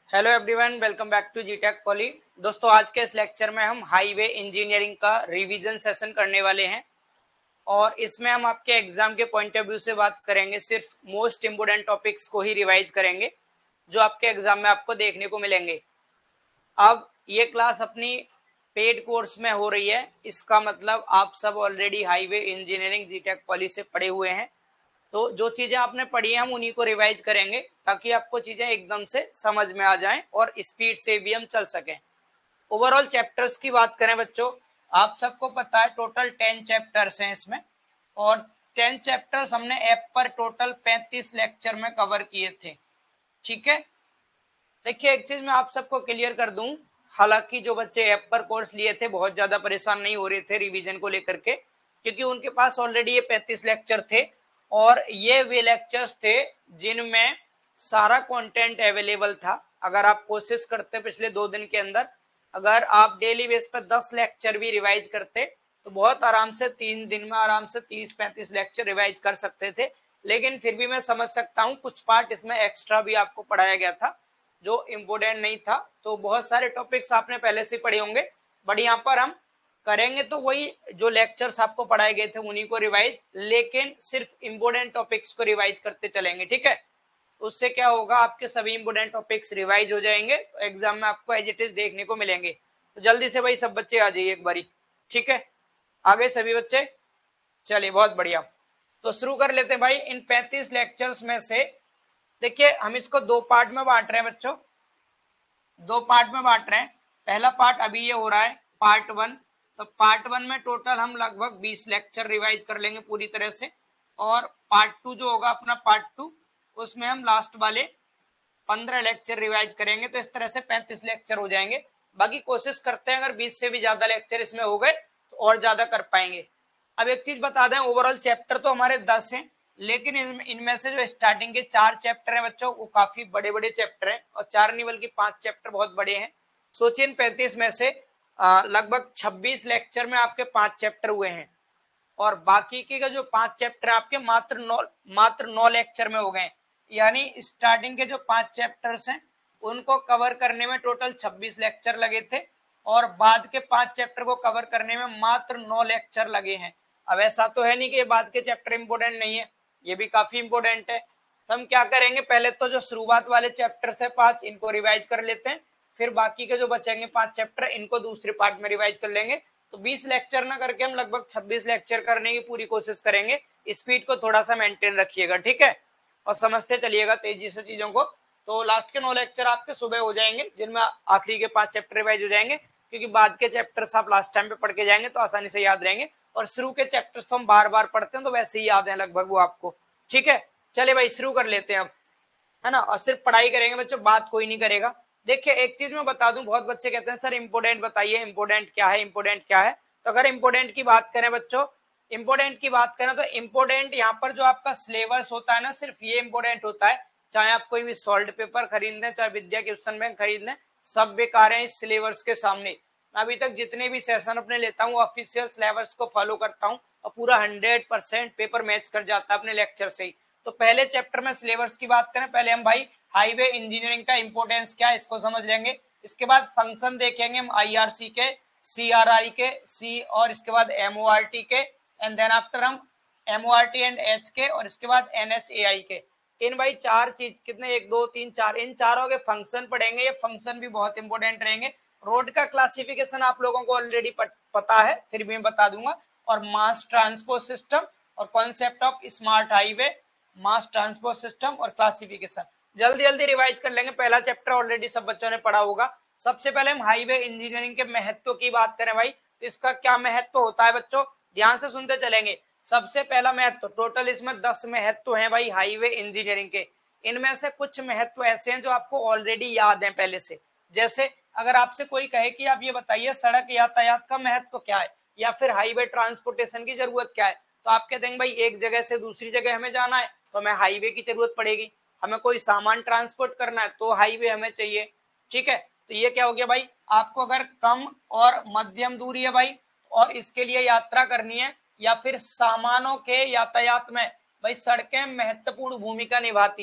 Hello everyone, welcome back to जीटेक poly. दोस्तों, आज के इस लेक्चर में हम हाईवे इंजीनियरिंग का रिवीजन सेशन करने वाले हैं और इसमें हम आपके एग्जाम के पॉइंट ऑफ व्यू से बात करेंगे। सिर्फ मोस्ट इम्पोर्टेंट टॉपिक्स को ही रिवाइज करेंगे जो आपके एग्जाम में आपको देखने को मिलेंगे। अब ये क्लास अपनी पेड कोर्स में हो रही है, इसका मतलब आप सब ऑलरेडी हाईवे इंजीनियरिंग जीटेक पॉली से पढ़े हुए हैं। तो जो चीजें आपने पढ़ी हैं हम उन्हीं को रिवाइज करेंगे ताकि आपको चीजें एकदम से समझ में आ जाएं और स्पीड से भी हम चल सकें। ओवरऑल चैप्टर्स की बात करें बच्चों, आप सबको पता है टोटल 10 चैप्टर्स हैं इसमें और 10 चैप्टर्स हमने ऐप पर टोटल 35 लेक्चर में कवर किए थे। ठीक है, देखिए एक चीज मैं आप सबको क्लियर कर दूं, हालांकि जो बच्चे ऐप पर कोर्स लिए थे बहुत ज्यादा परेशान नहीं हो रहे थे रिवीजन को लेकर के, क्योंकि उनके पास ऑलरेडी ये 35 लेक्चर थे और ये वे लेक्चर्स थे जिनमें सारा कंटेंट अवेलेबल था। अगर आप कोशिश करते पिछले 2 दिन के अंदर, अगर आप डेली बेस पर 10 लेक्चर भी रिवाइज करते तो बहुत आराम से 3 दिन में आराम से 30-35 लेक्चर रिवाइज कर सकते थे। लेकिन फिर भी मैं समझ सकता हूँ कुछ पार्ट इसमें एक्स्ट्रा भी आपको पढ़ाया गया था जो इम्पोर्टेंट नहीं था। तो बहुत सारे टॉपिक्स आपने पहले से पढ़े होंगे, बट यहाँ पर हम करेंगे तो वही जो लेक्चर्स आपको पढ़ाए गए थे उन्हीं को रिवाइज, लेकिन सिर्फ इम्पोर्टेंट टॉपिक्स को रिवाइज करते चलेंगे। ठीक है, उससे क्या होगा, आपके सभी इंपोर्टेंट टॉपिक्स रिवाइज हो जाएंगे तो एग्जाम में आपको एज इट इज देखने को मिलेंगे। तो जल्दी से भाई सब बच्चे आ जाइए एक बारी। ठीक है, आ गए सभी बच्चे? चलिए बहुत बढ़िया। तो शुरू कर लेते हैं भाई। इन 35 लेक्चर्स में से देखिए हम इसको 2 पार्ट में बांट रहे हैं बच्चों, 2 पार्ट में बांट रहे हैं। पहला पार्ट अभी ये हो रहा है पार्ट 1। तो पार्ट 1 में टोटल हम लगभग 20 लेक्चर रिवाइज कर लेंगे पूरी तरह से, और पार्ट 2 जो होगा अपना पार्ट 2, उसमें हम लास्ट वाले 15 लेक्चर रिवाइज करेंगे। तो इस तरह से 35 लेक्चर हो जाएंगे। बाकी कोशिश करते हैं अगर 20 से भी ज्यादा लेक्चर इसमें हो गए तो और ज्यादा कर पाएंगे। अब एक चीज बता दें, ओवरऑल चैप्टर तो हमारे 10 हैं, लेकिन इनमें से जो स्टार्टिंग के 4 चैप्टर हैं बच्चों वो काफी बड़े बड़े चैप्टर हैं, और 4 नहीं बल्कि 5 चैप्टर बहुत बड़े हैं। सोचिए इन 35 में से लगभग 26 लेक्चर में आपके 5 चैप्टर हुए हैं, और बाकी के जो 5 चैप्टर आपके मात्र 9 लेक्चर में हो गए। यानी स्टार्टिंग के जो 5 चैप्टर्स हैं उनको कवर करने में टोटल 26 लेक्चर लगे थे, और बाद के 5 चैप्टर को कवर करने में मात्र 9 लेक्चर लगे हैं। अब ऐसा तो है नहीं कि ये बाद के चैप्टर इंपोर्टेंट नहीं है, ये भी काफी इंपोर्टेंट है। तो हम क्या करेंगे, पहले तो जो शुरुआत वाले चैप्टर्स है 5 इनको रिवाइज कर लेते हैं, फिर बाकी के जो बचेंगे 5 चैप्टर इनको दूसरे पार्ट में रिवाइज कर लेंगे। तो 20 लेक्चर ना करके हम लगभग 26 लेक्चर करने की पूरी कोशिश करेंगे। स्पीड को थोड़ा सा मेंटेन रखिएगा, ठीक है, और समझते चलिएगा तेजी से चीजों को। तो लास्ट के 9 लेक्चर आपके सुबह हो जाएंगे जिनमें आखिरी के 5 चैप्टर रिवाइज हो जाएंगे, क्योंकि बाद के चैप्टर्स आप लास्ट टाइम पे पढ़ के जाएंगे तो आसानी से याद रहेंगे, और शुरू के चैप्टर्स तो हम बार बार पढ़ते हैं तो वैसे ही याद है लगभग वो आपको। ठीक है, चलिए भाई शुरू कर लेते हैं अब, है ना। और सिर्फ पढ़ाई करेंगे बच्चों, बात कोई नहीं करेगा। देखिए एक चीज मैं बता दूं, बहुत बच्चे कहते हैं सर इंपोर्टेंट बताइए, इंपोर्टेंट क्या है, इंपोर्टेंट क्या है। तो अगर इंपोर्टेंट की बात करें बच्चों, इंपोर्टेंट की बात करें तो इंपोर्टेंट यहाँ पर जो आपका सिलेबस होता है ना, सिर्फ ये इंपोर्टेंट होता है। चाहे आप कोई भी सॉल्व पेपर खरीद लें, चाहे विद्या क्वेश्चन बैंक खरीद लें, सब बेकार है इस सिलेबस के सामने। अभी तक जितने भी सेशन अपने लेता हूँ ऑफिशियल सिलेबस को फॉलो करता हूँ और पूरा 100% पेपर मैच कर जाता है अपने लेक्चर से ही। तो पहले चैप्टर में सिलेबस की बात करें, पहले हम भाई हाईवे इंजीनियरिंग का इंपोर्टेंस क्या है इसको समझ लेंगे। इसके बाद फंक्शन देखेंगे हम IRC के, CRI के, सी, और इसके बाद MORT के, एंड देन आफ्टर हम MORT एंड H के, और इसके बाद NHAI के। इन भाई 4 चीज कितने, 1 2 3 4, इन चारों के फंक्शन पढ़ेंगे। ये फंक्शन भी बहुत इंपॉर्टेंट रहेंगे। रोड का क्लासिफिकेशन आप लोगों को ऑलरेडी पता है, फिर भी मैं बता दूंगा, और मास ट्रांसपोर्ट सिस्टम और concept of smart highway, mass transport system और क्लासिफिकेशन जल्दी जल्दी रिवाइज कर लेंगे। पहला चैप्टर ऑलरेडी सब बच्चों ने पढ़ा होगा। सबसे पहले हम हाईवे इंजीनियरिंग के महत्व की बात करें भाई, तो इसका क्या महत्व होता है बच्चों, ध्यान से सुनते चलेंगे। सबसे पहला महत्व, टोटल इसमें 10 महत्व हैं भाई हाईवे इंजीनियरिंग के। इनमें से कुछ महत्व ऐसे हैं जो आपको ऑलरेडी याद हैं पहले से। जैसे अगर आपसे कोई कहे कि आप ये बताइए सड़क यातायात का महत्व क्या है, या फिर हाईवे ट्रांसपोर्टेशन की जरूरत क्या है, तो आप कहते हैं भाई एक जगह से दूसरी जगह हमें जाना है तो हमें हाईवे की जरूरत पड़ेगी, हमें कोई सामान ट्रांसपोर्ट करना है तो हाईवे हमें चाहिए। ठीक है, तो ये क्या हो गया भाई, आपको अगर कम और मध्यम दूरी है भाई और इसके लिए यात्रा करनी है, या फिर सामानों के यातायात में भाई सड़कें महत्वपूर्ण भूमिका निभाती हैं।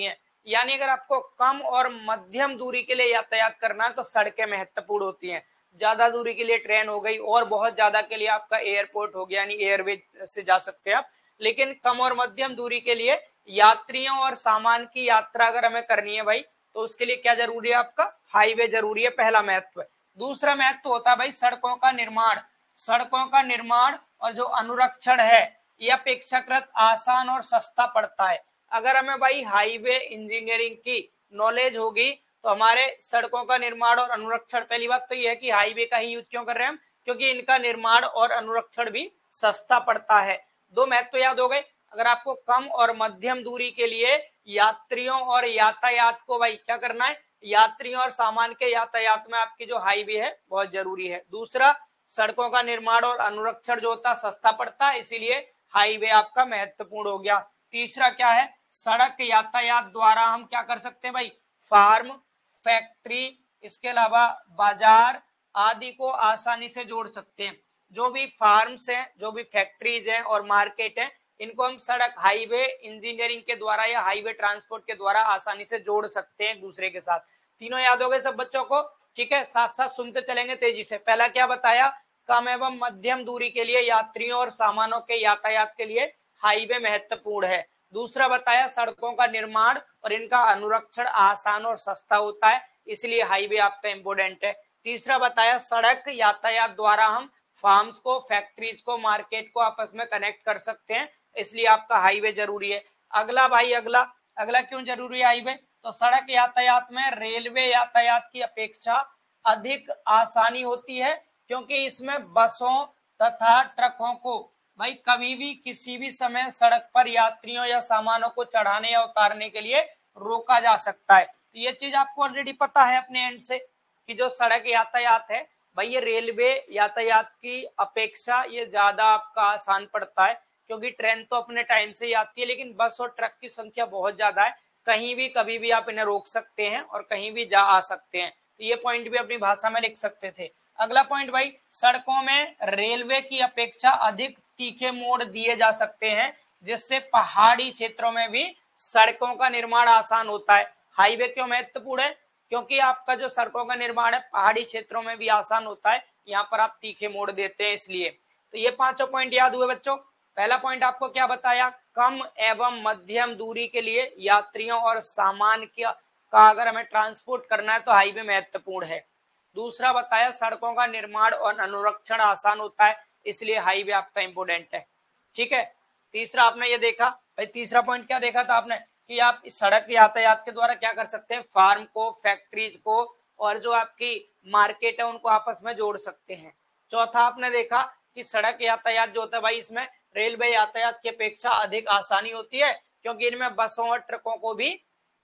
यानी अगर आपको कम और मध्यम दूरी के लिए यातायात करना है तो सड़कें महत्वपूर्ण होती हैं। ज्यादा दूरी के लिए ट्रेन हो गई और बहुत ज्यादा के लिए आपका एयरपोर्ट हो गया, यानी एयरवे से जा सकते हैं आप। लेकिन कम और मध्यम दूरी के लिए यात्रियों और सामान की यात्रा अगर हमें करनी है भाई, तो उसके लिए क्या जरूरी है, आपका हाईवे जरूरी है, पहला महत्व। दूसरा महत्व होता है भाई सड़कों का निर्माण। सड़कों का निर्माण और जो अनुरक्षण है ये अपेक्षाकृत आसान और सस्ता पड़ता है। अगर हमें भाई हाईवे इंजीनियरिंग की नॉलेज होगी तो हमारे सड़कों का निर्माण और अनुरक्षण, पहली बात तो यह है कि हाईवे का ही यूज क्यों कर रहे हैं हम, क्योंकि इनका निर्माण और अनुरक्षण भी सस्ता पड़ता है। दो महत्व तो याद हो गए। अगर आपको कम और मध्यम दूरी के लिए यात्रियों और यातायात को भाई क्या करना है, यात्रियों और सामान के यातायात में आपकी जो हाईवे है बहुत जरूरी है। दूसरा, सड़कों का निर्माण और अनुरक्षण जो होता है सस्ता पड़ता है, इसीलिए हाईवे आपका महत्वपूर्ण हो गया। तीसरा क्या है, सड़क यातायात द्वारा हम क्या कर सकते हैं भाई, फार्म, फैक्ट्री, इसके अलावा बाजार आदि को आसानी से जोड़ सकते हैं। जो भी फार्म्स हैं, जो भी फैक्ट्रीज हैं और मार्केट हैं, इनको हम सड़क हाईवे इंजीनियरिंग के द्वारा या हाईवे ट्रांसपोर्ट के द्वारा आसानी से जोड़ सकते हैं एक दूसरे के साथ। तीनों याद हो गए सब बच्चों को, ठीक है। साथ साथ सुनते चलेंगे तेजी से। पहला क्या बताया, कम एवं मध्यम दूरी के लिए यात्रियों और सामानों के यातायात के लिए हाईवे महत्वपूर्ण है। दूसरा बताया सड़कों का निर्माण और इनका अनुरक्षण आसान और सस्ता होता है, इसलिए हाईवे आपका इंपोर्टेंट है। तीसरा बताया सड़क यातायात द्वारा हम फार्म्स को, फैक्ट्रीज को, मार्केट को आपस में कनेक्ट कर सकते हैं, इसलिए आपका हाईवे जरूरी है। अगला भाई, अगला अगला क्यों जरूरी है हाईवे, तो सड़क यातायात में रेलवे यातायात की अपेक्षा अधिक आसानी होती है, क्योंकि इसमें बसों तथा ट्रकों को भाई कभी भी किसी भी समय सड़क पर यात्रियों या सामानों को चढ़ाने या उतारने के लिए रोका जा सकता है। तो ये चीज आपको ऑलरेडी पता है अपने एंड से कि जो सड़क यातायात है भाई ये रेलवे यातायात की अपेक्षा ये ज्यादा आपका आसान पड़ता है, क्योंकि ट्रेन तो अपने टाइम से ही आती है, लेकिन बस और ट्रक की संख्या बहुत ज्यादा है, कहीं भी कभी भी आप इन्हें रोक सकते हैं और कहीं भी जा आ सकते हैं। तो ये पॉइंट भी अपनी भाषा में लिख सकते थे। अगला पॉइंट भाई, सड़कों में रेलवे की अपेक्षा अधिक तीखे मोड़ दिए जा सकते हैं, जिससे पहाड़ी क्षेत्रों में भी सड़कों का निर्माण आसान होता है। हाईवे क्यों महत्वपूर्ण है, क्योंकि आपका जो सड़कों का निर्माण है पहाड़ी क्षेत्रों में भी आसान होता है, यहाँ पर आप तीखे मोड़ देते हैं इसलिए। तो ये पांचों पॉइंट याद हुए बच्चों। पहला पॉइंट आपको क्या बताया, कम एवं मध्यम दूरी के लिए यात्रियों और सामान का अगर हमें ट्रांसपोर्ट करना है तो हाईवे महत्वपूर्ण है। दूसरा बताया सड़कों का निर्माण और अनुरक्षण आसान होता है, इसलिए हाईवे आपका इंपोर्टेंट है, ठीक है। तीसरा आपने ये देखा भाई, तीसरा पॉइंट क्या देखा था आपने कि आप सड़क यातायात के द्वारा क्या कर सकते हैं, फार्म को, फैक्ट्रीज को और जो आपकी मार्केट है उनको आपस में जोड़ सकते हैं। चौथा आपने देखा कि सड़क यातायात जो होता है भाई इसमें रेलवे यातायात की अपेक्षा अधिक आसानी होती है, क्योंकि इनमें बसों और ट्रकों को भी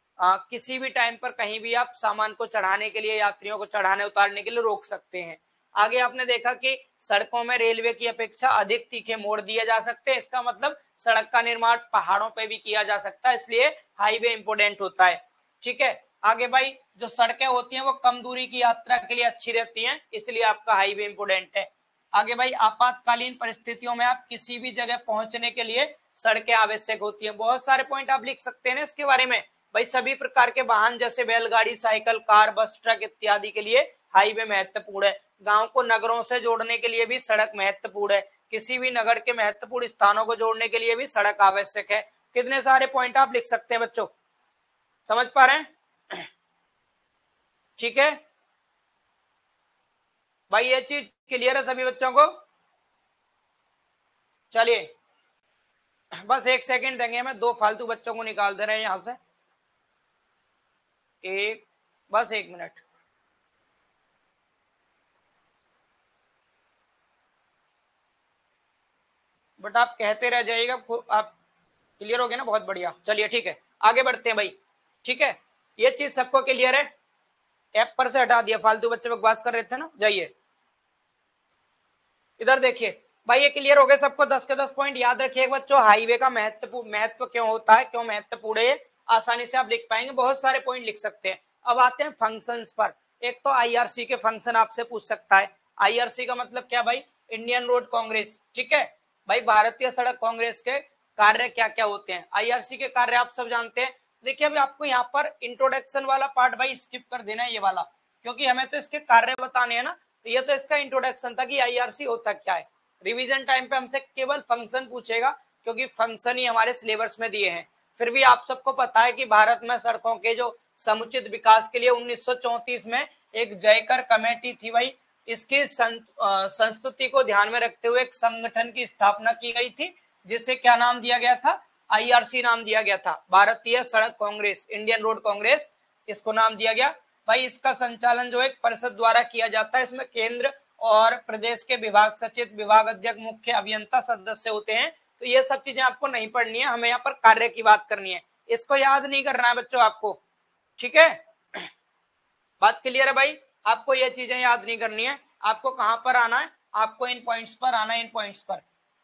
किसी भी टाइम पर कहीं भी आप सामान को चढ़ाने के लिए, यात्रियों को चढ़ाने उतारने के लिए रोक सकते हैं। आगे आपने देखा कि सड़कों में रेलवे की अपेक्षा अधिक तीखे मोड़ दिए जा सकते हैं, इसका मतलब सड़क का निर्माण पहाड़ों पे भी किया जा सकता है, इसलिए हाईवे इंपोर्टेंट होता है, ठीक है। आगे भाई जो सड़कें होती हैं वो कम दूरी की यात्रा के लिए अच्छी रहती हैं, इसलिए आपका हाईवे इंपोर्टेंट है। आगे भाई आपातकालीन परिस्थितियों में आप किसी भी जगह पहुंचने के लिए सड़कें आवश्यक होती हैं। बहुत सारे पॉइंट आप लिख सकते हैं ना इसके बारे में भाई, सभी प्रकार के वाहन जैसे बैलगाड़ी, साइकिल, कार, बस, ट्रक इत्यादि के लिए हाईवे महत्वपूर्ण है। गांव को नगरों से जोड़ने के लिए भी सड़क महत्वपूर्ण है। किसी भी नगर के महत्वपूर्ण स्थानों को जोड़ने के लिए भी सड़क आवश्यक है। कितने सारे पॉइंट आप लिख सकते हैं बच्चों, समझ पा रहे हैं, ठीक है भाई, ये चीज क्लियर है सभी बच्चों को। चलिए बस एक सेकंड देंगे हमें, दो फालतू बच्चों को निकाल दे रहे हैं यहां से, एक, बस एक मिनट। बट आप कहते रह जाइएगा, आप क्लियर हो गए ना, बहुत बढ़िया। चलिए ठीक है, आगे बढ़ते हैं भाई, ठीक है। ये चीज सबको क्लियर है, ऐप पर से हटा दिया, फालतू बच्चे बकवास कर रहे थे ना, जाइए इधर देखिए भाई, ये क्लियर हो गए सबको, 10 के 10 पॉइंट याद रखिए बच्चों। हाईवे का महत्व क्यों होता है, क्यों महत्वपूर्ण है, आसानी से आप लिख पाएंगे, बहुत सारे पॉइंट लिख सकते हैं। अब आते हैं फंक्शंस पर। एक तो आईआरसी के फंक्शन आपसे पूछ सकता है। आईआरसी का मतलब क्या भाई, इंडियन रोड कांग्रेस, ठीक है भाई, भारतीय सड़क कांग्रेस के कार्य क्या क्या होते हैं। आईआरसी के कार्य आप सब जानते हैं, देखिए अभी आपको यहाँ पर इंट्रोडक्शन वाला पार्ट भाई स्किप कर देना है ये वाला, क्योंकि हमें तो इसके कार्य बताने हैं ना। तो ये तो इसका इंट्रोडक्शन था कि आईआरसी होता क्या है। रिवीजन टाइम पे हमसे केवल फंक्शन पूछेगा, क्योंकि फंक्शन ही हमारे सिलेबस में दिए हैं। फिर भी आप सबको पता है कि भारत में सड़कों के जो समुचित विकास के लिए 1934 में एक जयकर कमेटी थी भाई, इसकी संस्तुति को ध्यान में रखते हुए एक संगठन की स्थापना की गई थी, जिसे क्या नाम दिया गया था, आईआरसी नाम दिया गया था, भारतीय सड़क कांग्रेस, इंडियन रोड कांग्रेस इसको नाम दिया गया भाई। इसका संचालन जो एक परिषद द्वारा किया जाता है, इसमें केंद्र और प्रदेश के विभाग सचिव, विभाग अध्यक्ष, मुख्य अभियंता सदस्य होते हैं। तो ये सब चीजें आपको नहीं पढ़नी है, हमें यहाँ पर कार्य की बात करनी है, इसको याद नहीं करना है बच्चों आपको, ठीक है। बात क्लियर है भाई, आपको ये चीजें याद नहीं करनी है, आपको कहां पर आना है, आपको इन पॉइंट्स पर आना है, इन पॉइंट्स पर,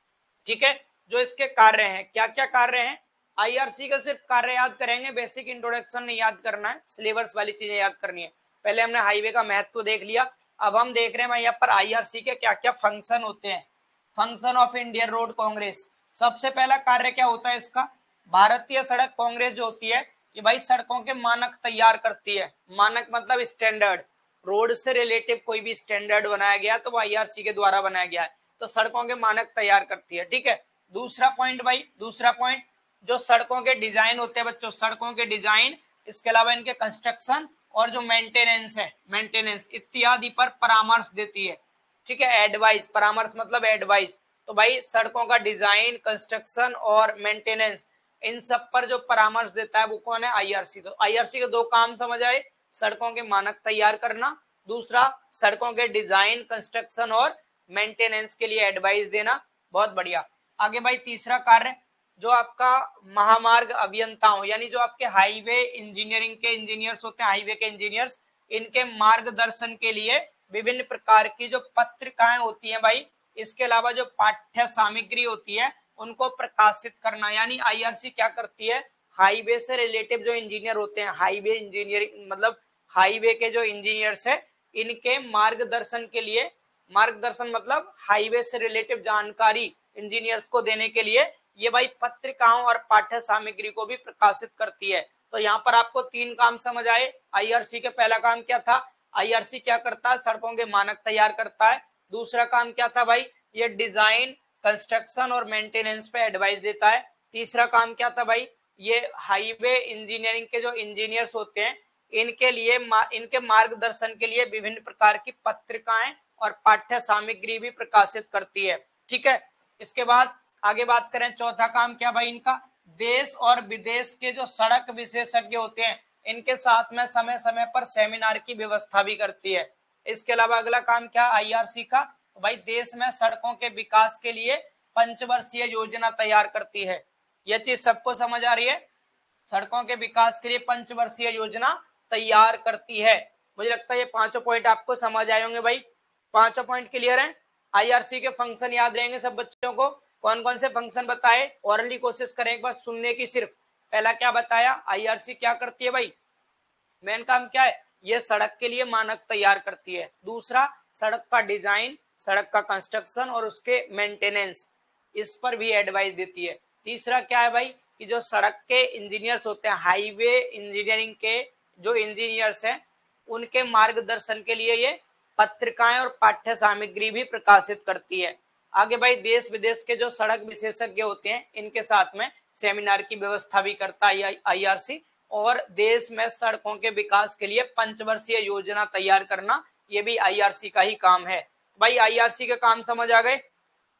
ठीक है। जो इसके कार्य हैं, क्या क्या कार्य हैं, आईआरसी का सिर्फ कार्य याद करेंगे, बेसिक इंट्रोडक्शन नहीं याद करना है, सिलेबस वाली चीजें याद करनी है। पहले हमने हाईवे का महत्व देख लिया, अब हम देख रहे हैं यहाँ पर आईआरसी के क्या क्या फंक्शन होते हैं। Function of Indian road congress, सबसे पहला कार्य क्या होता है इसका, भारतीय सड़क कांग्रेस जो होती है ये भाई सड़कों के मानक तैयार करती है। मानक मतलब स्टैंडर्ड, रोड से रिलेटिव कोई भी स्टैंडर्ड बनाया गया तो वो आईआरसी के द्वारा बनाया गया है, तो सड़कों के मानक तैयार करती है, ठीक है। दूसरा पॉइंट भाई, दूसरा पॉइंट, जो सड़कों के डिजाइन होते हैं बच्चों, सड़कों के डिजाइन, इसके अलावा इनके कंस्ट्रक्शन और जो मेंटेनेंस है, मेंटेनेंस इत्यादि पर परामर्श देती है, ठीक है। एडवाइस, परामर्श मतलब एडवाइस, तो भाई सड़कों का डिजाइन, कंस्ट्रक्शन और मेंटेनेंस, इन सब पर जो परामर्श देता है वो कौन है, आईआरसी। तो आईआरसी के दो काम समझ आए, सड़कों के मानक तैयार करना, दूसरा सड़कों के डिजाइन, कंस्ट्रक्शन और मेंटेनेंस के लिए एडवाइस देना, बहुत बढ़िया। आगे भाई तीसरा कार्य, जो आपका महामार्ग अभियंताओं यानी जो आपके हाईवे इंजीनियरिंग के इंजीनियर्स होते हैं, हाईवे के इंजीनियर्स, इनके मार्गदर्शन के लिए विभिन्न प्रकार की जो पत्रिकाएं होती हैं भाई, इसके अलावा जो पाठ्य सामग्री होती है उनको प्रकाशित करना। यानी आईआरसी क्या करती है, हाईवे से रिलेटिव जो इंजीनियर होते हैं, हाईवे इंजीनियरिंग मतलब हाईवे के जो इंजीनियर्स है, इनके मार्गदर्शन के लिए, मार्गदर्शन मतलब हाईवे से रिलेटिव जानकारी इंजीनियर्स को देने के लिए ये भाई पत्रिकाओं और पाठ्य सामग्री को भी प्रकाशित करती है। तो यहाँ पर आपको तीन काम समझ आए। आईआरसी के पहला काम क्या था, आईआरसी क्या करता है, सड़कों के मानक तैयार करता है। दूसरा काम क्या था भाई, ये डिजाइन, कंस्ट्रक्शन और मेंटेनेंस पे एडवाइस देता है। तीसरा काम क्या था भाई, ये हाईवे इंजीनियरिंग के जो इंजीनियर्स होते हैं इनके लिए इनके मार्गदर्शन के लिए विभिन्न प्रकार की पत्रिकाएं और पाठ्य सामग्री भी प्रकाशित करती है, ठीक है। इसके बाद आगे बात करें, चौथा काम क्या भाई इनका, देश और विदेश के जो सड़क विशेषज्ञ होते हैं इनके साथ में समय समय पर सेमिनार की व्यवस्था भी करती है। इसके अलावा अगला काम क्या आईआरसी का, तो भाई देश में सड़कों के विकास के लिए पंचवर्षीय योजना तैयार करती है। यह चीज सबको समझ आ रही है, सड़कों के विकास के लिए पंचवर्षीय योजना तैयार करती है। मुझे लगता है ये पांचों पॉइंट आपको समझ आए होंगे भाई, पांचों पॉइंट क्लियर हैं। आईआरसी के फंक्शन याद रहेंगे सब बच्चों को, कौन कौन से फंक्शन बताए, ओरली कोशिश करें एक बार सुनने की सिर्फ। पहला क्या बताया, आईआरसी क्या करती है भाई, मेन काम क्या है, ये सड़क के लिए मानक तैयार करती है। दूसरा सड़क का डिजाइन, सड़क का कंस्ट्रक्शन और उसके मेंटेनेंस, इस पर भी एडवाइस देती है। तीसरा क्या है भाई, कि जो सड़क के इंजीनियर्स होते हैं, हाईवे इंजीनियरिंग के जो इंजीनियर्स हैं उनके मार्गदर्शन के लिए ये पत्रिकाएं और पाठ्य सामग्री भी प्रकाशित करती है। आगे भाई देश विदेश के जो सड़क विशेषज्ञ होते हैं इनके साथ में सेमिनार की व्यवस्था भी करता है आईआरसी, और देश में सड़कों के विकास के लिए पंचवर्षीय योजना तैयार करना, ये भी आईआरसी का ही काम है। भाई आईआरसी के काम समझ आ गए,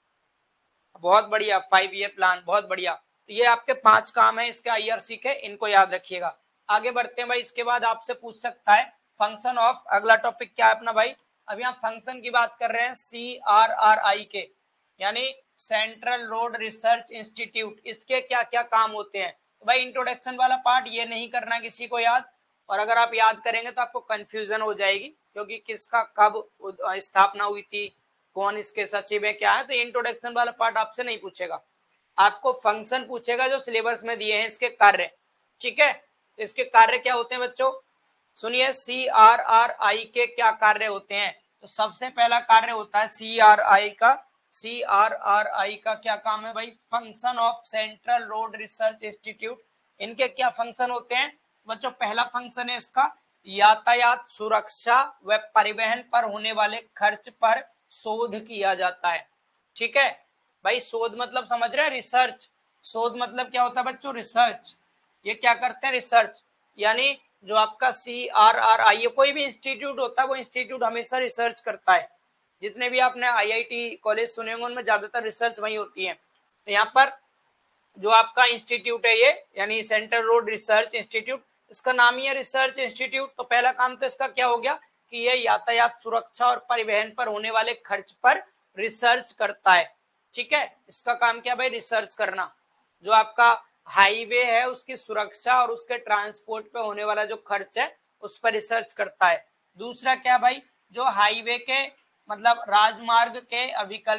बहुत बढ़िया, 5 ईयर प्लान, बहुत बढ़िया। तो ये आपके 5 काम है इसके आईआरसी के, इनको याद रखिएगा। आगे बढ़ते हैं भाई, इसके बाद आपसे पूछ सकता है फंक्शन ऑफ, अगला टॉपिक क्या है अपना भाई, अभी हम फंक्शन की बात कर रहे हैं CRRI के, यानी सेंट्रल रोड रिसर्च इंस्टीट्यूट, इसके क्या क्या काम होते हैं। तो भाई इंट्रोडक्शन वाला पार्ट ये नहीं करना किसी को याद, और अगर आप याद करेंगे तो आपको कंफ्यूजन हो जाएगी, क्योंकि किसका कब स्थापना हुई थी, कौन इसके सचिव है, क्या है। तो इंट्रोडक्शन वाला पार्ट आपसे नहीं पूछेगा, आपको फंक्शन पूछेगा जो सिलेबस में दिए हैं इसके कार्य, ठीक है। तो इसके कार्य क्या होते हैं बच्चों, सुनिए, CRRI के क्या कार्य होते हैं। तो सबसे पहला कार्य होता है CRRI का, CRRI का क्या काम है भाई, function of central road research institute, इनके क्या फंक्शन होते हैं बच्चों? पहला फंक्शन है इसका यातायात सुरक्षा व परिवहन पर होने वाले खर्च पर शोध किया जाता है। ठीक है भाई, शोध मतलब समझ रहे हैं, रिसर्च। शोध मतलब क्या होता है बच्चों? रिसर्च। ये क्या करते हैं? रिसर्च। यानी जो आपका CRRI, ये कोई भी इंस्टीट्यूट होता है, वो इंस्टीट्यूट हमेशा रिसर्च करता है। जितने भी आपने IIT कॉलेज सुने होंगे उनमें ज्यादातर रिसर्च वही होती है। तो यहाँ पर जो आपका इंस्टीट्यूट है ये, यानी सेंट्रल रोड रिसर्च इंस्टीट्यूट, इसका नाम ही है रिसर्च इंस्टीट्यूट। तो पहला काम तो इसका क्या हो गया कि ये यातायात सुरक्षा और परिवहन पर होने वाले खर्च पर रिसर्च करता है। ठीक है, इसका काम क्या भाई? रिसर्च करना। जो आपका हाईवे है उसकी सुरक्षा और उसके ट्रांसपोर्ट पे होने वाला जो खर्च है उस पर रिसर्च करता है। दूसरा क्या भाई? जो हाईवे के मतलब राजमार्ग के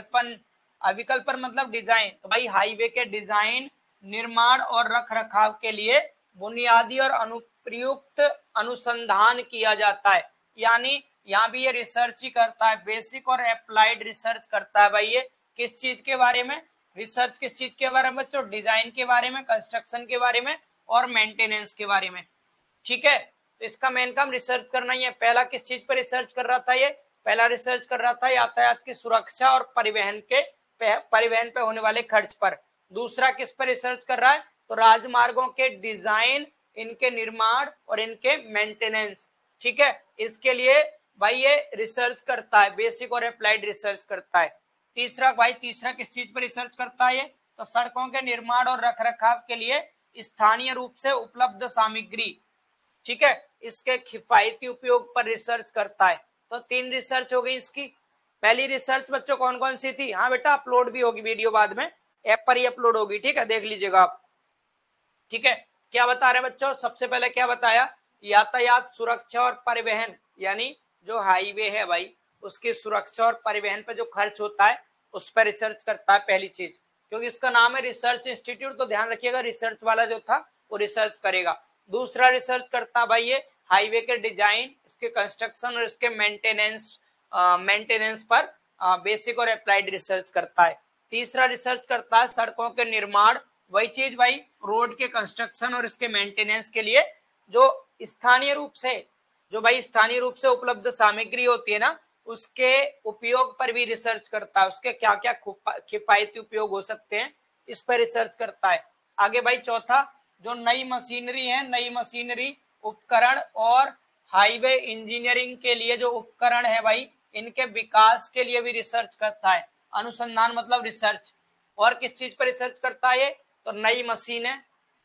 अविकल्पन मतलब डिजाइन। तो भाई हाईवे के डिजाइन, निर्माण और रख रखाव के लिए बुनियादी और अनुप्रयुक्त अनुसंधान किया जाता है। यानी यहाँ भी ये रिसर्च ही करता है, बेसिक और अप्लाइड रिसर्च करता है भाई। ये किस चीज के बारे में रिसर्च? किस चीज के बारे में बच्चों? डिजाइन के बारे में, कंस्ट्रक्शन के बारे में और मेंटेनेंस के बारे में। ठीक है, तो इसका मेन काम रिसर्च करना ही है। पहला किस चीज पर रिसर्च कर रहा था ये? पहला रिसर्च कर रहा था यातायात की सुरक्षा और परिवहन पे होने वाले खर्च पर। दूसरा किस पर रिसर्च कर रहा है? तो राजमार्गों के डिजाइन, इनके निर्माण और इनके मेंटेनेंस। ठीक है, इसके लिए भाई ये रिसर्च करता है, बेसिक और अप्लाइड रिसर्च करता है। तीसरा भाई, तीसरा किस चीज पर रिसर्च करता है ये? तो सड़कों के निर्माण और रखरखाव के लिए स्थानीय रूप से उपलब्ध सामग्री, ठीक है, इसके किफायती उपयोग पर रिसर्च करता है। तो 3 रिसर्च हो गई इसकी। पहली रिसर्च बच्चों कौन कौन सी थी? हाँ बेटा, अपलोड भी होगी वीडियो बाद में, ऐप पर ही अपलोड होगी। ठीक है, देख लीजिएगा आप। ठीक है, क्या बता रहे हैं बच्चों? सबसे पहले क्या बताया? यातायात सुरक्षा और परिवहन, यानी जो हाईवे है भाई उसकी सुरक्षा और परिवहन पर जो खर्च होता है उस पर रिसर्च करता है, पहली चीज। क्योंकि इसका नाम है रिसर्च इंस्टीट्यूट, तो ध्यान रखिएगा रिसर्च वाला जो था वो रिसर्च करेगा। दूसरा रिसर्च करता भाई ये हाईवे के डिजाइन, इसके कंस्ट्रक्शन और इसके मेंटेनेंस पर बेसिक और अप्लाइड रिसर्च करता है। तीसरा रिसर्च करता है सड़कों के निर्माण, वही चीज भाई, रोड के कंस्ट्रक्शन और इसके मेंटेनेंस के लिए जो स्थानीय रूप से, जो भाई स्थानीय रूप से उपलब्ध सामग्री होती है ना, उसके उपयोग पर भी रिसर्च करता है। उसके क्या क्या किफायती उपयोग हो सकते हैं इस पर रिसर्च करता है। आगे भाई चौथा, जो नई मशीनरी है, नई मशीनरी, उपकरण और हाईवे इंजीनियरिंग के लिए जो उपकरण है भाई, इनके विकास के लिए भी रिसर्च करता है। अनुसंधान मतलब रिसर्च। और किस चीज पर रिसर्च करता है? तो नई मशीनें,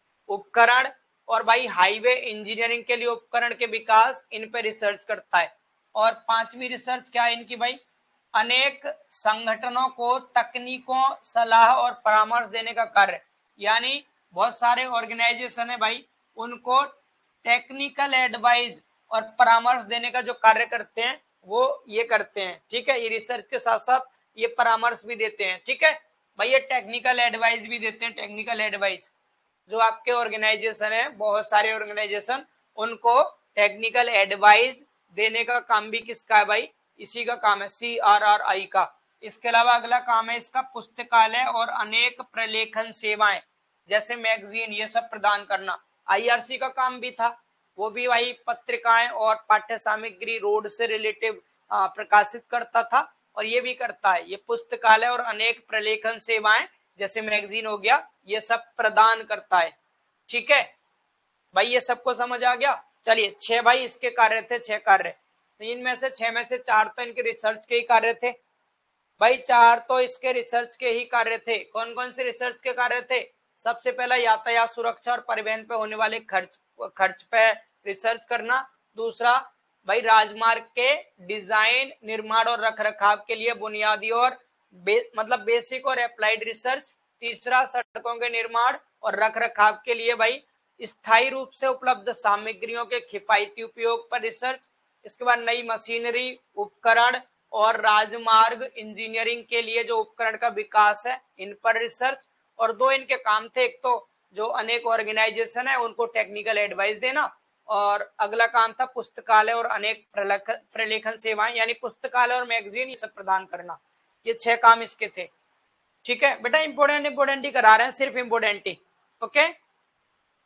उपकरण और भाई हाईवे इंजीनियरिंग के लिए उपकरण के विकास, इन पे रिसर्च करता है। और पांचवी रिसर्च क्या है इनकी भाई? अनेक संगठनों को तकनीकों, सलाह और परामर्श देने का कार्य। यानी बहुत सारे ऑर्गेनाइजेशन है भाई, उनको टेक्निकल एडवाइस और परामर्श देने का जो कार्य करते हैं वो ये करते हैं। ठीक है, ये रिसर्च के साथ साथ ये परामर्श भी देते हैं। ठीक है भाई, ये टेक्निकल एडवाइस भी देते हैं। टेक्निकल एडवाइस जो आपके ऑर्गेनाइजेशन है, बहुत सारे ऑर्गेनाइजेशन, उनको टेक्निकल एडवाइस देने का काम भी किसका है भाई? इसी का काम है, CRRI का। इसके अलावा अगला काम है इसका पुस्तकालय और अनेक प्रलेखन सेवाएं, जैसे मैगजीन, ये सब प्रदान करना। IRC का काम भी था, वो भी भाई पत्रिकाएं और पाठ्य सामग्री रोड से रिलेटिव प्रकाशित करता था, और ये भी करता है। ये पुस्तकालय और अनेक प्रलेखन सेवाएं जैसे मैगजीन हो गया, ये सब प्रदान करता है। ठीक है भाई, ये सबको समझ आ गया? चलिए, 6 भाई इसके कार्य थे, 6 कार्य। तो इनमें से 6 में से 4 तो इनके रिसर्च के ही कार्य थे भाई, 4 तो इसके रिसर्च के ही कार्य थे। कौन कौन से रिसर्च के कार्य थे? सबसे पहला यातायात सुरक्षा और परिवहन पे होने वाले खर्च पे रिसर्च करना। दूसरा भाई राजमार्ग के डिजाइन, निर्माण और रखरखाव के लिए बुनियादी और मतलब बेसिक और अप्लाइड रिसर्च। तीसरा सड़कों के निर्माण और रखरखाव के लिए भाई स्थायी रूप से उपलब्ध सामग्रियों के किफायती उपयोग पर रिसर्च। इसके बाद नई मशीनरी, उपकरण और राजमार्ग इंजीनियरिंग के लिए जो उपकरण का विकास है, इन पर रिसर्च। और 2 इनके काम थे, एक तो जो अनेक ऑर्गेनाइजेशन है उनको टेक्निकल एडवाइस देना, और अगला काम था पुस्तकालय और अनेक प्रलेखन सेवाएं, यानी पुस्तकालय और मैगजीन ये सब प्रदान करना। ये 6 काम इसके थे। ठीक है बेटा, इंपोर्टेंट ही करा रहे हैं, सिर्फ इंपोर्टेंट ही। ओके,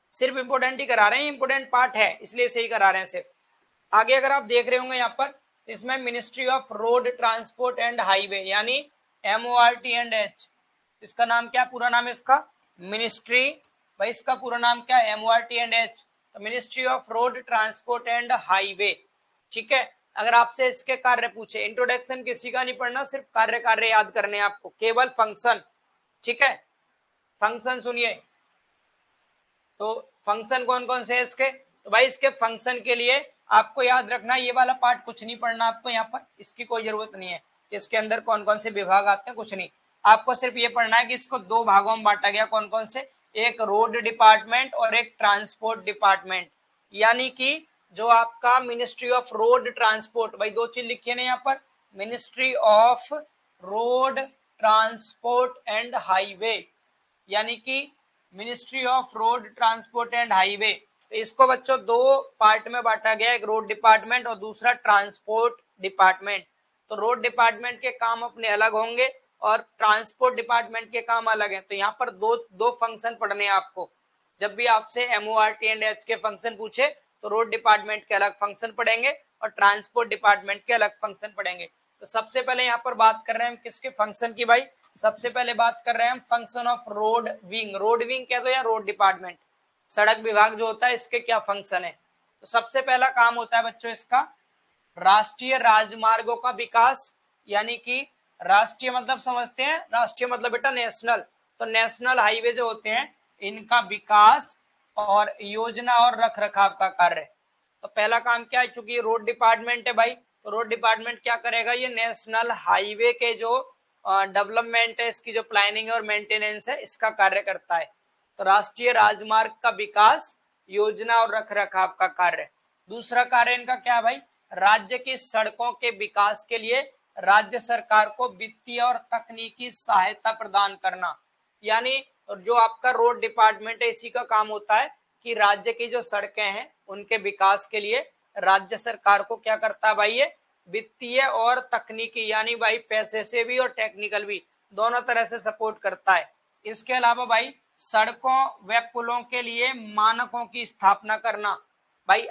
सिर्फ इंपोर्टेंट ही करा रहे हैं, इंपोर्टेंट पार्ट है इसलिए सही करा रहे हैं सिर्फ। आगे अगर आप देख रहे होंगे यहाँ पर, इसमें ministry of road transport and highway यानी MORT&H, इसका नाम क्या, पूरा नाम इसका मिनिस्ट्री, भाई इसका पूरा नाम क्या है MORT&H, तो ministry of road transport and highway. ठीक है, अगर आपसे इसके कार्य पूछे, इंट्रोडक्शन किसी का नहीं पढ़ना, सिर्फ कार्य कार्य याद करने आपको, केवल फंक्शन। ठीक है, फंक्शन सुनिए, तो फंक्शन कौन कौन से है इसके, तो भाई इसके फंक्शन के लिए आपको याद रखना, ये वाला पार्ट कुछ नहीं पढ़ना आपको, यहाँ पर इसकी कोई जरूरत नहीं है, इसके अंदर कौन कौन से विभाग आते हैं कुछ नहीं, आपको सिर्फ ये पढ़ना है कि इसको दो भागों में बांटा गया, कौन कौन से, एक रोड डिपार्टमेंट और एक ट्रांसपोर्ट डिपार्टमेंट। यानी कि जो आपका मिनिस्ट्री ऑफ रोड ट्रांसपोर्ट, भाई दो चीज लिखी है ना यहाँ पर, ministry of road transport and highway, यानी कि ministry of road transport and highway, तो इसको बच्चों दो पार्ट में बांटा गया, एक रोड डिपार्टमेंट और दूसरा ट्रांसपोर्ट डिपार्टमेंट। तो रोड डिपार्टमेंट के काम अपने अलग होंगे और ट्रांसपोर्ट डिपार्टमेंट के काम अलग हैं, तो यहाँ पर दो फंक्शन पढ़ने हैं आपको। जब भी आपसे MORT&H के फंक्शन पूछे तो रोड डिपार्टमेंट के अलग फंक्शन पढ़ेंगे और ट्रांसपोर्ट डिपार्टमेंट के अलग फंक्शन पढ़ेंगे। तो सबसे पहले यहाँ पर बात कर रहे हैं हम किसके फंक्शन की, भाई सबसे पहले बात कर रहे हैं हम function of road wing. Road wing कह दो या रोड डिपार्टमेंट, सड़क विभाग जो होता है इसके क्या फंक्शन है। तो सबसे पहला काम होता है बच्चों इसका राष्ट्रीय राजमार्गों का विकास, यानी कि राष्ट्रीय मतलब समझते हैं, राष्ट्रीय मतलब बेटा नेशनल, तो नेशनल हाईवे जो होते हैं इनका विकास और योजना और रख रखाव का कार्य। तो पहला काम क्या है, चूंकि रोड डिपार्टमेंट है भाई, तो रोड डिपार्टमेंट क्या करेगा, ये नेशनल हाईवे के जो डेवलपमेंट है, इसकी जो प्लानिंग और मेंटेनेंस है, इसका कार्य करता है। तो राष्ट्रीय राजमार्ग का विकास, योजना और रख रखाव का कार्य। दूसरा कार्य इनका क्या है भाई, राज्य की सड़कों के विकास के लिए राज्य सरकार को वित्तीय और तकनीकी सहायता प्रदान करना। यानी जो आपका रोड डिपार्टमेंट है इसी का काम होता है कि राज्य की जो सड़कें हैं उनके विकास के लिए राज्य सरकार को क्या करता है भाई, ये वित्तीय और तकनीकी यानी भाई पैसे से भी और टेक्निकल भी दोनों तरह से सपोर्ट करता है। इसके अलावा भाई सड़कों व पुलों के लिए मानकों की स्थापना करना, भाई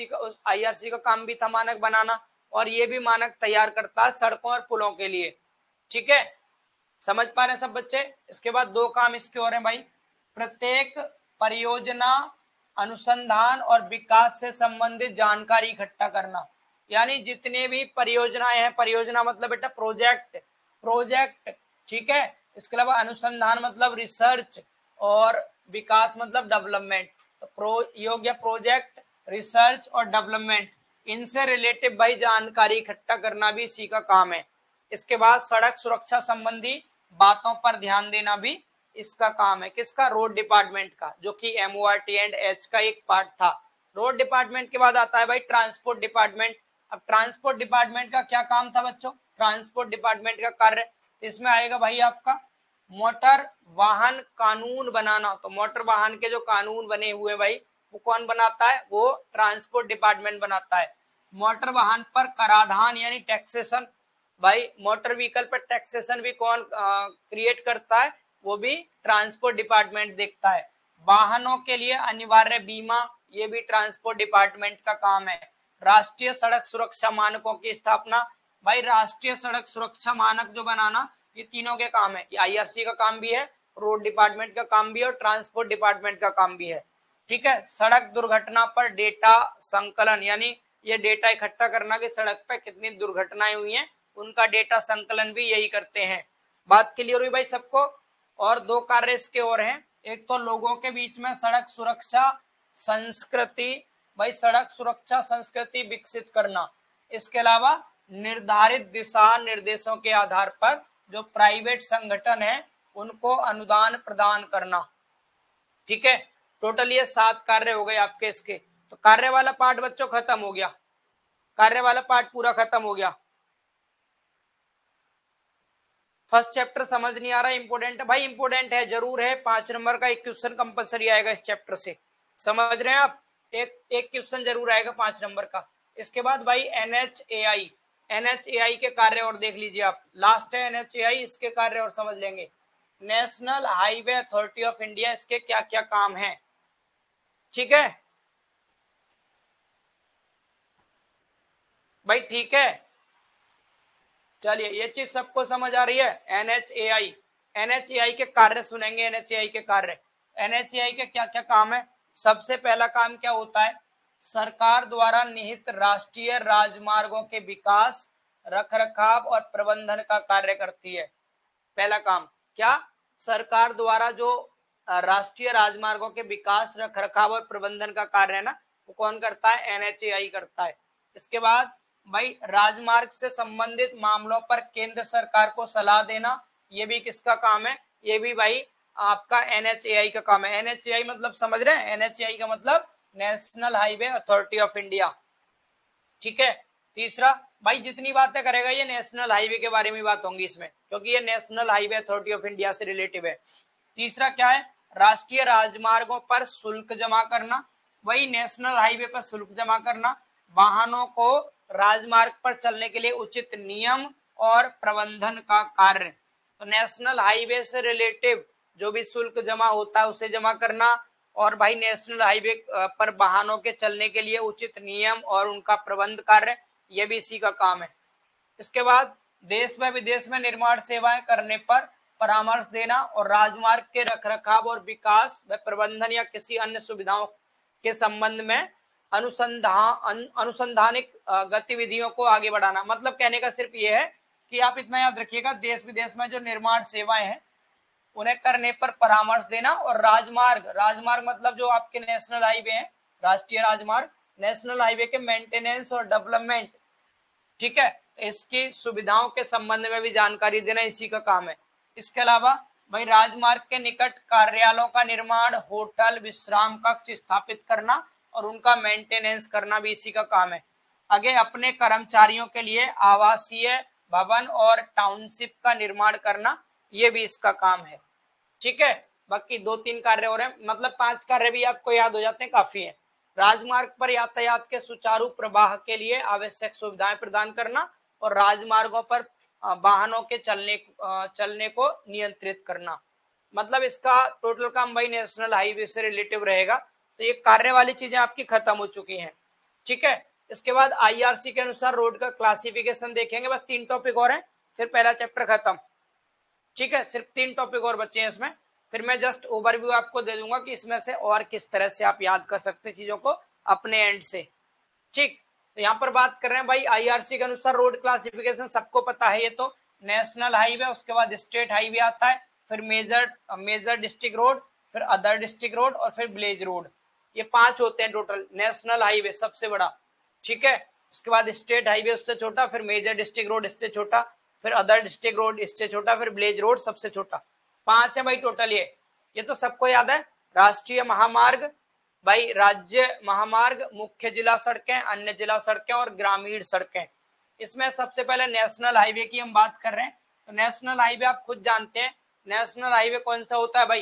IRC का काम भी था मानक बनाना, और ये भी मानक तैयार करता है सड़कों और पुलों के लिए। ठीक है, समझ पा रहे हैं सब बच्चे। इसके बाद दो काम इसके और हैं भाई, प्रत्येक परियोजना अनुसंधान और विकास से संबंधित जानकारी इकट्ठा करना, यानी जितने भी परियोजनाएं हैं, परियोजना मतलब बेटा प्रोजेक्ट, ठीक है। इसके अलावा अनुसंधान मतलब रिसर्च और विकास मतलब डेवलपमेंट, तो प्रोजेक्ट, रिसर्च और डेवलपमेंट, इनसे रिलेटिव भाई जानकारी इकट्ठा करना भी इसी का काम है। इसके बाद सड़क सुरक्षा संबंधी बातों पर ध्यान देना भी इसका काम है, किसका, रोड डिपार्टमेंट का, जो कि MORT&H का एक पार्ट था। रोड डिपार्टमेंट के बाद आता है भाई ट्रांसपोर्ट डिपार्टमेंट। अब ट्रांसपोर्ट डिपार्टमेंट का क्या काम था बच्चों, ट्रांसपोर्ट डिपार्टमेंट का कार्य इसमें आएगा भाई आपका मोटर वाहन कानून बनाना। तो मोटर वाहन के जो कानून बने हुए भाई वो कौन बनाता है, वो ट्रांसपोर्ट डिपार्टमेंट बनाता है। मोटर वाहन पर कराधान यानी टैक्सेशन, भाई मोटर व्हीकल पर टैक्सेशन भी कौन क्रिएट करता है, वो भी ट्रांसपोर्ट डिपार्टमेंट देखता है। वाहनों के लिए अनिवार्य बीमा, ये भी ट्रांसपोर्ट डिपार्टमेंट का काम है। राष्ट्रीय सड़क सुरक्षा मानकों की स्थापना, भाई राष्ट्रीय सड़क सुरक्षा मानक जो बनाना, ये तीनों के काम है। IRC का काम भी है, रोड डिपार्टमेंट का काम भी है और ट्रांसपोर्ट डिपार्टमेंट का काम भी है। ठीक है, सड़क दुर्घटना पर डेटा संकलन, यानी ये डेटा इकट्ठा करना कि सड़क पर कितनी दुर्घटनाएं हुई हैं, उनका डेटा संकलन भी यही करते हैं। बात क्लियर हुई भाई सबको। और दो कार्य इसके और हैं, एक तो लोगों के बीच में सड़क सुरक्षा संस्कृति, भाई सड़क सुरक्षा संस्कृति विकसित करना। इसके अलावा निर्धारित दिशा निर्देशों के आधार पर जो प्राइवेट संगठन है उनको अनुदान प्रदान करना। ठीक है, टोटल ये 7 कार्य हो गए आपके इसके। तो कार्य वाला पार्ट बच्चों खत्म हो गया, कार्य वाला पार्ट पूरा खत्म हो गया। फर्स्ट चैप्टर समझ नहीं आ रहा, इंपोर्टेंट भाई, इंपोर्टेंट है जरूर है, 5 नंबर का एक क्वेश्चन कंपलसरी आएगा इस चैप्टर से, समझ रहे हैं आप, एक क्वेश्चन जरूर आएगा 5 नंबर का। इसके बाद भाई NHAI के कार्य और देख लीजिए आप, लास्ट है NHAI, इसके कार्य और समझ लेंगे। National highway authority of India, इसके क्या क्या काम है। ठीक है भाई, ठीक है। चलिए, ये चीज सबको समझ आ रही है। एनएचएआई, एनएचएआई के कार्य सुनेंगे। एनएचएआई के कार्य, एनएचएआई के क्या क्या काम है। सबसे पहला काम क्या होता है, सरकार द्वारा निहित राष्ट्रीय राजमार्गों के विकास, रखरखाव और प्रबंधन का कार्य करती है। पहला काम क्या, सरकार द्वारा जो राष्ट्रीय राजमार्गों के विकास, रखरखाव और प्रबंधन का कार्य है ना, वो कौन करता है, एनएचएआई करता है। इसके बाद भाई, राजमार्ग से संबंधित मामलों पर केंद्र सरकार को सलाह देना, ये भी किसका काम है, ये भी भाई आपका एनएचएआई का काम है। एनएचएआई मतलब समझ रहे हैं, एनएचएआई का मतलब national highway authority of India. ठीक है। तीसरा भाई, जितनी बातें करेगा ये नेशनल हाईवे के बारे में बात होंगी इसमें, क्योंकि ये national highway authority of India से रिलेटिव है। तीसरा क्या है, राष्ट्रीय राजमार्गों पर शुल्क जमा करना, वही नेशनल हाईवे पर शुल्क जमा करना, वाहनों को राजमार्ग पर चलने के लिए उचित नियम और प्रबंधन का कार्य। तो नेशनल हाईवे से रिलेटिव जो भी शुल्क जमा होता है उसे जमा करना, और भाई नेशनल हाईवे पर वाहनों के चलने के लिए उचित नियम और उनका प्रबंध कार्य, ये भी इसी का काम है। इसके बाद देश व विदेश में निर्माण सेवाएं करने पर परामर्श देना, और राजमार्ग के रखरखाव और विकास व प्रबंधन या किसी अन्य सुविधाओं के संबंध में अनुसंधानिक गतिविधियों को आगे बढ़ाना। मतलब कहने का सिर्फ ये है कि आप इतना याद रखिएगा, देश विदेश में जो निर्माण सेवाएं हैं उन्हें करने पर परामर्श देना, और राजमार्ग, राजमार्ग मतलब जो आपके नेशनल हाईवे हैं, राष्ट्रीय राजमार्ग, नेशनल हाईवे के मेंटेनेंस और डेवलपमेंट, ठीक है, इसकी सुविधाओं के संबंध में भी जानकारी देना इसी का काम है। इसके अलावा भाई, राजमार्ग के निकट कार्यालयों का निर्माण, होटल, विश्राम कक्ष स्थापित करना और उनका मेंटेनेंस करना भी इसी का काम है। आगे, अपने कर्मचारियों के लिए आवासीय भवन और टाउनशिप का निर्माण करना, ये भी इसका काम है। ठीक है, बाकी 2-3 कार्य हो रहे हैं, मतलब 5 कार्य भी आपको याद हो जाते हैं, काफी है। राजमार्ग पर यातायात के सुचारू प्रवाह के लिए आवश्यक सुविधाएं प्रदान करना, और राजमार्गों पर वाहनों के चलने को नियंत्रित करना। मतलब इसका टोटल काम भाई नेशनल हाईवे से रिलेटिव रहेगा। तो ये कार्य वाली चीजें आपकी खत्म हो चुकी हैं। ठीक है। इसके बाद आईआरसी के अनुसार रोड का क्लासिफिकेशन देखेंगे, बस 3 टॉपिक और हैं, फिर पहला चैप्टर खत्म। ठीक है, सिर्फ 3 टॉपिक और बचे हैं इसमें, फिर मैं जस्ट ओवरव्यू आपको दे दूंगा कि इसमें से और किस तरह से आप याद कर सकते हैं चीजों को अपने एंड से। ठीक, तो यहाँ पर बात कर रहे हैं भाई आईआरसी के अनुसार रोड क्लासिफिकेशन, सबको पता है ये तो। नेशनल हाईवे, उसके बाद स्टेट हाईवे आता है, फिर मेजर डिस्ट्रिक्ट रोड, फिर अदर डिस्ट्रिक्ट रोड, और फिर विलेज रोड। ये 5 होते हैं टोटल। नेशनल हाईवे सबसे बड़ा, ठीक है, उसके बाद स्टेट हाईवे उससे छोटा, फिर मेजर डिस्ट्रिक्ट रोड इससे छोटा, फिर अदर डिस्ट्रिक्ट रोड इससे छोटा, फिर विलेज रोड सबसे छोटा। 5 है भाई टोटल ये तो सबको याद है। राष्ट्रीय महामार्ग भाई, राज्य महामार्ग, मुख्य जिला सड़कें, अन्य जिला सड़कें और ग्रामीण सड़कें। इसमें सबसे पहले नेशनल हाईवे की हम बात कर रहे हैं। तो नेशनल हाईवे आप खुद जानते हैं, नेशनल हाईवे कौन सा होता है भाई,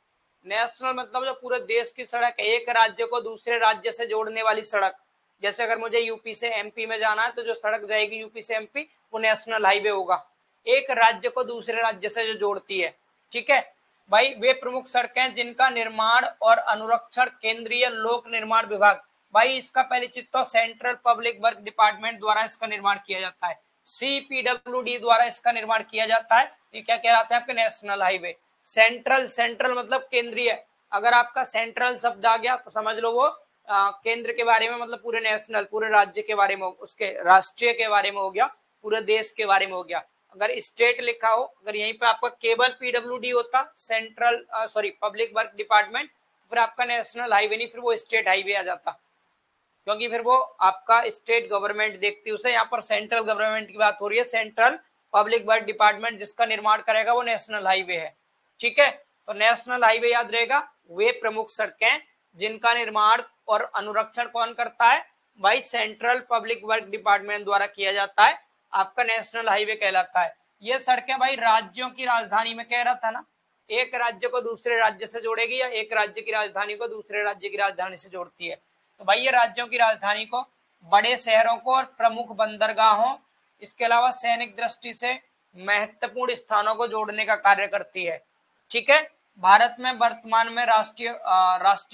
नेशनल मतलब जो पूरे देश की सड़क है, एक राज्य को दूसरे राज्य से जोड़ने वाली सड़क। जैसे अगर मुझे यूपी से एमपी में जाना है तो जो सड़क जाएगी यूपी से एमपी वो नेशनल हाईवे होगा, एक राज्य को दूसरे राज्य से जो जोड़ती है। ठीक है भाई, वे प्रमुख सड़कें जिनका निर्माण और अनुरक्षण केंद्रीय लोक निर्माण विभाग, भाई इसका पहले चित्तो सेंट्रल पब्लिक वर्क डिपार्टमेंट द्वारा इसका निर्माण किया जाता है, सीपीडब्ल्यूडी द्वारा इसका निर्माण किया जाता है। ये क्या कह रहा था आपके, नेशनल हाईवे। सेंट्रल, सेंट्रल मतलब केंद्रीय, अगर आपका सेंट्रल शब्द आ गया तो समझ लो वो केंद्र के बारे में, मतलब पूरे नेशनल, पूरे राज्य के बारे में, उसके राष्ट्रीय के बारे में हो गया, पूरे देश के बारे में हो गया। अगर स्टेट लिखा हो, अगर यहीं पे आपका केवल पीडब्ल्यूडी होता, सेंट्रल पब्लिक वर्क डिपार्टमेंट, फिर आपका नेशनल हाईवे नहीं, फिर वो स्टेट हाईवे आ जाता, क्योंकि फिर वो आपका स्टेट गवर्नमेंट देखती है उसे। यहाँ पर सेंट्रल गवर्नमेंट की बात हो रही है, सेंट्रल पब्लिक वर्क डिपार्टमेंट जिसका निर्माण करेगा वो नेशनल हाईवे है। ठीक है, तो नेशनल हाईवे याद रहेगा, वे प्रमुख सड़कें जिनका निर्माण और अनुरक्षण कौन करता है भाई, सेंट्रल पब्लिक वर्क डिपार्टमेंट द्वारा किया जाता है, आपका नेशनल हाईवे कहलाता है। ये सड़कें भाई राज्यों की राजधानी में, कह रहा था ना, एक राज्य को दूसरे राज्य से जोड़ेगी, या एक राज्य की राजधानी को दूसरे राज्य की राजधानी से जोड़ती है। तो भाई ये राज्यों की राजधानी को, बड़े शहरों को और प्रमुख बंदरगाहों, इसके अलावा सैनिक दृष्टि से महत्वपूर्ण स्थानों को जोड़ने का कार्य करती है। ठीक है, भारत में वर्तमान में राष्ट्रीय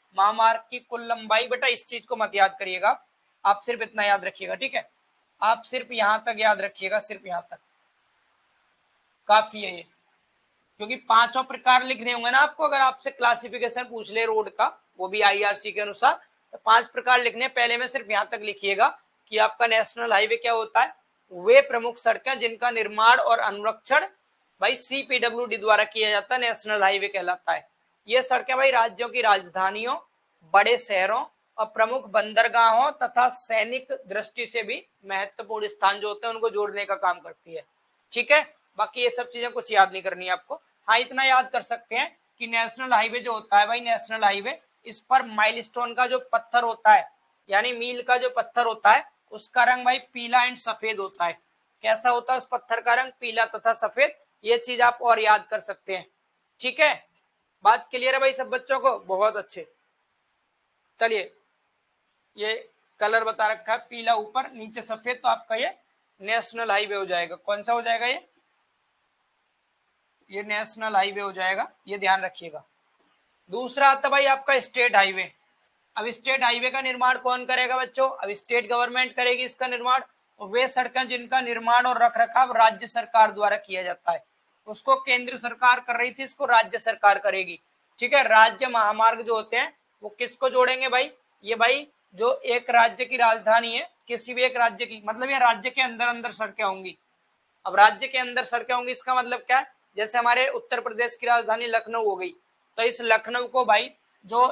महामार्ग की कुल लंबाई, बेटा इस चीज को मत याद करिएगा, आप सिर्फ इतना याद रखिएगा, ठीक है, आप सिर्फ यहां तक याद रखिएगा, सिर्फ यहां तक काफी है ये, क्योंकि पांचों प्रकार लिखने होंगे ना आपको, अगर आपसे क्लासिफिकेशन पूछ ले रोड का, वो भी आईआरसी के अनुसार, तो 5 प्रकार लिखने, पहले में सिर्फ यहां तक लिखिएगा कि आपका नेशनल हाईवे क्या होता है, वे प्रमुख सड़कें जिनका निर्माण और अनुरक्षण भाई सीपीडब्ल्यूडी द्वारा किया जाता है, नेशनल हाईवे कहलाता है। ये सड़कें भाई राज्यों की राजधानियों, बड़े शहरों और प्रमुख बंदरगाहों तथा सैनिक दृष्टि से भी महत्वपूर्ण स्थान जो होते हैं उनको जोड़ने का काम करती है, ठीक है। बाकी ये सब चीजें कुछ याद नहीं करनी है आपको, हाँ इतना याद कर सकते हैं कि नेशनल हाईवे जो होता है भाई, नेशनल हाईवे, इस पर माइलस्टोन का जो पत्थर होता है, यानी मील का जो पत्थर होता है, उसका रंग भाई पीला एंड सफेद होता है। कैसा होता है उस पत्थर का रंग? पीला तथा सफेद। ये चीज आप और याद कर सकते हैं, ठीक है। बात क्लियर है भाई सब बच्चों को? बहुत अच्छे। चलिए, ये कलर बता रखा है, पीला ऊपर नीचे सफेद, तो आपका ये नेशनल हाईवे हो जाएगा। कौन सा हो जाएगा? ये नेशनल हाईवे हो जाएगा, ये ध्यान रखिएगा। दूसरा आता भाई आपका स्टेट हाईवे। अब स्टेट हाईवे का निर्माण कौन करेगा बच्चों? अब स्टेट गवर्नमेंट करेगी इसका निर्माण, और वे सड़कें जिनका निर्माण और रखरखाव राज्य सरकार द्वारा किया जाता है। उसको केंद्र सरकार कर रही थी, इसको राज्य सरकार करेगी, ठीक है। राज्य महामार्ग जो होते हैं वो किसको जोड़ेंगे भाई? ये भाई जो एक राज्य की राजधानी है, किसी भी एक राज्य की, मतलब ये राज्य के अंदर अंदर सड़कें होंगी। अब राज्य के अंदर सड़कें होंगी इसका मतलब क्या है? जैसे हमारे उत्तर प्रदेश की राजधानी लखनऊ हो गई, तो इस लखनऊ को भाई जो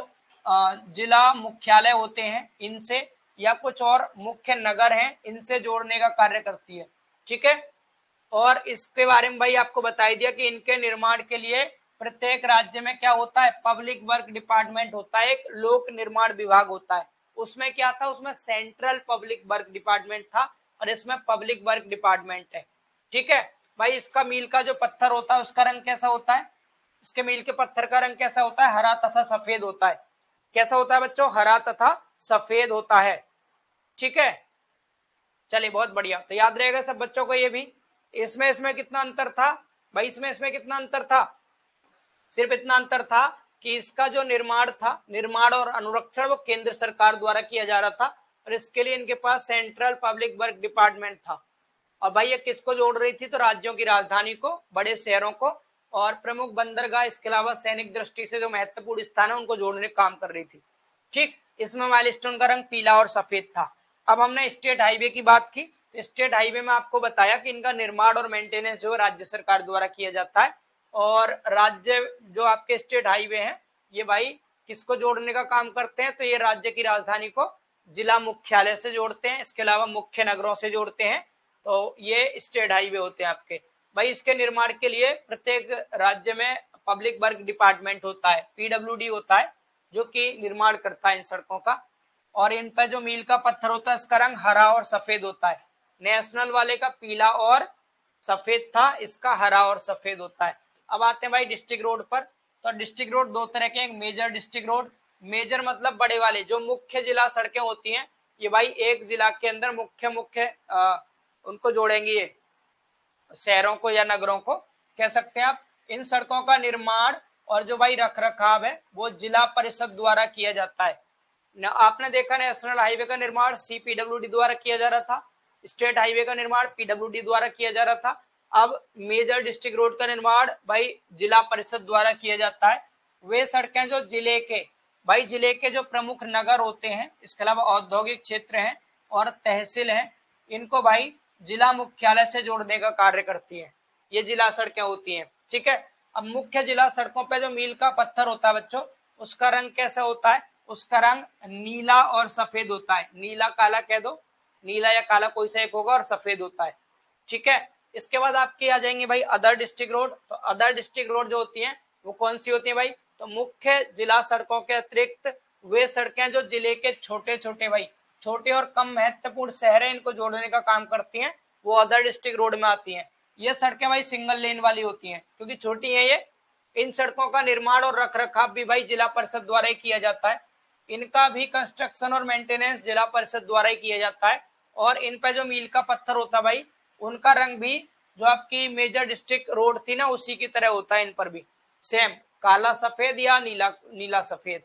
जिला मुख्यालय होते हैं इनसे, या कुछ और मुख्य नगर हैं इनसे जोड़ने का कार्य करती है, ठीक है। और इसके बारे में भाई आपको बता दिया कि इनके निर्माण के लिए प्रत्येक राज्य में क्या होता है? पब्लिक वर्क डिपार्टमेंट होता है, एक लोक निर्माण विभाग होता है। उसमें क्या था? उसमें सेंट्रल पब्लिक वर्क डिपार्टमेंट था, और इसमें पब्लिक वर्क डिपार्टमेंट है, ठीक है भाई। इसका मील का जो पत्थर होता है उसका रंग कैसा होता है? इसके मील के पत्थर का रंग कैसा होता है? हरा तथा सफेद होता है। कैसा होता है बच्चों? हरा तथा सफेद होता है, ठीक है। चलिए बहुत बढ़िया, तो याद रहेगा सब बच्चों को ये भी। इसमें कितना अंतर था भाई? इसमें कितना अंतर था? सिर्फ इतना अंतर था कि इसका जो निर्माण था, निर्माण और अनुरक्षण, वो केंद्र सरकार द्वारा किया जा रहा था, और इसके लिए इनके पास सेंट्रल पब्लिक वर्क डिपार्टमेंट था। और भाई ये किसको जोड़ रही थी? तो राज्यों की राजधानी को, बड़े शहरों को और प्रमुख बंदरगाह, इसके अलावा सैनिक दृष्टि से जो महत्वपूर्ण स्थान है उनको जोड़ने का काम कर रही थी, ठीक। इसमें माइलस्टोन का रंग पीला और सफेद था। अब हमने स्टेट हाईवे की बात की, तो स्टेट हाईवे में आपको बताया कि इनका निर्माण और मेंटेनेंस जो राज्य सरकार द्वारा किया जाता है। और राज्य जो आपके स्टेट हाईवे हैं ये भाई किसको जोड़ने का काम करते हैं? तो ये राज्य की राजधानी को जिला मुख्यालय से जोड़ते हैं, इसके अलावा मुख्य नगरों से जोड़ते हैं, तो ये स्टेट हाईवे होते हैं आपके। भाई इसके निर्माण के लिए प्रत्येक राज्य में पब्लिक वर्क डिपार्टमेंट होता है, पीडब्ल्यूडी होता है, जो कि निर्माण करता है इन सड़कों का। और इन पर जो मील का पत्थर होता है इसका रंग हरा और सफेद होता है। नेशनल वाले का पीला और सफेद था, इसका हरा और सफेद होता है। अब आते हैं भाई डिस्ट्रिक्ट रोड पर। तो डिस्ट्रिक्ट रोड दो तरह के हैं, मेजर डिस्ट्रिक्ट रोड। मेजर मतलब बड़े वाले, जो मुख्य जिला सड़कें होती हैं, ये भाई एक जिला के अंदर मुख्य उनको जोड़ेंगे, ये शहरों को या नगरों को कह सकते हैं आप। इन सड़कों का निर्माण और जो भाई रख रखाव है वो जिला परिषद द्वारा किया जाता है। आपने देखा नेशनल हाईवे का निर्माण सीपीडब्ल्यूडी द्वारा किया जा रहा था, स्टेट हाईवे का निर्माण पीडब्ल्यूडी द्वारा किया जा रहा था। अब मेजर डिस्ट्रिक्ट रोड का निर्माण भाई जिला परिषद द्वारा किया जाता है। वे सड़कें जो जिले के भाई, जिले के जो प्रमुख नगर होते हैं, इसके अलावा औद्योगिक क्षेत्र हैं और तहसील हैं, इनको भाई जिला मुख्यालय से जोड़ने का कार्य करती है। ये जिला सड़कें होती हैं, ठीक है। अब मुख्य जिला सड़कों पे जो मील का पत्थर होता है बच्चों, उसका रंग कैसा होता है? उसका रंग नीला और सफेद होता है। नीला काला कह दो, नीला या काला कोई सा एक होगा, और सफेद होता है, ठीक है। इसके बाद आपके आ जाएंगे भाई अदर डिस्ट्रिक्ट रोड। तो अदर डिस्ट्रिक्ट रोड जो होती हैं वो कौन सी होती है भाई? तो मुख्य जिला सड़कों के अतिरिक्त वे सड़कें जो जिले के छोटे छोटे भाई, छोटे और कम महत्वपूर्ण शहर है, इनको जोड़ने का काम करती हैं, वो अदर डिस्ट्रिक्ट रोड में आती हैं। ये सड़कें भाई सिंगल लेन वाली होती हैं, क्योंकि छोटी है ये। इन सड़कों का निर्माण और रख रखाव भी भाई जिला परिषद द्वारा ही किया जाता है। इनका भी कंस्ट्रक्शन और मेंटेनेंस जिला परिषद द्वारा ही किया जाता है। और इन पे जो मील का पत्थर होता है भाई, उनका रंग भी जो आपकी मेजर डिस्ट्रिक्ट रोड थी ना, उसी की तरह होता है। इन पर भी सेम काला सफेद या नीला नीला सफेद।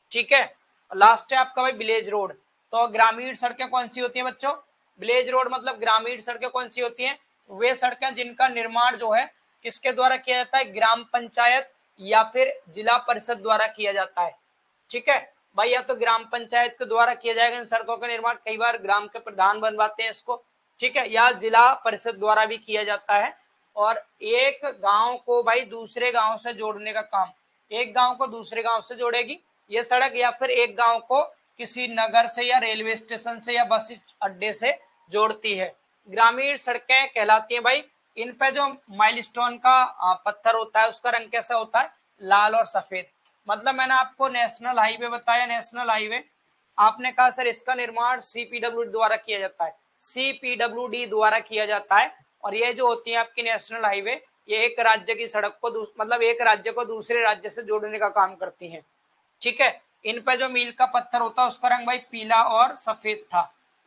ठीक है। लास्ट है आपका भाई विलेज रोड। तो ग्रामीण सड़कें कौन सी होती हैं बच्चों? विलेज रोड मतलब ग्रामीण सड़कें कौन सी होती हैं? वे सड़कें जिनका निर्माण जो है किसके द्वारा किया जाता है? ग्राम पंचायत या फिर जिला परिषद द्वारा किया जाता है। ठीक है भाई, या तो ग्राम पंचायत के द्वारा किया जाएगा इन सड़कों का निर्माण, कई बार ग्राम के प्रधान बनवाते हैं इसको, ठीक है, या जिला परिषद द्वारा भी किया जाता है। और एक गांव को भाई दूसरे गांव से जोड़ने का काम, एक गांव को दूसरे गांव से जोड़ेगी ये सड़क, या फिर एक गांव को किसी नगर से या रेलवे स्टेशन से या बस अड्डे से जोड़ती है। ग्रामीण सड़कें कहलाती हैं भाई। इन पे जो माइलस्टोन का पत्थर होता है उसका रंग कैसा होता है? लाल और सफेद। मतलब मैंने आपको नेशनल हाईवे बताया, नेशनल हाईवे आपने कहा सर इसका निर्माण सीपीडब्ल्यूडी द्वारा किया जाता है, सीपीडब्ल्यूडी द्वारा किया जाता है। और ये जो होती है आपकी नेशनल हाईवे, ये एक राज्य की सड़क को मतलब एक राज्य को दूसरे राज्य से जोड़ने का काम करती है। ठीक है, इन पे जो मील का पत्थर होता है उसका रंग भाई पीला और सफेद था,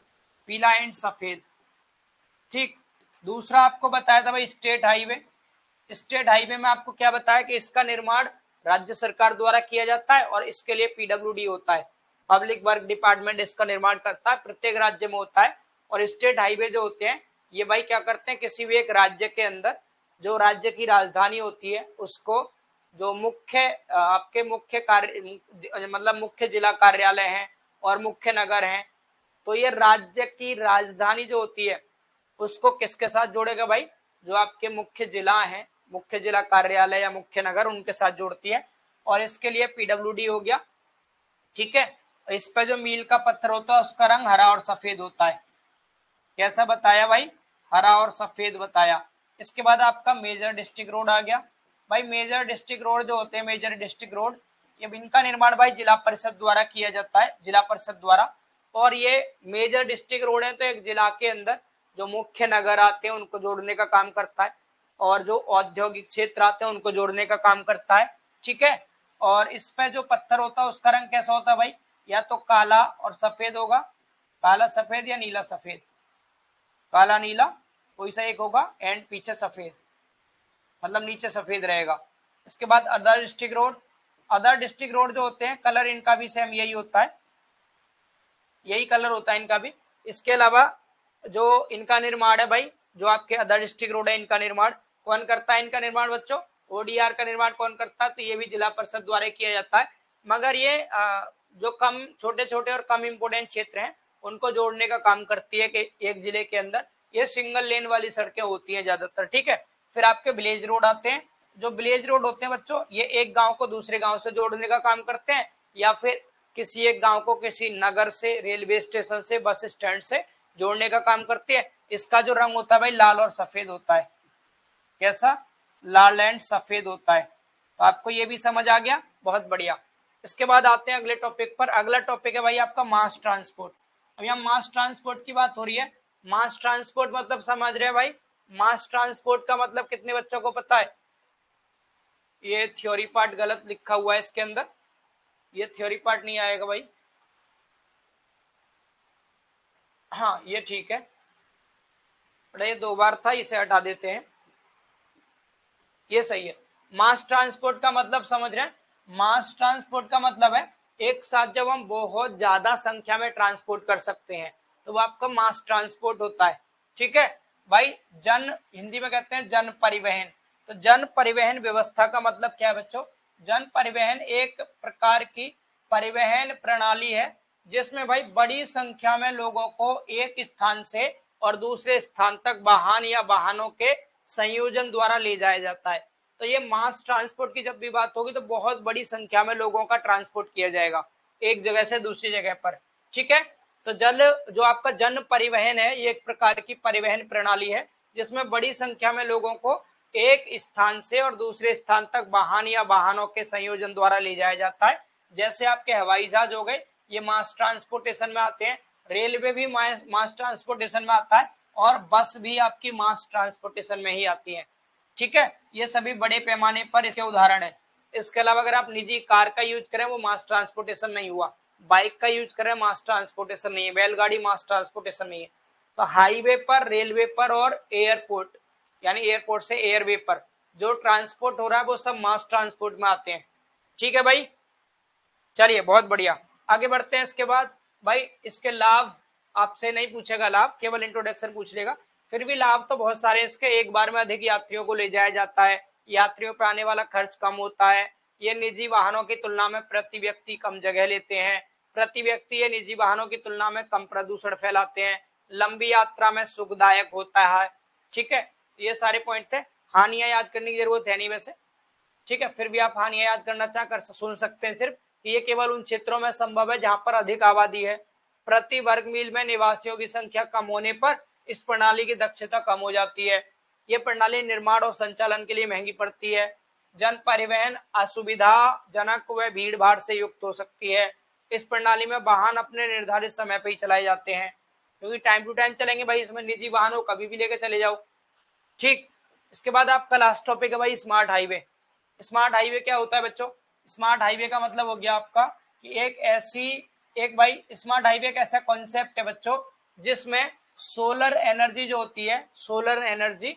पीला एंड सफेद। ठीक, दूसरा आपको बताया था भाई स्टेट हाईवे। स्टेट हाईवे में आपको क्या बताया कि इसका निर्माण राज्य सरकार द्वारा किया जाता है और इसके लिए पीडब्ल्यूडी होता है, पब्लिक वर्क डिपार्टमेंट इसका निर्माण करता है, प्रत्येक राज्य में होता है। और स्टेट हाईवे जो होते हैं ये भाई क्या करते हैं, किसी भी एक राज्य के अंदर जो राज्य की राजधानी होती है उसको, जो मुख्य आपके मुख्य कार्य मतलब मुख्य जिला कार्यालय हैं और मुख्य नगर हैं, तो ये राज्य की राजधानी जो होती है उसको किसके साथ जोड़ेगा भाई? जो आपके मुख्य जिला हैं, मुख्य जिला कार्यालय या मुख्य नगर, उनके साथ जोड़ती है। और इसके लिए पीडब्ल्यूडी हो गया। ठीक है, इस पर जो मील का पत्थर होता है उसका रंग हरा और सफेद होता है। कैसा बताया भाई? हरा और सफेद बताया। इसके बाद आपका मेजर डिस्ट्रिक्ट रोड आ गया। भाई मेजर डिस्ट्रिक्ट रोड जो होते हैं, मेजर डिस्ट्रिक्ट रोड, ये इनका निर्माण भाई जिला परिषद द्वारा किया जाता है, जिला परिषद द्वारा। और ये मेजर डिस्ट्रिक्ट रोड है तो एक जिला के अंदर जो मुख्य नगर आते हैं उनको जोड़ने का काम करता है, और जो औद्योगिक क्षेत्र आते हैं उनको जोड़ने का काम करता है। ठीक है, और इस पे जो पत्थर होता है उसका रंग कैसा होता है भाई? या तो काला और सफेद होगा, काला सफेद या नीला सफेद, काला नीला कोई सा एक होगा, एंड पीछे सफेद, मतलब नीचे सफेद रहेगा। इसके बाद other district road, other district road जो होते हैं कलर इनका भी सेम यही होता है, यही कलर होता है इनका भी। इसके अलावा जो इनका निर्माण है भाई, जो आपके अदर डिस्ट्रिक्ट रोड है इनका निर्माण कौन करता है? इनका निर्माण बच्चों ओडीआर का निर्माण कौन करता है? तो ये भी जिला परिषद द्वारा किया जाता है। मगर ये जो कम छोटे छोटे और कम इंपोर्टेंट क्षेत्र हैं उनको जोड़ने का काम करती है कि एक जिले के अंदर ये सिंगल लेन वाली सड़कें होती हैं ज्यादातर। ठीक है, फिर आपके विलेज रोड आते हैं। जो विलेज रोड होते हैं बच्चों ये एक गांव को दूसरे गांव से जोड़ने का काम करते हैं, या फिर किसी एक गांव को किसी नगर से, रेलवे स्टेशन से, बस स्टैंड से जोड़ने का काम करती है। इसका जो रंग होता है भाई लाल और सफेद होता है। कैसा? लाल एंड सफेद होता है। तो आपको ये भी समझ आ गया, बहुत बढ़िया। इसके बाद आते हैं अगले टॉपिक पर। अगला टॉपिक है भाई आपका मास ट्रांसपोर्ट। अब यहाँ मास ट्रांसपोर्ट की बात हो रही है। मास ट्रांसपोर्ट मतलब समझ रहे हैं भाई? मास ट्रांसपोर्ट का मतलब कितने बच्चों को पता है? ये थ्योरी पार्ट गलत लिखा हुआ है इसके अंदर, ये थ्योरी पार्ट नहीं आएगा भाई। हाँ ये ठीक है, ये 2 बार था, इसे हटा देते हैं, ये सही है। मास ट्रांसपोर्ट का मतलब समझ रहे हैं? मास ट्रांसपोर्ट का मतलब है एक साथ जब हम बहुत ज्यादा संख्या में ट्रांसपोर्ट कर सकते हैं तो वो आपका मास ट्रांसपोर्ट होता है। ठीक है भाई, जन हिंदी में कहते हैं जन परिवहन। तो जन परिवहन व्यवस्था का मतलब क्या है बच्चों? जन परिवहन एक प्रकार की परिवहन प्रणाली है जिसमें भाई बड़ी संख्या में लोगों को एक स्थान से और दूसरे स्थान तक वाहन या वाहनों के संयोजन द्वारा ले जाया जाता है। तो ये मास ट्रांसपोर्ट की जब भी बात होगी तो बहुत बड़ी संख्या में लोगों का ट्रांसपोर्ट किया जाएगा एक जगह से दूसरी जगह पर। ठीक है, तो जल जो आपका जन परिवहन है ये एक प्रकार की परिवहन प्रणाली है जिसमें बड़ी संख्या में लोगों को एक स्थान से और दूसरे स्थान तक वाहन या वाहनों के संयोजन द्वारा ले जाया जाता है। जैसे आपके हवाई जहाज हो गए, ये मास ट्रांसपोर्टेशन में आते हैं, रेलवे भी मास ट्रांसपोर्टेशन में आता है, और बस भी आपकी मास ट्रांसपोर्टेशन में ही आती है। ठीक है, ये सभी बड़े पैमाने पर इसके उदाहरण है। इसके अलावा अगर आप निजी कार का यूज करें वो मास ट्रांसपोर्टेशन नहीं हुआ, बाइक का यूज करें मास ट्रांसपोर्टेशन नहीं है, बैलगाड़ी मास ट्रांसपोर्टेशन नहीं है। तो हाईवे पर, रेलवे पर और एयरपोर्ट यानी एयरपोर्ट से एयरवे पर जो ट्रांसपोर्ट हो रहा है वो सब मास ट्रांसपोर्ट में आते हैं। ठीक है भाई, चलिए बहुत बढ़िया, आगे बढ़ते हैं। इसके बाद भाई इसके लाभ आपसे नहीं पूछेगा, लाभ केवल इंट्रोडक्शन पूछ लेगा। फिर भी लाभ तो बहुत सारे इसके, एक बार में अधिक यात्रियों को ले जाया जाता है, यात्रियों पर आने वाला खर्च कम होता है, ये निजी वाहनों की तुलना में प्रति व्यक्ति कम जगह लेते हैं, प्रति व्यक्ति ये निजी वाहनों की तुलना में कम प्रदूषण फैलाते हैं, लंबी यात्रा में सुखदायक होता है। ठीक है, ये सारे पॉइंट थे। हानियां याद करने की जरूरत है नहीं वैसे, ठीक है, फिर भी आप हानियां याद करना चाह कर सुन सकते हैं सिर्फ कि ये केवल उन क्षेत्रों में संभव है जहां पर अधिक आबादी है, प्रति वर्ग मील में निवासियों की संख्या कम होने पर इस प्रणाली की दक्षता कम हो जाती है, ये प्रणाली निर्माण और संचालन के लिए महंगी पड़ती है, जन परिवहन असुविधाजनक व भीड़ भाड़ से युक्त हो सकती है, इस प्रणाली में वाहन अपने निर्धारित समय पर ही चलाए जाते हैं, क्योंकि टाइम टू टाइम चलेंगे भाई, इसमें निजी वाहन हो कभी भी लेके चले जाओ। ठीक, इसके बाद आपका लास्ट टॉपिक है भाई स्मार्ट हाईवे। स्मार्ट हाईवे क्या होता है बच्चों? स्मार्ट हाईवे का मतलब हो गया आपका कि एक भाई स्मार्ट हाईवे एक ऐसा कॉन्सेप्ट है बच्चों जिसमें सोलर एनर्जी जो होती है, सोलर एनर्जी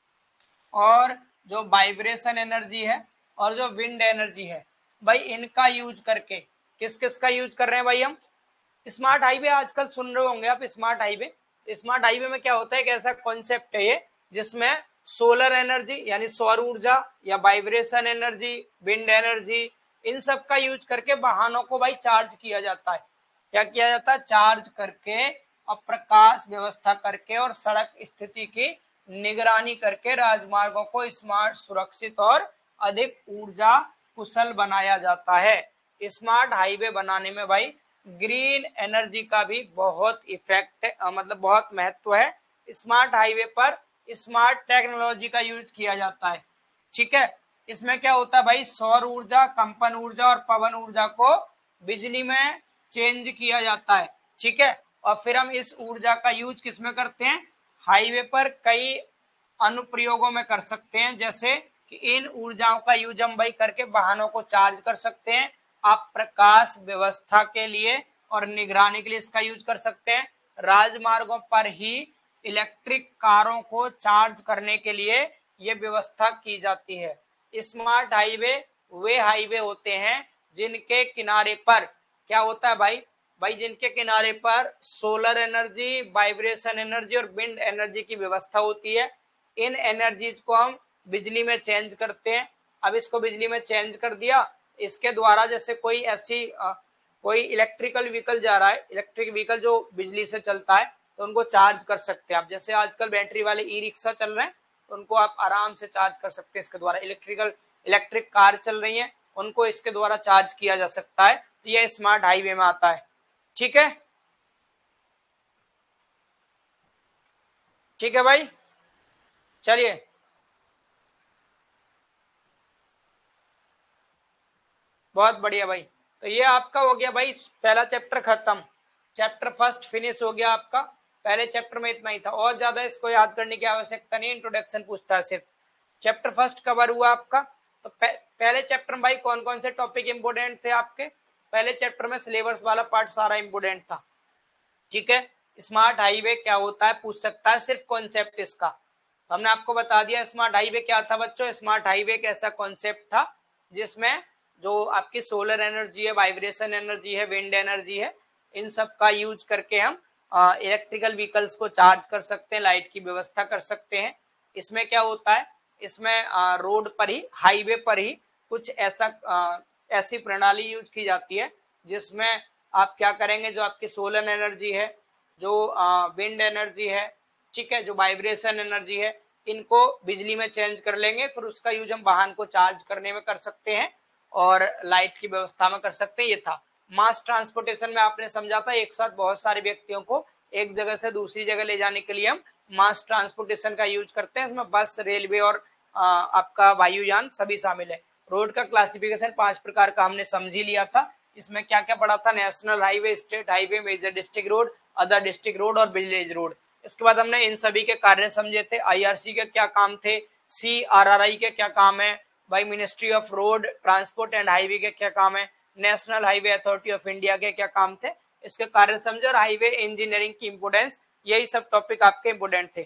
और जो वाइब्रेशन एनर्जी है और जो विंड एनर्जी है भाई, इनका यूज करके, किस किस का यूज कर रहे हैं भाई हम? स्मार्ट हाईवे आजकल सुन रहे होंगे आप, स्मार्ट हाईवे। स्मार्ट हाईवे में क्या होता है, एक ऐसा कॉन्सेप्ट है ये जिसमें सोलर एनर्जी यानी सौर ऊर्जा या वाइब्रेशन एनर्जी, विंड एनर्जी, इन सब का यूज करके वाहनों को भाई चार्ज किया जाता है। क्या किया जाता है? चार्ज करके और प्रकाश व्यवस्था करके और सड़क स्थिति की निगरानी करके राजमार्गों को स्मार्ट, सुरक्षित और अधिक ऊर्जा कुशल बनाया जाता है। स्मार्ट हाईवे बनाने में भाई ग्रीन एनर्जी का भी बहुत इफेक्ट मतलब बहुत महत्व है। स्मार्ट हाईवे पर स्मार्ट टेक्नोलॉजी का यूज किया जाता है। ठीक है, इसमें क्या होता है भाई, सौर ऊर्जा, कंपन ऊर्जा और पवन ऊर्जा को बिजली में चेंज किया जाता है। ठीक है, और फिर हम इस ऊर्जा का यूज किसमें करते हैं? हाईवे पर कई अनुप्रयोगों में कर सकते हैं, जैसे कि इन ऊर्जाओं का यूज हम भाई करके वाहनों को चार्ज कर सकते हैं। आप प्रकाश व्यवस्था के लिए और निगरानी के लिए इसका यूज कर सकते हैं। राजमार्गों पर ही इलेक्ट्रिक कारों को चार्ज करने के लिए ये व्यवस्था की जाती है। स्मार्ट हाईवे वे हाईवे होते हैं जिनके किनारे पर क्या होता है भाई, जिनके किनारे पर सोलर एनर्जी, वाइब्रेशन एनर्जी और विंड एनर्जी की व्यवस्था होती है। इन एनर्जीज को हम बिजली में चेंज करते हैं। अब इसको बिजली में चेंज कर दिया, इसके द्वारा जैसे कोई इलेक्ट्रिकल व्हीकल जा रहा है, इलेक्ट्रिक व्हीकल जो बिजली से चलता है, तो उनको चार्ज कर सकते हैं आप। जैसे आजकल बैटरी वाले ई रिक्शा चल रहे हैं, तो उनको आप आराम से चार्ज कर सकते हैं इसके द्वारा। इलेक्ट्रिक कार चल रही है, उनको इसके द्वारा चार्ज किया जा सकता है। तो यह स्मार्ट हाईवे में आता है। ठीक है, ठीक है भाई, चलिए बहुत बढ़िया भाई। तो ये आपका हो गया भाई पहला चैप्टर खत्म, चैप्टर फर्स्ट फिनिश हो गया आपका। पहले चैप्टर में इतना ही था, और ज्यादा इसको याद करने की आवश्यकता नहीं, इंट्रोडक्शन पूछता है सिर्फ। चैप्टर फर्स्ट कवर हुआ आपका। तो पहले चैप्टर में भाई कौन कौन से टॉपिक इंपोर्टेंट थे आपके? पहले चैप्टर में सिलेबस वाला पार्ट सारा इंपोर्टेंट था। ठीक है, स्मार्ट हाईवे क्या होता है पूछ सकता है, सिर्फ कॉन्सेप्ट इसका। तो हमने आपको बता दिया स्मार्ट हाईवे क्या था बच्चों। स्मार्ट हाईवे एक ऐसा कॉन्सेप्ट था जिसमें जो आपकी सोलर एनर्जी है, वाइब्रेशन एनर्जी है, विंड एनर्जी है, इन सब का यूज करके हम इलेक्ट्रिकल व्हीकल्स को चार्ज कर सकते हैं, लाइट की व्यवस्था कर सकते हैं। इसमें क्या होता है, इसमें रोड पर ही, हाईवे पर ही कुछ ऐसी प्रणाली यूज की जाती है जिसमें आप क्या करेंगे, जो आपकी सोलर एनर्जी है, जो विंड एनर्जी है, ठीक है, जो वाइब्रेशन एनर्जी है, इनको बिजली में चेंज कर लेंगे। फिर उसका यूज हम वाहन को चार्ज करने में कर सकते हैं और लाइट की व्यवस्था में कर सकते हैं। ये था मास ट्रांसपोर्टेशन में आपने समझा था, एक साथ बहुत सारे व्यक्तियों को एक जगह से दूसरी जगह ले जाने के लिए हम मास ट्रांसपोर्टेशन का यूज करते हैं। इसमें बस, रेलवे और आपका वायुयान सभी शामिल है। रोड का क्लासिफिकेशन 5 प्रकार का हमने समझ ही लिया था। इसमें क्या क्या पढ़ा था? National highway, state highway, major district road, other district road और विलेज रोड। इसके बाद हमने इन सभी के कार्य समझे थे। आईआरसी के क्या काम थे, सीआरआरआई के क्या काम है भाई, ministry of road transport and highway के क्या काम है, national highway authority of India के क्या काम थे, इसके कार्य समझे, और हाईवे इंजीनियरिंग की इंपोर्टेंस। यही सब टॉपिक आपके इंपोर्टेंट थे।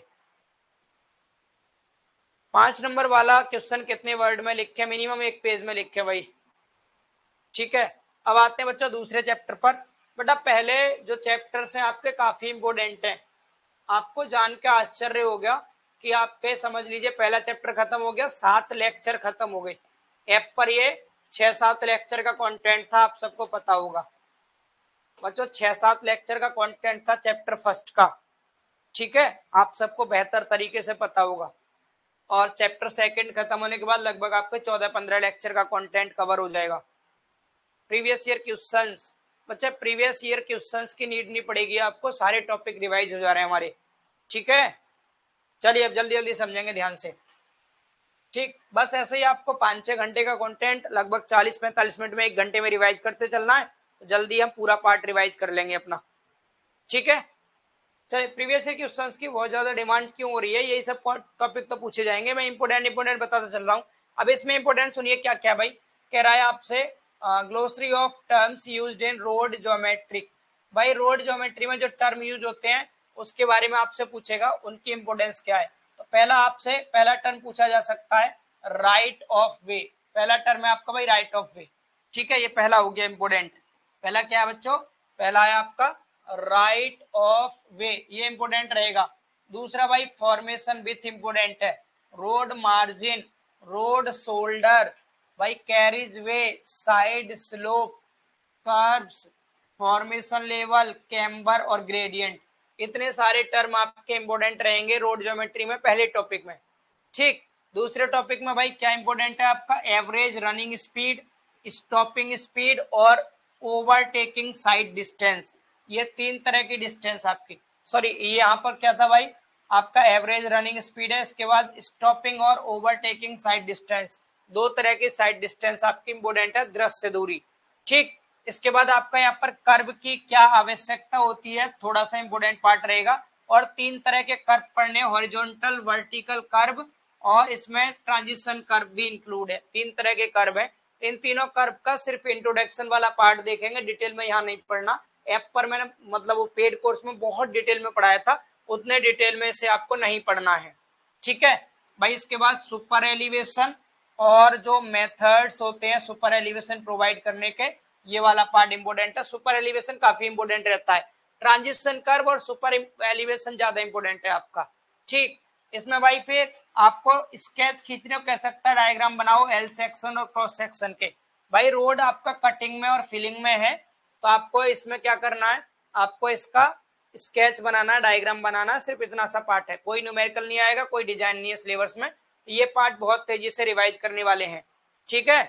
5 नंबर वाला क्वेश्चन कितने वर्ड में लिखे? मिनिमम 1 पेज में लिखे भाई। ठीक है, अब आते हैं बच्चों दूसरे चैप्टर पर। बेटा पहले जो चैप्टर्स हैं आपके काफी इंपोर्टेंट हैं। आपको जान के आश्चर्य हो गया कि आपके समझ लीजिए पहला चैप्टर खत्म हो गया, 7 लेक्चर खत्म हो गए। ऐप पर ये 6-7 लेक्चर का कंटेंट था, आप सबको पता होगा बच्चों। 6-7 लेक्चर का कंटेंट था चैप्टर फर्स्ट का, ठीक है, आप सबको बेहतर तरीके से पता होगा। और चैप्टर सेकंड खत्म होने के बाद लगभग आपके 14-15 लेक्चर का कंटेंट कवर हो जाएगा। प्रीवियस ईयर क्वेश्चंस बच्चे, प्रीवियस ईयर क्वेश्चंस की नीड नहीं पड़ेगी आपको, सारे टॉपिक रिवाइज हो जा रहे हैं हमारे, ठीक है। चलिए अब जल्दी जल्दी समझेंगे ध्यान से, ठीक। बस ऐसे ही आपको 5-6 घंटे का कंटेंट लगभग 40-45 मिनट में 1 घंटे में रिवाइज करते चलना है, तो जल्दी हम पूरा पार्ट रिवाइज कर लेंगे अपना, ठीक है। चलिए प्रीवियस ईयर क्वेश्चंस की बहुत ज्यादा डिमांड क्यों हो रही है, यही सब टॉपिक तो पूछे जाएंगे, मैं इंपोर्टेंट बताता चल रहा हूँ। अब इसमें इंपोर्टेंट सुनिए क्या क्या भाई कह रहा है आपसे, glossary of terms used in road geometry. भाई रोड ज्योमेट्री में जो टर्म यूज होते हैं उसके बारे में आपसे पूछेगा, उनकी इंपोर्टेंस क्या है। तो पहला टर्म पूछा जा सकता है राइट ऑफ वे। पहला टर्म है आपका भाई राइट ऑफ वे, ठीक है, ये पहला हो गया इंपोर्टेंट। पहला क्या है बच्चों, पहला है आपका राइट ऑफ वे, ये इंपोर्टेंट रहेगा। दूसरा भाई फॉर्मेशन विथ इंपोर्टेंट है, रोड मार्जिन, रोड शोल्डर, भाई carriage way, side slope, curves, formation level, camber और ग्रेडियंट। इतने सारे टर्म आपके इंपोर्टेंट रहेंगे रोड ज्योमेट्री में पहले टॉपिक में, ठीक। दूसरे टॉपिक में भाई क्या इंपोर्टेंट है आपका, average running speed, stopping speed और ओवरटेकिंग साइड डिस्टेंस। ये 3 तरह की डिस्टेंस आपकी, सॉरी ये यहाँ पर क्या था भाई, आपका एवरेज रनिंग स्पीड है, इसके बाद स्टॉपिंग और ओवरटेकिंग साइड डिस्टेंस, 2 तरह की साइड डिस्टेंस आपकी इंपोर्टेंट है, दृश्य दूरी, ठीक। इसके बाद आपका यहाँ पर कर्व की क्या आवश्यकता होती है, थोड़ा सा इंपोर्टेंट पार्ट रहेगा। और 3 तरह के कर्व पढ़ने, हॉरिजॉन्टल, वर्टिकल कर्व और इसमें ट्रांजिशन कर्व भी इंक्लूड है। 3 तरह के कर्व है, इन तीनों कर्व का सिर्फ इंट्रोडक्शन वाला पार्ट देखेंगे, डिटेल में यहाँ नहीं पढ़ना। ऐप पर मैंने मतलब वो पेड कोर्स में बहुत डिटेल में पढ़ाया था, उतने डिटेल में से आपको नहीं पढ़ना है, ठीक है भाई। इसके बाद सुपर एलिवेशन और जो मेथड्स होते हैं सुपर एलिवेशन प्रोवाइड करने के, ये वाला पार्ट इंपोर्टेंट है। सुपर एलिवेशन काफी इंपोर्टेंट रहता है, ट्रांजिशन कर्व और सुपर एलिवेशन ज्यादा इंपोर्टेंट है आपका, ठीक। इसमें भाई फिर आपको स्केच खींचने को कह सकता है, डायग्राम बनाओ एल सेक्शन और क्रॉस सेक्शन के। भाई रोड आपका कटिंग में और फिलिंग में है, तो आपको इसमें क्या करना है, आपको इसका स्केच बनाना, डायग्राम बनाना, सिर्फ इतना सा पार्ट है, कोई न्यूमेरिकल नहीं आएगा, कोई डिजाइन नहीं है सिलेबस में। ये पार्ट बहुत तेजी से रिवाइज करने वाले हैं, ठीक है।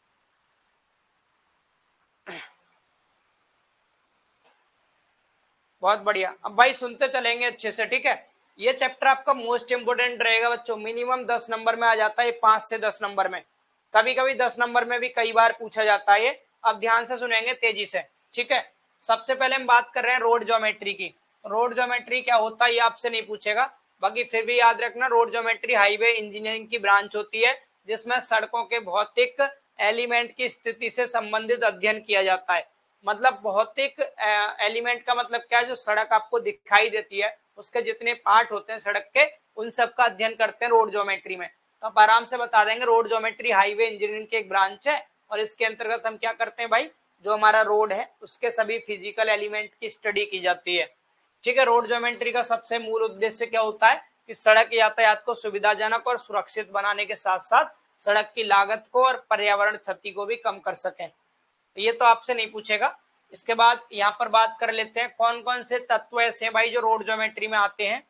बहुत बढ़िया, अब भाई सुनते चलेंगे अच्छे से, ठीक है। ये चैप्टर आपका मोस्ट इंपोर्टेंट रहेगा बच्चों, मिनिमम 10 नंबर में आ जाता है, 5 से 10 नंबर में, कभी कभी 10 नंबर में भी कई बार पूछा जाता है ये। अब ध्यान से सुनेंगे तेजी से, ठीक है। सबसे पहले हम बात कर रहे हैं रोड ज्योमेट्री की। रोड ज्योमेट्री क्या होता है ये आपसे नहीं पूछेगा, बाकी फिर भी याद रखना, रोड ज्योमेट्री हाईवे इंजीनियरिंग की ब्रांच होती है, जिसमें सड़कों के भौतिक एलिमेंट की स्थिति से संबंधित अध्ययन किया जाता है। मतलब भौतिक एलिमेंट का मतलब क्या है, जो सड़क आपको दिखाई देती है उसके जितने पार्ट होते हैं सड़क के, उन सब का अध्ययन करते हैं रोड ज्योमेट्री में। तो आप आराम से बता देंगे, रोड ज्योमेट्री हाईवे इंजीनियरिंग की एक ब्रांच है, और इसके अंतर्गत हम क्या करते हैं भाई, जो हमारा रोड है उसके सभी फिजिकल एलिमेंट की स्टडी की जाती है, ठीक है। रोड ज्योमेट्री का सबसे मूल उद्देश्य क्या होता है कि सड़क यातायात को सुविधाजनक और सुरक्षित बनाने के साथ साथ सड़क की लागत को और पर्यावरण क्षति को भी कम कर सकें। तो ये तो आपसे नहीं पूछेगा। इसके बाद यहाँ पर बात कर लेते हैं कौन कौन से तत्व ऐसे हैं भाई जो रोड ज्योमेट्री में आते हैं।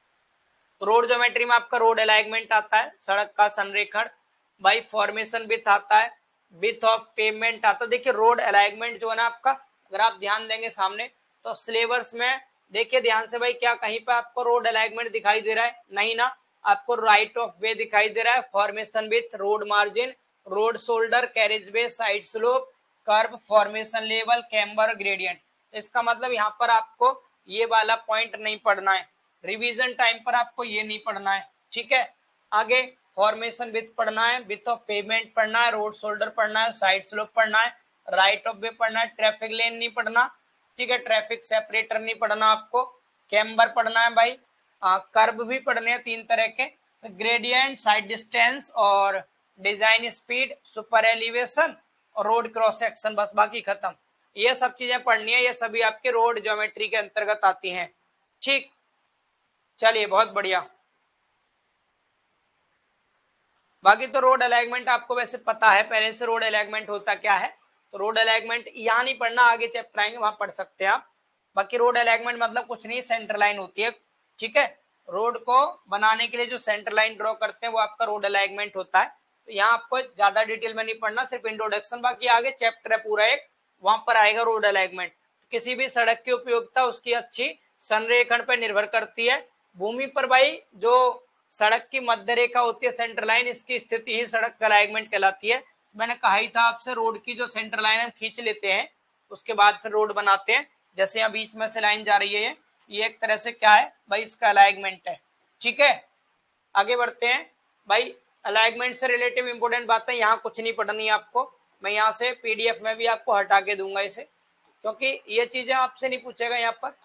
तो रोड ज्योमेट्री में आपका रोड अलाइनमेंट आता है, सड़क का संरेखण, भाई फॉर्मेशन विथ आता है, विथ ऑफ पेमेंट आता है। देखिए रोड अलाइनमेंट जो है ना आपका, अगर आप ध्यान देंगे सामने तो सिलेबस में देखिए ध्यान से भाई, क्या कहीं पे आपको रोड अलाइनमेंट दिखाई दे रहा है, नहीं ना। आपको राइट ऑफ वे दिखाई दे रहा है, formation width, road margin, road shoulder, carriage way, side slope, curve, formation level, camber, gradient. इसका मतलब यहाँ पर आपको ये वाला पॉइंट नहीं पढ़ना है, रिवीजन टाइम पर आपको ये नहीं पढ़ना है, ठीक है। आगे फॉर्मेशन विथ पढ़ना है, विथ ऑफ पेमेंट पढ़ना है, रोड शोल्डर पढ़ना है, साइड स्लोप पढ़ना है, राइट ऑफ वे पढ़ना है, ट्रैफिक लेन नहीं पढ़ना, ठीक है, ट्रैफिक सेपरेटर नहीं पढ़ना आपको, कैम्बर पढ़ना है भाई, कर्व भी पढ़ने हैं 3 तरह के, ग्रेडियंट, साइड डिस्टेंस और डिजाइन स्पीड, सुपर एलिवेशन और रोड क्रॉस सेक्शन, बस बाकी खत्म। ये सब चीजें पढ़नी है, ये सभी आपके रोड ज्योमेट्री के अंतर्गत आती हैं। ठीक, चलिए बहुत बढ़िया। बाकी तो रोड अलाइनमेंट आपको वैसे पता है पहले से, रोड अलाइनमेंट होता क्या है। तो रोड अलाइनमेंट यहाँ नहीं पढ़ना, आगे चैप्टर आएंगे वहां पढ़ सकते हैं आप। बाकी रोड अलाइनमेंट मतलब कुछ नहीं, सेंटर लाइन होती है, ठीक है। रोड को बनाने के लिए जो सेंटर लाइन ड्रॉ करते हैं वो आपका रोड अलाइनमेंट होता है। तो यहाँ आपको ज्यादा डिटेल में नहीं पढ़ना, सिर्फ इंट्रोडक्शन। बाकी आगे चैप्टर है पूरा एक, वहां पर आएगा रोड अलाइनमेंट। किसी भी सड़क की उपयोगिता उसकी अच्छी संरेखण पर निर्भर करती है। भूमि पर भाई जो सड़क की मध्य रेखा होती है, सेंटर लाइन, इसकी स्थिति ही सड़क का अलाइनमेंट कहलाती है। मैंने कहा ही था आपसे, रोड की जो सेंटर लाइन हम खींच लेते हैं, उसके बाद फिर रोड बनाते हैं। जैसे यहाँ बीच में से लाइन जा रही है, ये एक तरह से क्या है भाई, इसका अलाइनमेंट है, ठीक है। आगे बढ़ते हैं भाई। अलाइनमेंट से रिलेटिव इंपोर्टेंट बातें यहाँ कुछ नहीं पढ़नी है आपको, मैं यहाँ से पीडीएफ में भी आपको हटा के दूंगा इसे, क्योंकि ये चीजें आपसे नहीं पूछेगा यहाँ पर।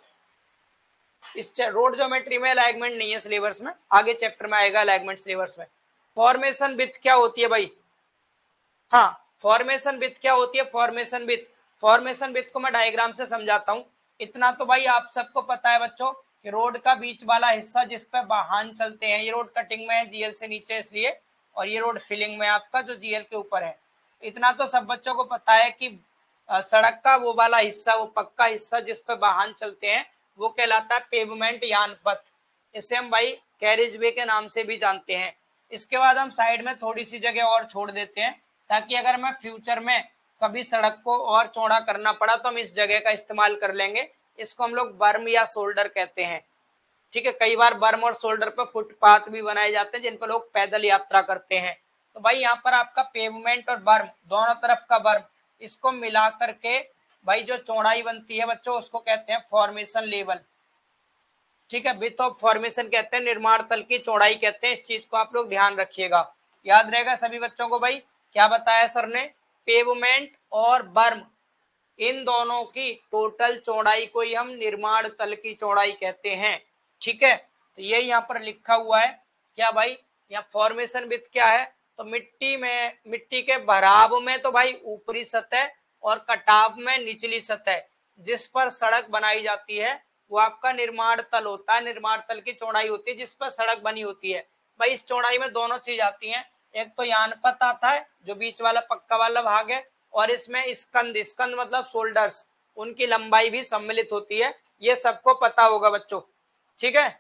इस रोड ज्योमेट्री में अलाइनमेंट नहीं है सिलेबस में, आगे चैप्टर में आएगा अलाइनमेंट सिलेबस में। फॉर्मेशन विथ क्या होती है भाई? हाँ, फॉर्मेशन विथ क्या होती है? फॉर्मेशन विथ को मैं डायग्राम से समझाता हूँ। इतना तो भाई आप सबको पता है बच्चों कि रोड का बीच वाला हिस्सा जिस पे वाहन चलते हैं, ये रोड कटिंग में है, जीएल से नीचे इसलिए, और ये रोड फिलिंग में आपका जो जीएल के ऊपर है। इतना तो सब बच्चों को पता है कि सड़क का वो वाला हिस्सा, वो पक्का हिस्सा जिस पे वाहन चलते हैं, वो कहलाता है पेवमेंट यान पथ। इसे हम भाई कैरिज वे के नाम से भी जानते हैं। इसके बाद हम साइड में थोड़ी सी जगह और छोड़ देते हैं, ताकि अगर मैं फ्यूचर में कभी सड़क को और चौड़ा करना पड़ा तो हम इस जगह का इस्तेमाल कर लेंगे। इसको हम लोग बर्म या शोल्डर कहते हैं, ठीक है। कई बार बर्म और शोल्डर पर फुटपाथ भी बनाए जाते हैं जिन पर लोग पैदल यात्रा करते हैं। तो भाई यहाँ पर आपका पेवमेंट और बर्म, दोनों तरफ का बर्म, इसको मिला करके भाई जो चौड़ाई बनती है बच्चों, उसको कहते हैं फॉर्मेशन लेवल, ठीक है। विथ ऑफ फॉर्मेशन कहते हैं, निर्माण तल की चौड़ाई कहते हैं। इस चीज को आप लोग ध्यान रखिएगा, याद रहेगा सभी बच्चों को। भाई क्या बताया सर ने? पेवमेंट और बर्म, इन दोनों की टोटल चौड़ाई को ही हम निर्माण तल की चौड़ाई कहते हैं, ठीक है। तो ये यहाँ पर लिखा हुआ है क्या भाई, यहाँ फॉर्मेशन विथ क्या है? तो मिट्टी के भराव में तो भाई ऊपरी सतह और कटाव में निचली सतह, जिस पर सड़क बनाई जाती है वो आपका निर्माण तल होता है। निर्माण तल की चौड़ाई होती है जिस पर सड़क बनी होती है। भाई इस चौड़ाई में दोनों चीज आती हैं, एक तो यानपथ आता है जो बीच वाला पक्का वाला भाग है, और इसमें स्कंद, स्कंद मतलब शोल्डर्स, उनकी लंबाई भी सम्मिलित होती है। ये सबको पता होगा बच्चों, ठीक है।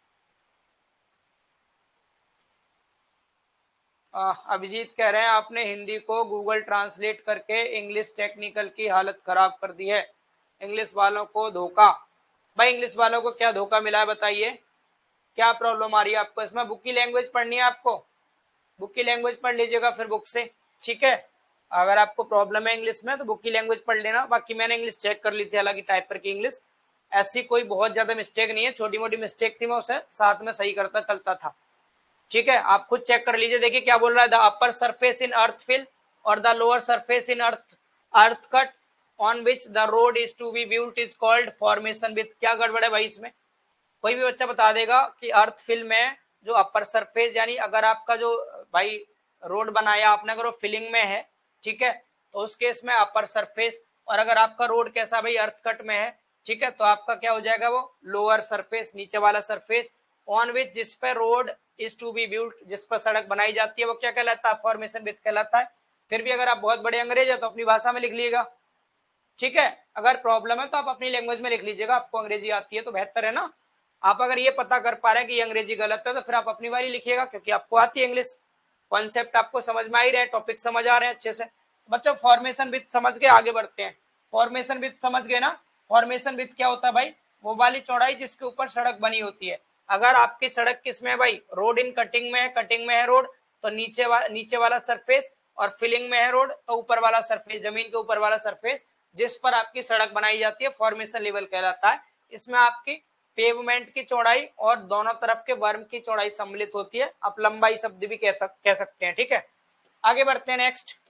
अभिजीत कह रहे हैं आपने हिंदी को गूगल ट्रांसलेट करके इंग्लिश टेक्निकल की हालत खराब कर दी है, इंग्लिश वालों को धोखा। भाई इंग्लिश वालों को क्या धोखा मिला है बताइए, क्या प्रॉब्लम आ रही है आपको इसमें? बुक की लैंग्वेज पढ़नी है आपको, बुक की लैंग्वेज पढ़ लीजिएगा फिर बुक से, ठीक है। अगर आपको प्रॉब्लम है इंग्लिश में तो बुक की लैंग्वेज पढ़ लेना। बाकी मैंने इंग्लिश चेक कर ली थी, हालांकि टाइपर की इंग्लिश ऐसी कोई बहुत ज्यादा मिस्टेक नहीं है, छोटी मोटी मिस्टेक थी, मैं उसे साथ में सही करता चलता था, ठीक है। आप खुद चेक कर लीजिए, देखिए क्या बोल रहा है। The upper surface in earth fill और the lower surface in earth cut on which the road is to be built is called formation width. क्या गड़बड़ है भाई इसमें? कोई भी बच्चा बता देगा कि अर्थ फिल में जो अपर सरफेस, यानी अगर आपका जो भाई रोड बनाया आपने, अगर वो फिलिंग में है, ठीक है, तो उस केस में अपर सरफेस। और अगर आपका रोड कैसा भाई, अर्थ कट में है, ठीक है, तो आपका क्या हो जाएगा, वो लोअर सरफेस, नीचे वाला सरफेस। ऑन विच, जिस पर road is to be built, जिस पर सड़क बनाई जाती है, वो क्या कहलाता है? फॉर्मेशन विथ कहलाता है। फिर भी अगर आप बहुत बड़े अंग्रेज है तो अपनी भाषा में लिख लीजिएगा, ठीक है। अगर प्रॉब्लम है तो आप अपनी लैंग्वेज में लिख लीजिएगा, आपको अंग्रेजी आती है तो बेहतर है ना। आप अगर ये पता कर पा रहे हैं कि ये अंग्रेजी गलत है तो फिर आप अपनी वाली लिखिएगा, क्योंकि आपको आती है इंग्लिश, कॉन्सेप्ट आपको समझ में आ ही रहे, टॉपिक समझ आ रहे हैं अच्छे से। बच्चों फॉर्मेशन विथ समझ के आगे बढ़ते हैं। फॉर्मेशन विथ समझ गए ना? फॉर्मेशन विथ क्या होता है भाई? वो वाली चौड़ाई जिसके ऊपर सड़क बनी होती है। अगर आपकी सड़क किसमें है भाई? रोड इन कटिंग में है, कटिंग में है रोड, तो नीचे वाला सरफेस, और फिलिंग में है रोड तो ऊपर वाला सरफेस, जमीन के ऊपर वाला सरफेस जिस पर आपकी सड़क बनाई जाती है, फॉर्मेशन लेवल कहलाता है। इसमें आपकी पेवमेंट की चौड़ाई और दोनों तरफ के वर्म की चौड़ाई सम्मिलित होती है। आप लंबाई शब्द भी कह सकते हैं, ठीक है। आगे बढ़ते हैं नेक्स्ट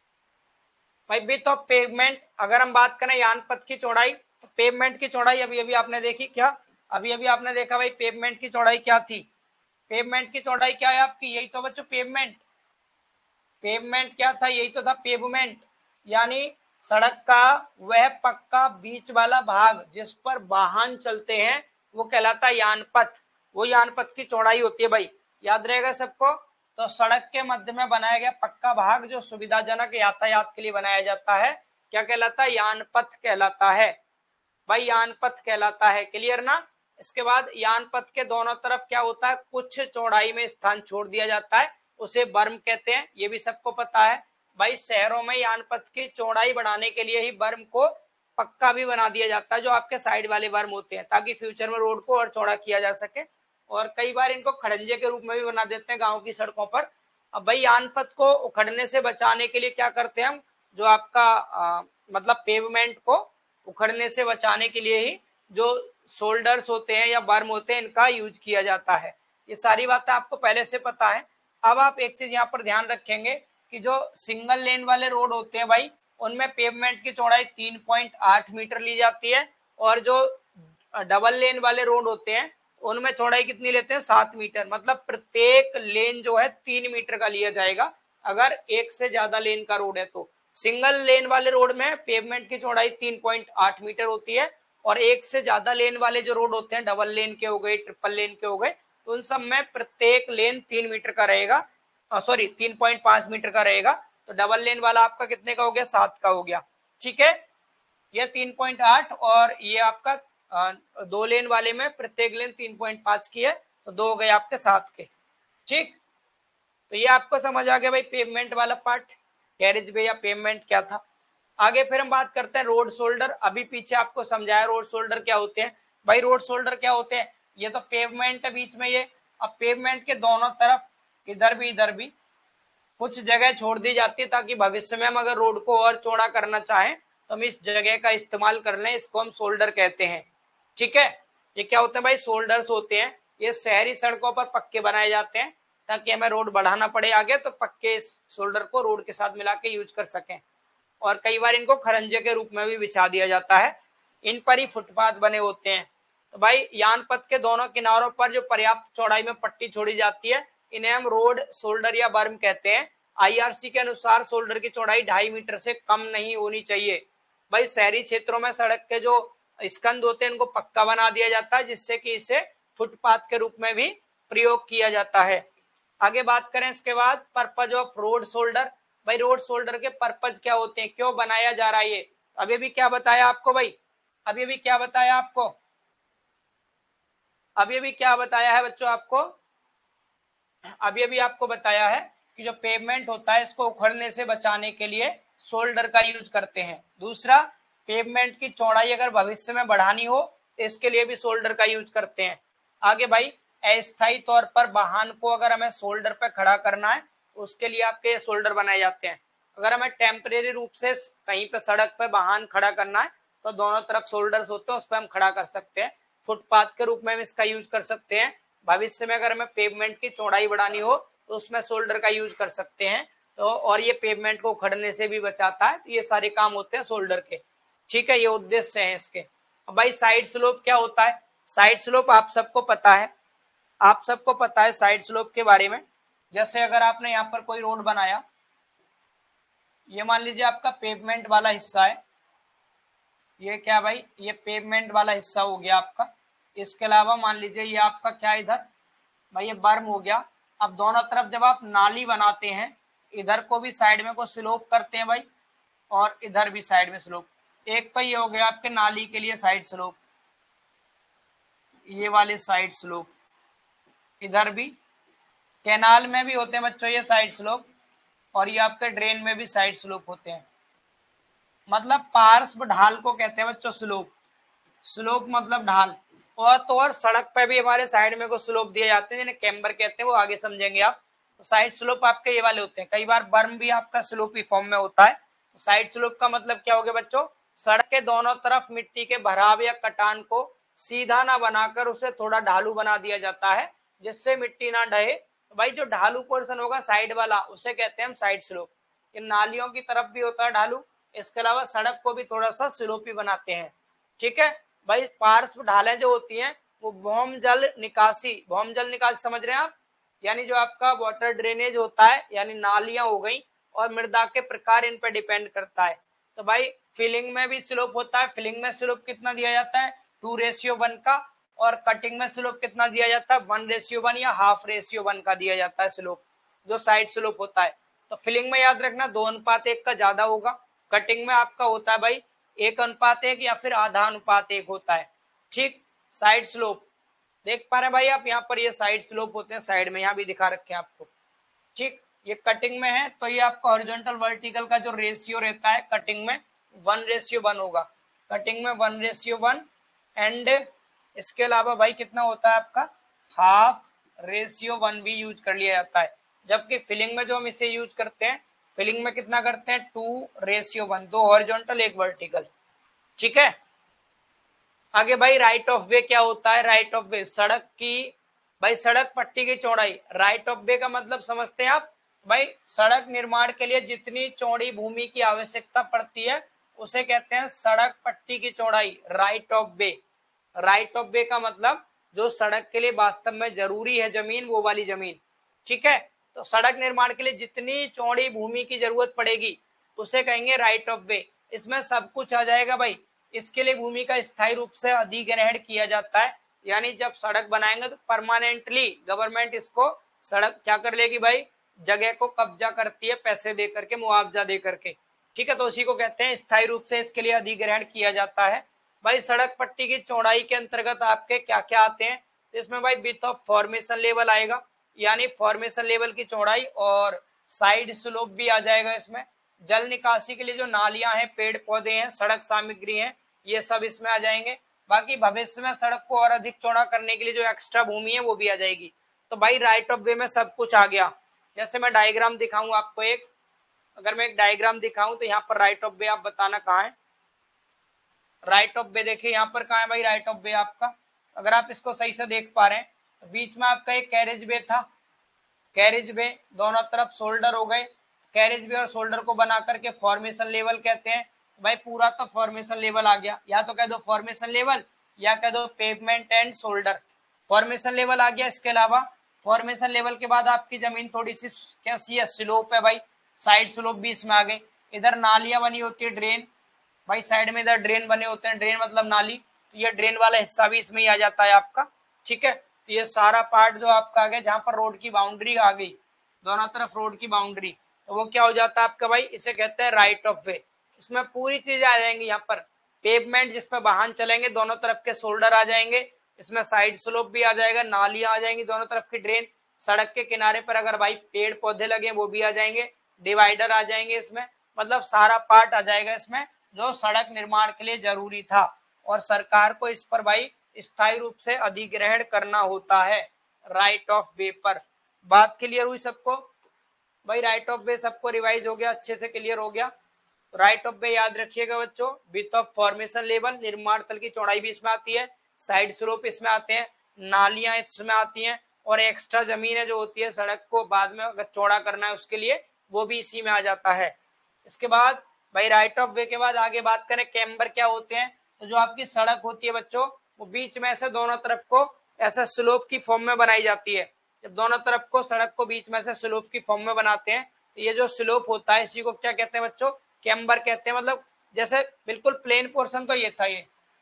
भाई, विड्थ ऑफ पेवमेंट। अगर हम बात करें यान पथ की चौड़ाई, तो पेवमेंट की चौड़ाई अभी अभी आपने देखी, क्या अभी अभी आपने देखा भाई पेवमेंट की चौड़ाई क्या थी? पेवमेंट की चौड़ाई क्या है आपकी? यही तो बच्चों पेवमेंट, पेवमेंट क्या था? यही तो था पेवमेंट। यानी सड़क का वह पक्का बीच वाला भाग जिस पर वाहन चलते हैं वो कहलाता है यान पथ। वो यान पथ की चौड़ाई होती है भाई, याद रहेगा सबको। तो सड़क के मध्य में बनाया गया पक्का भाग जो सुविधाजनक यातायात के लिए बनाया जाता है, क्या कहलाता है? यान पथ कहलाता है भाई, यान पथ कहलाता है। क्लियर ना? इसके बाद यान पथ के दोनों तरफ क्या होता है, कुछ चौड़ाई में स्थान छोड़ दिया जाता है, उसे बर्म कहते हैं, ये भी सबको पता है भाई। शहरों में यान पथ की चौड़ाई बढ़ाने के लिए ही बर्म को पक्का भी बना दिया जाता है, जो आपके साइड वाले बर्म होते हैं, ताकि फ्यूचर में रोड को और चौड़ा किया जा सके। और कई बार इनको खड़ंजे के रूप में भी बना देते हैं गाँव की सड़कों पर। अब भाई यान पथ को उखड़ने से बचाने के लिए क्या करते हैं हम, जो आपका मतलब पेवमेंट को उखड़ने से बचाने के लिए ही जो शोल्डर्स होते हैं या बर्म होते हैं इनका यूज किया जाता है। ये सारी बातें आपको पहले से पता है। अब आप एक चीज यहाँ पर ध्यान रखेंगे कि जो सिंगल लेन वाले रोड होते हैं भाई, उनमें पेवमेंट की चौड़ाई 3.8 मीटर ली जाती है, और जो डबल लेन वाले रोड होते हैं उनमें चौड़ाई कितनी लेते हैं, 7 मीटर। मतलब प्रत्येक लेन जो है 3 मीटर का लिया जाएगा अगर एक से ज्यादा लेन का रोड है तो। सिंगल लेन वाले रोड में पेवमेंट की चौड़ाई 3.8 मीटर होती है, और एक से ज्यादा लेन वाले जो रोड होते हैं, डबल लेन के हो गए, ट्रिपल लेन के हो गए, तो उन सब में प्रत्येक लेन 3 मीटर का रहेगा, सॉरी 3.5 मीटर का रहेगा। तो डबल लेन वाला आपका कितने का हो गया, 7 का हो गया। ठीक है, ये 3.8, और ये आपका 2 लेन वाले में प्रत्येक लेन 3.5 की है, तो 2 हो गए आपके 7 के। ठीक, तो ये आपको समझ आ गया भाई पेवमेंट वाला पार्ट, कैरेज वे या पेवमेंट क्या था। आगे फिर हम बात करते हैं रोड शोल्डर। अभी पीछे आपको समझाया रोड शोल्डर क्या होते हैं। भाई रोड शोल्डर क्या होते हैं, ये तो पेवमेंट है बीच में ये। अब पेवमेंट के दोनों तरफ इधर भी कुछ जगह छोड़ दी जाती है, ताकि भविष्य में हम अगर रोड को और चौड़ा करना चाहें तो हम इस जगह का इस्तेमाल कर लें, इसको हम शोल्डर कहते हैं। ठीक है, ये क्या होते हैं भाई, शोल्डर्स होते हैं। ये शहरी सड़कों पर पक्के बनाए जाते हैं, ताकि हमें रोड बढ़ाना पड़े आगे तो पक्के इस शोल्डर को रोड के साथ मिला के यूज कर सकें। और कई बार इनको खरंजे के रूप में भी बिछा दिया जाता है, इन पर ही फुटपाथ बने होते हैं। तो भाई यान पथ के दोनों किनारों पर जो पर्याप्त चौड़ाई में पट्टी छोड़ी जाती है, इन्हें हम रोड शोल्डर या बर्म कहते हैं। आईआरसी के अनुसार शोल्डर की चौड़ाई 2.5 मीटर से कम नहीं होनी चाहिए। भाई शहरी क्षेत्रों में सड़क के जो स्कंद होते हैं इनको पक्का बना दिया जाता है, जिससे कि इसे फुटपाथ के रूप में भी प्रयोग किया जाता है। आगे बात करें इसके बाद पर्पज ऑफ रोड शोल्डर। भाई रोड शोल्डर के पर्पज क्या होते हैं, क्यों बनाया जा रहा है ये, अभी भी क्या बताया आपको भाई, अभी भी क्या बताया आपको, अभी भी क्या बताया है बच्चों आपको, अभी अभी आपको बताया है कि जो पेवमेंट होता है इसको उखड़ने से बचाने के लिए शोल्डर का यूज करते हैं। दूसरा, पेवमेंट की चौड़ाई अगर भविष्य में बढ़ानी हो तो इसके लिए भी शोल्डर का यूज करते हैं। आगे भाई अस्थायी तौर पर वाहन को अगर हमें शोल्डर पर खड़ा करना है तो उसके लिए आपके शोल्डर बनाए जाते हैं। अगर हमें टेम्परेरी रूप से कहीं पर सड़क पर वाहन खड़ा करना है तो दोनों तरफ शोल्डर्स होते हैं, उस पर हम खड़ा कर सकते हैं। फुटपाथ के रूप में हम इसका यूज कर सकते हैं। भविष्य में अगर हमें पेवमेंट की चौड़ाई बढ़ानी हो तो उसमें शोल्डर का यूज कर सकते हैं। तो और ये पेवमेंट को उखड़ने से भी बचाता है। तो ये सारे काम होते हैं शोल्डर के। ठीक है, ये उद्देश्य है इसके। अब भाई साइड स्लोप क्या होता है, साइड स्लोप आप सबको पता है, आप सबको पता है साइड स्लोप के बारे में। जैसे अगर आपने यहाँ पर कोई रोड बनाया, ये मान लीजिए आपका पेवमेंट वाला हिस्सा है, ये क्या भाई, ये पेवमेंट वाला हिस्सा हो गया आपका। इसके अलावा मान लीजिए ये आपका क्या, इधर भाई ये बर्म हो गया। अब दोनों तरफ जब आप नाली बनाते हैं, इधर को भी साइड में को स्लोप करते हैं भाई, और इधर भी साइड में स्लोप। एक तो ये हो गया आपके नाली के लिए साइड स्लोप, ये वाले साइड स्लोप। इधर भी कैनाल में भी होते हैं बच्चों ये साइड स्लोप, और ये आपके ड्रेन में भी साइड स्लोप होते हैं। मतलब पार्श्व ढाल को कहते हैं बच्चों स्लोप। स्लोप मतलब ढाल। और तो और सड़क पे भी हमारे साइड में को स्लोप दिए जाते हैं, जिन्हें कैम्बर कहते हैं, वो आगे समझेंगे आप। तो साइड स्लोप आपके ये वाले होते हैं। कई बार बर्म भी आपका स्लोपी फॉर्म में होता है। तो साइड स्लोप का मतलब क्या हो गया बच्चों, सड़क के दोनों तरफ मिट्टी के भराव या कटान को सीधा ना बनाकर उसे थोड़ा ढालू बना दिया जाता है, जिससे मिट्टी ना ढहे। तो भाई जो ढालू पोर्शन होगा साइड वाला, उसे कहते हैं हम साइड स्लोप। ये नालियों की तरफ भी होता है ढालू, इसके अलावा सड़क को भी थोड़ा सा स्लोपी बनाते हैं। ठीक है भाई, पार्श्व ढालें जो होती हैं वो भौम जल निकासी, भौम जल निकासी समझ रहे हैं आप, यानी जो आपका वाटर ड्रेनेज होता है, यानी नालियां हो गई और मृदा के प्रकार इन पर डिपेंड करता है। तो भाई फिलिंग में भी स्लोप होता है, फिलिंग में स्लोप कितना दिया जाता है 2:1 का, और कटिंग में स्लोप कितना दिया जाता है 1:1 या 1/2:1 का दिया जाता है स्लोप, जो साइड स्लोप होता है। तो फिलिंग में याद रखना 2:1 का ज्यादा होगा, कटिंग में आपका होता है भाई 1:1 या फिर आधा/1 होता है। ठीक, साइड स्लोप देख पा रहे हैं भाई आप, यहाँ पर ये साइड स्लोप होते हैं, साइड में यहाँ भी दिखा रखे हैं आपको। ठीक, ये कटिंग में है तो ये आपका हॉरिजॉन्टल वर्टिकल का जो रेशियो रहता है कटिंग में 1:1 होगा, कटिंग में 1:1। एंड इसके अलावा भाई कितना होता है आपका 1/2:1 भी यूज कर लिया जाता है। जबकि फिलिंग में जो हम इसे यूज करते हैं, फिलिंग में कितना करते हैं 2:1, 2 हॉरिजॉन्टल 1 वर्टिकल। ठीक है, आगे भाई राइट ऑफ वे क्या होता है। राइट ऑफ वे सड़क की, भाई सड़क पट्टी की चौड़ाई, राइट ऑफ वे का मतलब समझते हैं आप भाई, सड़क निर्माण के लिए जितनी चौड़ी भूमि की आवश्यकता पड़ती है उसे कहते हैं सड़क पट्टी की चौड़ाई, right of way. Right of way का मतलब जो सड़क के लिए वास्तव में जरूरी है जमीन, वो वाली जमीन। ठीक है, तो सड़क निर्माण के लिए जितनी चौड़ी भूमि की जरूरत पड़ेगी उसे कहेंगे राइट ऑफ वे। इसमें सब कुछ आ जाएगा भाई। इसके लिए भूमि का स्थायी रूप से अधिग्रहण किया जाता है, यानी जब सड़क बनाएंगे तो परमानेंटली गवर्नमेंट इसको सड़क क्या कर लेगी भाई, जगह को कब्जा करती है पैसे दे करके, मुआवजा दे करके। ठीक है, तो उसी को कहते हैं स्थायी रूप से इसके लिए अधिग्रहण किया जाता है। भाई सड़क पट्टी की चौड़ाई के अंतर्गत आपके क्या क्या आते हैं, इसमें भाई विड्थ ऑफ फॉर्मेशन लेवल आएगा, यानी फॉर्मेशन लेवल की चौड़ाई, और साइड स्लोप भी आ जाएगा इसमें। जल निकासी के लिए जो नालियां हैं, पेड़ पौधे हैं, सड़क सामग्री हैं, ये सब इसमें आ जाएंगे। बाकी भविष्य में सड़क को और अधिक चौड़ा करने के लिए जो एक्स्ट्रा भूमि है वो भी आ जाएगी। तो भाई राइट ऑफ वे में सब कुछ आ गया। जैसे मैं डायग्राम दिखाऊं आपको एक, अगर मैं एक डायग्राम दिखाऊं तो यहाँ पर राइट ऑफ वे आप बताना कहाँ है। राइट ऑफ वे देखिए यहाँ पर कहाँ है भाई राइट ऑफ वे आपका, अगर आप इसको सही से देख पा रहे हैं तो बीच में आपका एक कैरेज वे था, कैरेज वे दोनों तरफ शोल्डर हो गए, कैरेज वे और शोल्डर को बना करके फॉर्मेशन लेवल कहते हैं। तो भाई पूरा तो फॉर्मेशन लेवल आ गया, या तो कह दो फॉर्मेशन लेवल या कह दो pavement and shoulder. Formation level आ गया। इसके अलावा फॉर्मेशन लेवल के बाद आपकी जमीन थोड़ी सी कैसी है, स्लोप है भाई, साइड स्लोप भी इसमें आ गई। इधर नालियां बनी होती है, ड्रेन भाई, साइड में इधर ड्रेन बने होते हैं, ड्रेन मतलब नाली, तो ये ड्रेन वाला हिस्सा भी इसमें ही आ जाता है आपका। ठीक है, तो ये सारा पार्ट जो आपका आ गया, जहां पर रोड की बाउंड्री आ गई, दोनों तरफ रोड की बाउंड्री, तो वो क्या हो जाता है आपका भाई, इसे कहते हैं राइट ऑफ वे। इसमें पूरी चीजें आ जाएंगी, यहाँ पर पेवमेंट जिसपे वाहन चलेंगे, दोनों तरफ के शोल्डर आ जाएंगे, इसमें साइड स्लोप भी आ जाएगा, नालियां आ जाएंगी दोनों तरफ की, ड्रेन, सड़क के किनारे पर अगर भाई पेड़ पौधे लगे वो भी आ जाएंगे, डिवाइडर आ जाएंगे इसमें, मतलब सारा पार्ट आ जाएगा इसमें जो सड़क निर्माण के लिए जरूरी था, और सरकार को इस पर भाई स्थायी रूप से अधिग्रहण करना होता है राइट ऑफ वे पर। बात क्लियर हुई सबको भाई, राइट ऑफ वे सबको रिवाइज हो गया, अच्छे से क्लियर हो गया। राइट ऑफ वे याद रखिएगा बच्चों, विड्थ ऑफ फॉर्मेशन लेवल, निर्माण तल की चौड़ाई भी इसमें आती है, साइड स्लोप इसमें आते हैं, नालियां इसमें आती हैं, और एक्स्ट्रा जमीन है जो होती है सड़क को बाद में अगर चौड़ा करना है उसके लिए, वो भी इसी में आ जाता है। इसके बाद भाई राइट ऑफ वे के बाद आगे बात करें कैम्बर क्या होते हैं, तो जो आपकी सड़क होती है बच्चों, वो बीच में से दोनों तरफ को ऐसा स्लोप की फॉर्म में बनाई जाती है। जब दोनों तरफ को सड़क को बीच में से स्लोप की फॉर्म में बनाते हैं, तो ये जो स्लोप होता है इसी को क्या कहते हैं बच्चों, कैम्बर कहते हैं। मतलब जैसे बिल्कुल प्लेन पोर्शन तो ये था, ये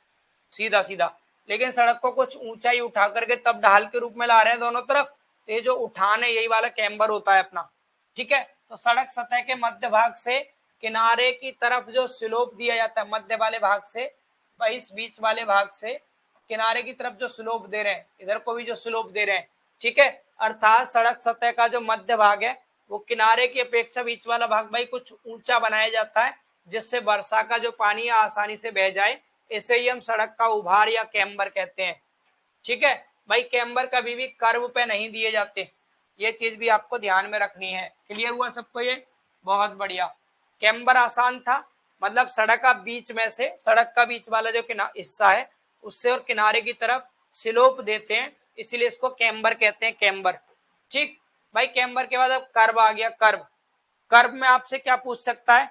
सीधा सीधा, लेकिन सड़क को कुछ ऊंचाई उठा करके तब ढाल के रूप में ला रहे हैं दोनों तरफ, तो ये जो उठान है यही वाला कैम्बर होता है अपना। ठीक है, तो सड़क सतह के मध्य भाग से किनारे की तरफ जो स्लोप दिया जाता है, मध्य वाले भाग से, इस बीच वाले भाग से किनारे की तरफ जो स्लोप दे रहे हैं, इधर को भी जो स्लोप दे रहे हैं, ठीक है, अर्थात सड़क सतह का जो मध्य भाग है वो किनारे की अपेक्षा बीच वाला भाग भाई कुछ ऊंचा बनाया जाता है, जिससे वर्षा का जो पानी आसानी से बह जाए, इसे ही हम सड़क का उभार या कैम्बर कहते हैं। ठीक है भाई, कैम्बर कभी भी कर्व पे नहीं दिए जाते, ये चीज भी आपको ध्यान में रखनी है। क्लियर हुआ सबको ये, बहुत बढ़िया। कैम्बर आसान था, मतलब सड़क का बीच में से, सड़क का बीच वाला जो हिस्सा है उससे और किनारे की तरफ स्लोप देते हैं, इसीलिए इसको कैम्बर कहते हैं, कैम्बर। ठीक भाई, कैम्बर के बाद अब कर्व आ गया। कर्व, कर्व में आपसे क्या पूछ सकता है,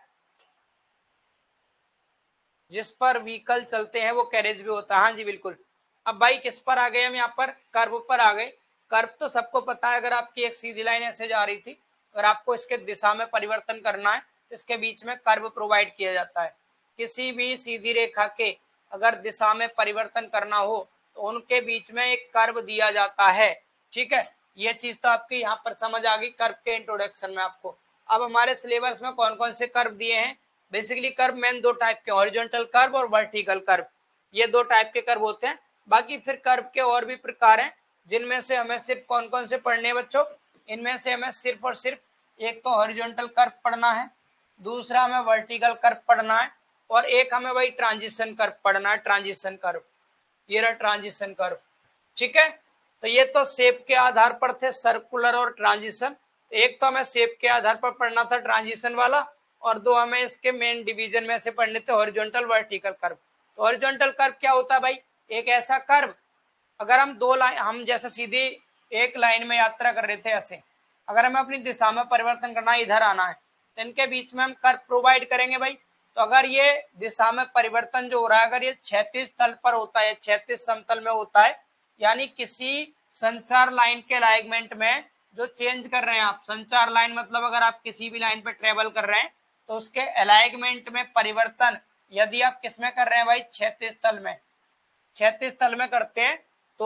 जिस पर व्हीकल चलते हैं वो कैरेज भी होता है। हाँ जी बिल्कुल। अब भाई किस पर आ गए हम, यहाँ पर कर्व पर आ गए। कर्व तो सबको पता है, अगर आपकी एक सीधी लाइन ऐसे जा रही थी अगर आपको इसके दिशा में परिवर्तन करना है तो इसके बीच में कर्व प्रोवाइड किया जाता है। किसी भी सीधी रेखा के अगर दिशा में परिवर्तन करना हो तो उनके बीच में एक कर्व दिया जाता है। ठीक है, ये चीज तो आपकी यहाँ पर समझ आ गई कर्व के इंट्रोडक्शन में आपको। अब हमारे सिलेबस में कौन कौन से कर्व दिए हैं? बेसिकली कर्व मेन दो टाइप के, हॉरिजॉन्टल कर्व और वर्टिकल कर्व, ये दो टाइप के कर्व होते हैं। बाकी फिर कर्व के और भी प्रकार हैं, जिनमें से हमें सिर्फ कौन कौन से पढ़ने हैं बच्चों? इनमें से हमें सिर्फ और सिर्फ एक तो हॉरिजॉन्टल कर्व पढ़ना है, दूसरा हमें वर्टिकल कर्व पढ़ना है, और एक हमें वही ट्रांजिशन कर्व पढ़ना है, ट्रांजिशन कर्व। ये रहा ट्रांजिशन कर्व। ठीक है, तो ये तो शेप के आधार पर थे, सर्कुलर और ट्रांजिशन। एक तो हमें शेप के आधार पर पढ़ना था ट्रांजिशन वाला, और दो हमें इसके मेन डिवीजन में से पढ़ने थे, हॉरिजॉन्टल वर्टिकल कर्व। तो हॉरिजॉन्टल कर्व क्या होता है भाई? एक ऐसा कर्व, अगर हम दो लाइन, हम जैसे सीधी एक लाइन में यात्रा कर रहे थे ऐसे, अगर हमें अपनी दिशा में परिवर्तन करना है, इधर आना है, तो इनके बीच में हम कर्व प्रोवाइड करेंगे भाई। तो अगर ये दिशा में परिवर्तन जो हो रहा है, अगर ये क्षैतिज तल पर होता है, क्षैतिज समतल में होता है, यानी किसी संचार लाइन के अलाइनमेंट में जो चेंज कर रहे हैं आप, संचार लाइन मतलब अगर आप किसी भी लाइन पे ट्रेवल कर रहे हैं तो उसके अलाइनमेंट में परिवर्तन यदि आप किसमें कर रहे हैं भाई? क्षैतिज तल में, क्षैतिज तल में करते हैं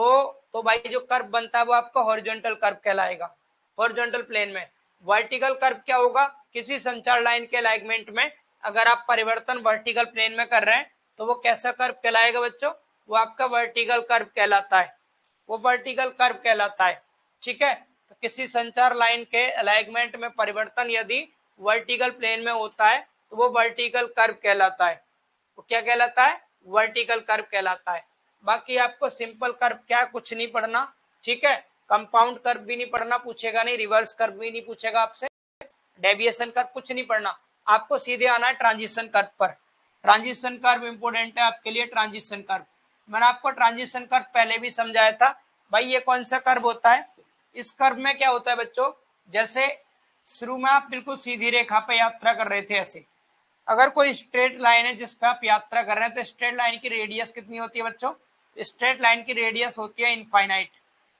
तो भाई जो कर्व बनता है वो आपका हॉरिजॉन्टल कर्व कहलाएगा, हॉरिजॉन्टल प्लेन में। वर्टिकल कर्व क्या होगा? किसी संचार लाइन के अलाइनमेंट में अगर आप परिवर्तन वर्टिकल प्लेन में कर रहे हैं तो वो कैसा कर्व कहलाएगा बच्चों? वो आपका वर्टिकल कर्व कहलाता है, वो वर्टिकल कर्व कहलाता है। ठीक है, तो किसी संचार लाइन के अलाइनमेंट में परिवर्तन यदि वर्टिकल प्लेन में होता है तो वो वर्टिकल कर्व कहलाता है। वो क्या कहलाता है? वर्टिकल कर्व कहलाता है। बाकी आपको सिंपल कर्व क्या, कुछ नहीं पढ़ना। ठीक है, कंपाउंड कर्व भी नहीं पढ़ना, पूछेगा नहीं, रिवर्स कर्व भी नहीं पूछेगा आपसे, डेविएशन कर्व कुछ नहीं पढ़ना, आपको सीधे आना है ट्रांजिशन कर्व पर। ट्रांजिशन कर्व इंपोर्टेंट है आपके लिए, ट्रांजिशन कर्व। मैंने आपको ट्रांजिशन कर्व पहले भी समझाया था भाई। ये कौन सा कर्व होता है? इस कर्व में क्या होता है बच्चों? जैसे शुरू में आप बिल्कुल सीधी रेखा पे यात्रा कर रहे थे ऐसे, अगर कोई स्ट्रेट लाइन है जिस पे आप यात्रा कर रहे हैं तो स्ट्रेट लाइन की रेडियस कितनी होती है बच्चों? स्ट्रेट लाइन की रेडियस होती है इनफाइनाइट,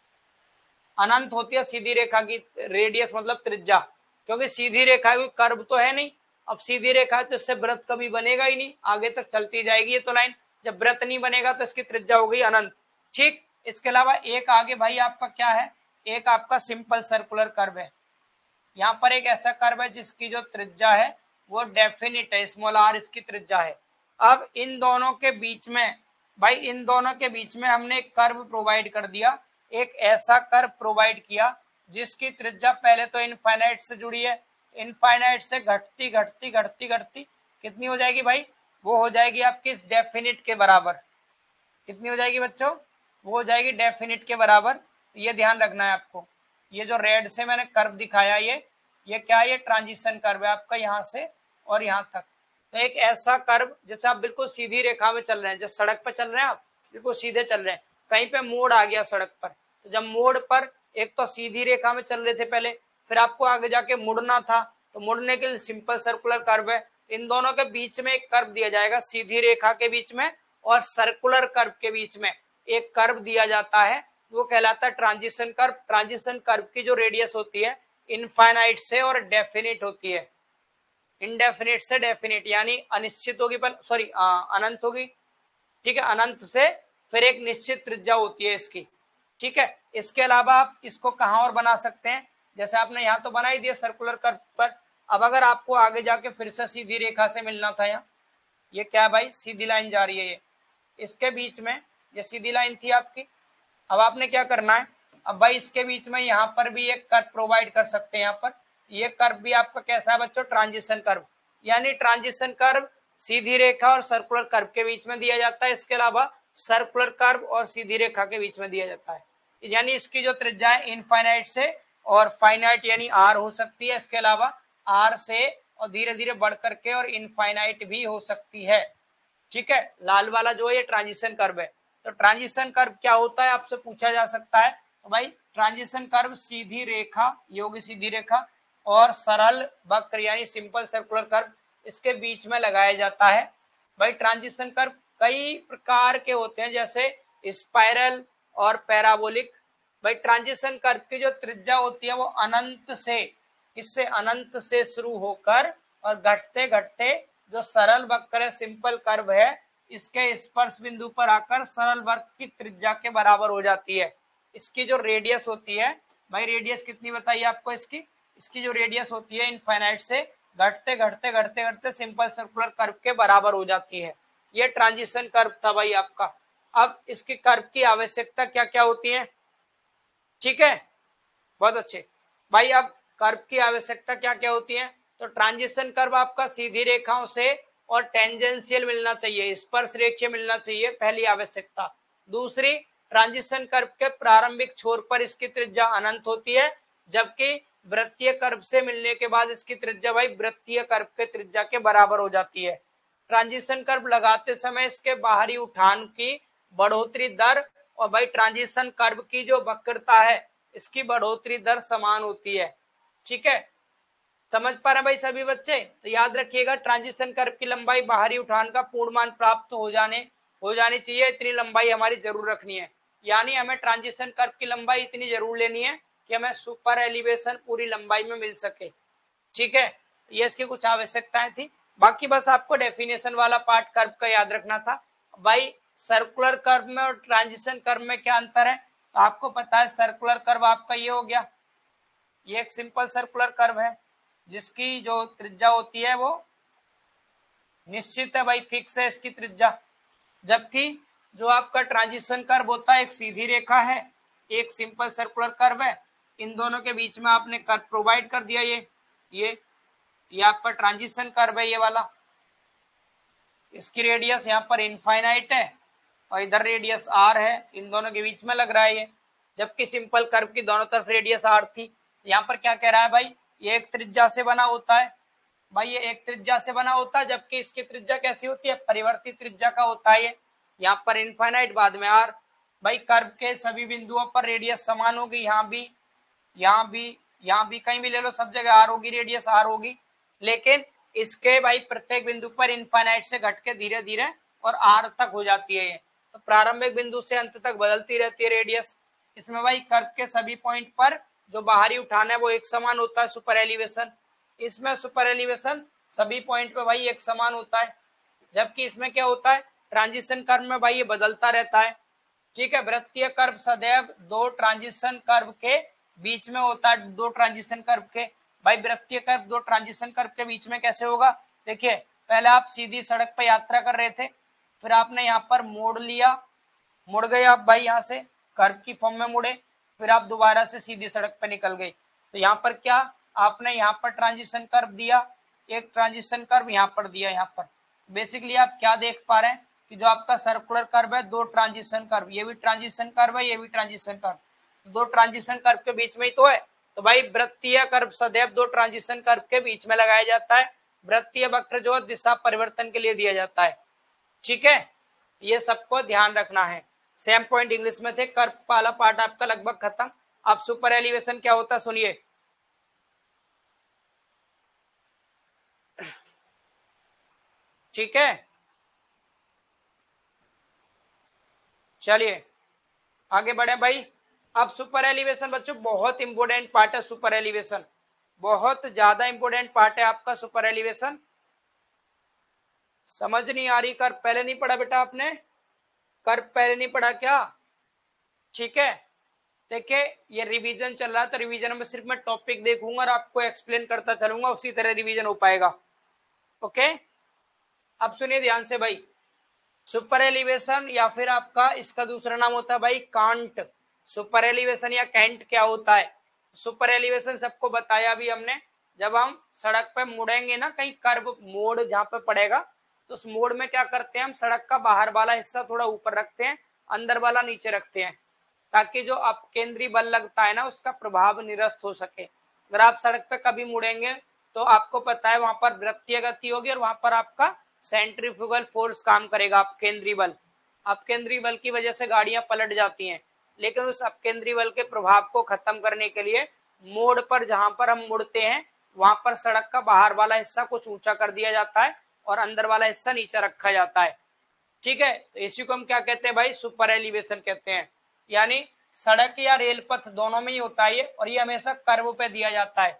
अनंत होती है सीधी रेखा की रेडियस, मतलब त्रिज्या। क्योंकि सीधी रेखा कोई कर्व तो है नहीं, अब सीधी रेखा है तो इससे वृत्त कभी बनेगा ही नहीं, आगे तक चलती जाएगी ये तो लाइन। जब वृत्त नहीं बनेगा तो इसकी त्रिज्या हो गई अनंत। ठीक, इसके अलावा एक आगे भाई आपका क्या है? एक आपका सिंपल सर्कुलर कर्व है। यहाँ पर एक ऐसा कर्व है जिसकी जो त्रिज्या है वो डेफिनिट है, स्मॉल आर इसकी त्रिज्या है। अब इन दोनों के बीच में भाई, इन दोनों के बीच में हमने एक कर्व प्रोवाइड कर दिया, एक ऐसा कर्व प्रोवाइड किया जिसकी त्रिज्या पहले तो इनफाइनाइट से जुड़ी है, इनफाइनाइट से घटती घटती घटती घटती कितनी हो जाएगी भाई? वो हो जाएगी आपकी इस डेफिनिट के बराबर। कितनी हो जाएगी बच्चों? वो हो जाएगी डेफिनिट के बराबर। ये ध्यान रखना है आपको। ये जो रेड से मैंने कर्व दिखाया, ये क्या है? ये ट्रांजिशन कर्व है आपका, यहाँ से और यहाँ तक। तो एक ऐसा कर्व जैसे आप बिल्कुल सीधी रेखा में चल रहे हैं, जैसे सड़क पर चल रहे हैं आप बिल्कुल सीधे चल रहे हैं, कहीं पे मोड़ आ गया सड़क पर, तो जब मोड़ पर एक तो सीधी रेखा में चल रहे थे पहले, फिर आपको आगे जाके मुड़ना था, तो मुड़ने के लिए सिंपल सर्कुलर कर्व है। इन दोनों के बीच में एक कर्व दिया जाएगा, सीधी रेखा के बीच में और सर्कुलर कर्व के बीच में एक कर्व दिया जाता है, वो कहलाता है ट्रांजिशन कर्व। ट्रांजिशन कर्व की जो रेडियस होती है इनफाइनाइट से और डेफिनिट होती है, इनडेफिनिट से डेफिनिट, यानी अनिश्चित होगी, सॉरी अनंत होगी। ठीक है, अनंत से फिर एक निश्चित त्रिज्या होती है इसकी। ठीक है, इसके अलावा आप इसको कहां और बना सकते हैं? जैसे आपने यहाँ तो बना ही दिया सर्कुलर कर्व पर, अब अगर आपको आगे जाके फिर से सीधी रेखा से मिलना था, यहाँ ये क्या भाई? सीधी लाइन जा रही है, ये इसके बीच में ये सीधी लाइन थी आपकी। अब आपने क्या करना है? अब भाई इसके बीच में यहाँ पर भी एक कर्व प्रोवाइड कर सकते हैं। यहाँ पर ये कर्व भी आपका कैसा है बच्चों? Transition curve. यानी ट्रांजिशन कर्व सीधी रेखा और सर्कुलर कर्व के बीच में दिया जाता है, इसके अलावा सर्कुलर कर्व और सीधी रेखा के बीच में दिया जाता है। यानी इसकी जो त्रिज्या है इनफाइनाइट से और फाइनाइट यानी आर हो सकती है, इसके अलावा आर से और धीरे धीरे बढ़ करके और इनफाइनाइट भी हो सकती है। ठीक है, लाल वाला जो है ये ट्रांजिशन कर्व है। तो ट्रांजिशन कर्व क्या होता है आपसे पूछा जा सकता है। तो भाई ट्रांजिशन कर्व सीधी रेखा, योगी सीधी रेखा और सरल वक्र यानी सिंपल सर्कुलर कर्व, इसके बीच में लगाया जाता है। भाई ट्रांजिशन कर्व कई प्रकार के होते हैं, जैसे स्पाइरल और पैराबोलिक। भाई ट्रांजिशन कर्व की जो त्रिज्या होती है वो अनंत से किससे, अनंत से शुरू होकर और घटते घटते जो सरल वक्र है, सिंपल कर्व है, इसके स्पर्श बिंदु पर आकर सरल वक्र की त्रिज्या के बराबर हो जाती है। इसकी जो रेडियस होती है भाई, रेडियस कितनी बताइए आपको इसकी, इसकी जो रेडियस होती है इनफाइनाइट से घटते घटते घटते घटते सिंपल सर्कुलर कर्व के बराबर हो जाती है। ये ट्रांजिशन कर्व था भाई आपका। अब इसके कर्व की आवश्यकता क्या क्या होती है, ठीक है, बहुत अच्छे भाई। अब कर्व की आवश्यकता क्या क्या होती है, तो ट्रांजिशन कर्व आपका सीधी रेखाओं से और टेंजेंशियल मिलना चाहिए, स्पर्श रेखीय मिलना चाहिए, पहली आवश्यकता। दूसरी, ट्रांजिशन कर्व के प्रारंभिक छोर पर इसकी त्रिज्या अनंत होती है, जबकि वृत्तीय कर्व से मिलने के बाद इसकी त्रिज्या भाई वृत्तीय कर्व के त्रिज्या के बराबर हो जाती है। ट्रांजिशन कर्व लगाते समय इसके बाहरी उठान की बढ़ोतरी दर और भाई ट्रांजिशन कर्व की जो वक्रता है इसकी बढ़ोतरी दर समान होती है, ठीक है, समझ पा रहे भाई सभी बच्चे। तो याद रखिएगा, ट्रांजिशन कर्व की लंबाई बाहरी उठान का पूर्ण मान प्राप्त हो जानी चाहिए, इतनी लंबाई हमारी जरूर रखनी है। यानी हमें ट्रांजिशन कर्व की लंबाई इतनी जरूर लेनी है कि हमें सुपर एलिवेशन पूरी लंबाई में मिल सके, ठीक है। ये इसकी कुछ आवश्यकताएं थी, बाकी बस आपको डेफिनेशन वाला पार्ट कर्व का याद रखना था। भाई सर्कुलर कर्व में और ट्रांजिशन कर्व में क्या अंतर है, तो आपको पता है सर्कुलर कर्व आपका ये हो गया, ये एक सिंपल सर्कुलर कर्व है जिसकी जो त्रिज्या होती है वो निश्चित है भाई, फिक्स है इसकी त्रिज्या। जबकि जो आपका ट्रांजिशन कर्व होता है एक सीधी रेखा है, एक सिंपल सर्कुलर कर्व है, इन दोनों के बीच में आपने कर्व प्रोवाइड कर दिया। ये आपका ट्रांजिशन कर्व है, ये वाला, इसकी रेडियस यहाँ पर इनफाइनाइट है और इधर रेडियस आर है, इन दोनों के बीच में लग रहा है ये। जबकि सिंपल कर्व की दोनों तरफ रेडियस आर थी। यहाँ पर क्या कह रहा है भाई, ये एक त्रिज्या से बना होता है भाई, ये एक त्रिज्या से बना होता है, जबकि इसकी त्रिज्या कैसी होती है, परिवर्तित त्रिज्या का होता है ये। यहाँ पर इनफाइनाइट, बाद में आर। भाई कर्व के सभी बिंदुओं पर रेडियस समान होगी, यहाँ भी, यहाँ भी, यहाँ भी, कहीं भी ले लो, सब जगह आर होगी, रेडियस आर होगी। लेकिन इसके भाई प्रत्येक बिंदु पर इनफाइनाइट से घट के धीरे धीरे और आर तक हो जाती है ये। तो प्रारंभिक बिंदु से अंत तक बदलती रहती है रेडियस। इसमें भाई कर्व के सभी पॉइंट पर जो बाहरी उठान है वो एक समान होता है, सुपर एलिवेशन। इसमें सुपर एलिवेशन सभी पॉइंट पे भाई एक समान होता है, जबकि इसमें क्या होता है, ट्रांजिशन कर्व में भाई ये बदलता रहता है, ठीक है। वृत्तीय कर्व सदैव दो ट्रांजिशन कर्व के बीच में होता है, दो ट्रांजिशन कर्व के, भाई वृत्तीय कर्व दो ट्रांजिशन कर्व के बीच में कैसे होगा, देखिए पहले आप सीधी सड़क पर यात्रा कर रहे थे, फिर आपने यहाँ पर मोड़ लिया, मुड़ गए आप भाई, यहाँ से कर्व की फॉर्म में मुड़े, फिर आप दोबारा से सीधी सड़क पर निकल गए। तो यहाँ पर क्या आपने यहाँ पर ट्रांजिशन कर्व दिया, एक ट्रांजिशन कर्व यहाँ पर दिया, यहाँ पर बेसिकली आप क्या देख पा रहे हैं कि जो आपका सर्कुलर कर्व है दो ट्रांजिशन कर्व, ये भी ट्रांजिशन कर्व है, ये भी ट्रांजिशन कर्व, दो ट्रांजिशन कर्व के बीच में ही तो है। तो भाई वृत्तीय कर्व सदैव दो ट्रांजिशन कर्व के बीच में लगाया जाता है, वृत्तीय वक्र जो दिशा परिवर्तन के लिए दिया जाता है, ठीक है, ये सबको ध्यान रखना है। सेम पॉइंट इंग्लिश में थे, कर्व वाला पार्ट आपका लगभग खत्म। अब सुपर एलिवेशन क्या होता है सुनिए, ठीक है, चलिए आगे बढ़े भाई। अब सुपर एलिवेशन बच्चों बहुत इंपोर्टेंट पार्ट है, सुपर एलिवेशन बहुत ज्यादा इंपोर्टेंट पार्ट है आपका सुपर एलिवेशन। समझ नहीं आ रही, कर्व पहले नहीं पढ़ा बेटा आपने, कर्व पहले नहीं पढ़ा क्या, ठीक है। देखिए ये रिवीजन चल रहा है, तो रिवीजन में सिर्फ मैं टॉपिक देखूंगा और आपको एक्सप्लेन करता चलूंगा, उसी तरह रिवीजन हो पाएगा, ओके। अब सुनिए ध्यान से भाई, सुपर एलिवेशन या फिर आपका इसका दूसरा नाम होता है भाई कांट। सुपर एलिवेशन या कैंट क्या होता है, सुपर एलिवेशन सबको बताया भी हमने, जब हम सड़क पे मुड़ेंगे ना, कहीं कर्व मोड़ जहां पे पड़ेगा, तो उस मोड़ में क्या करते हैं हम, सड़क का बाहर वाला हिस्सा थोड़ा ऊपर रखते हैं, अंदर वाला नीचे रखते हैं, ताकि जो अपकेंद्री बल लगता है ना उसका प्रभाव निरस्त हो सके। अगर आप सड़क पे कभी मुड़ेंगे तो आपको पता है वहां पर वृत्तीय गति होगी और वहां पर आपका सेंट्रीफ्यूगल फोर्स काम करेगा, अपकेंद्री बल। अपकेंद्री बल की वजह से गाड़ियां पलट जाती हैं, लेकिन उस अपकेंद्री बल के प्रभाव को खत्म करने के लिए मोड़ पर जहां पर हम मुड़ते हैं वहां पर सड़क का बाहर वाला हिस्सा कुछ ऊंचा कर दिया जाता है और अंदर वाला हिस्सा नीचे रखा जाता है, ठीक है। तो इसी को हम क्या कहते हैं भाई, सुपर एलिवेशन कहते हैं। यानी सड़क या रेल पथ दोनों में ही होता है ये, और ये हमेशा कर्व पे दिया जाता है,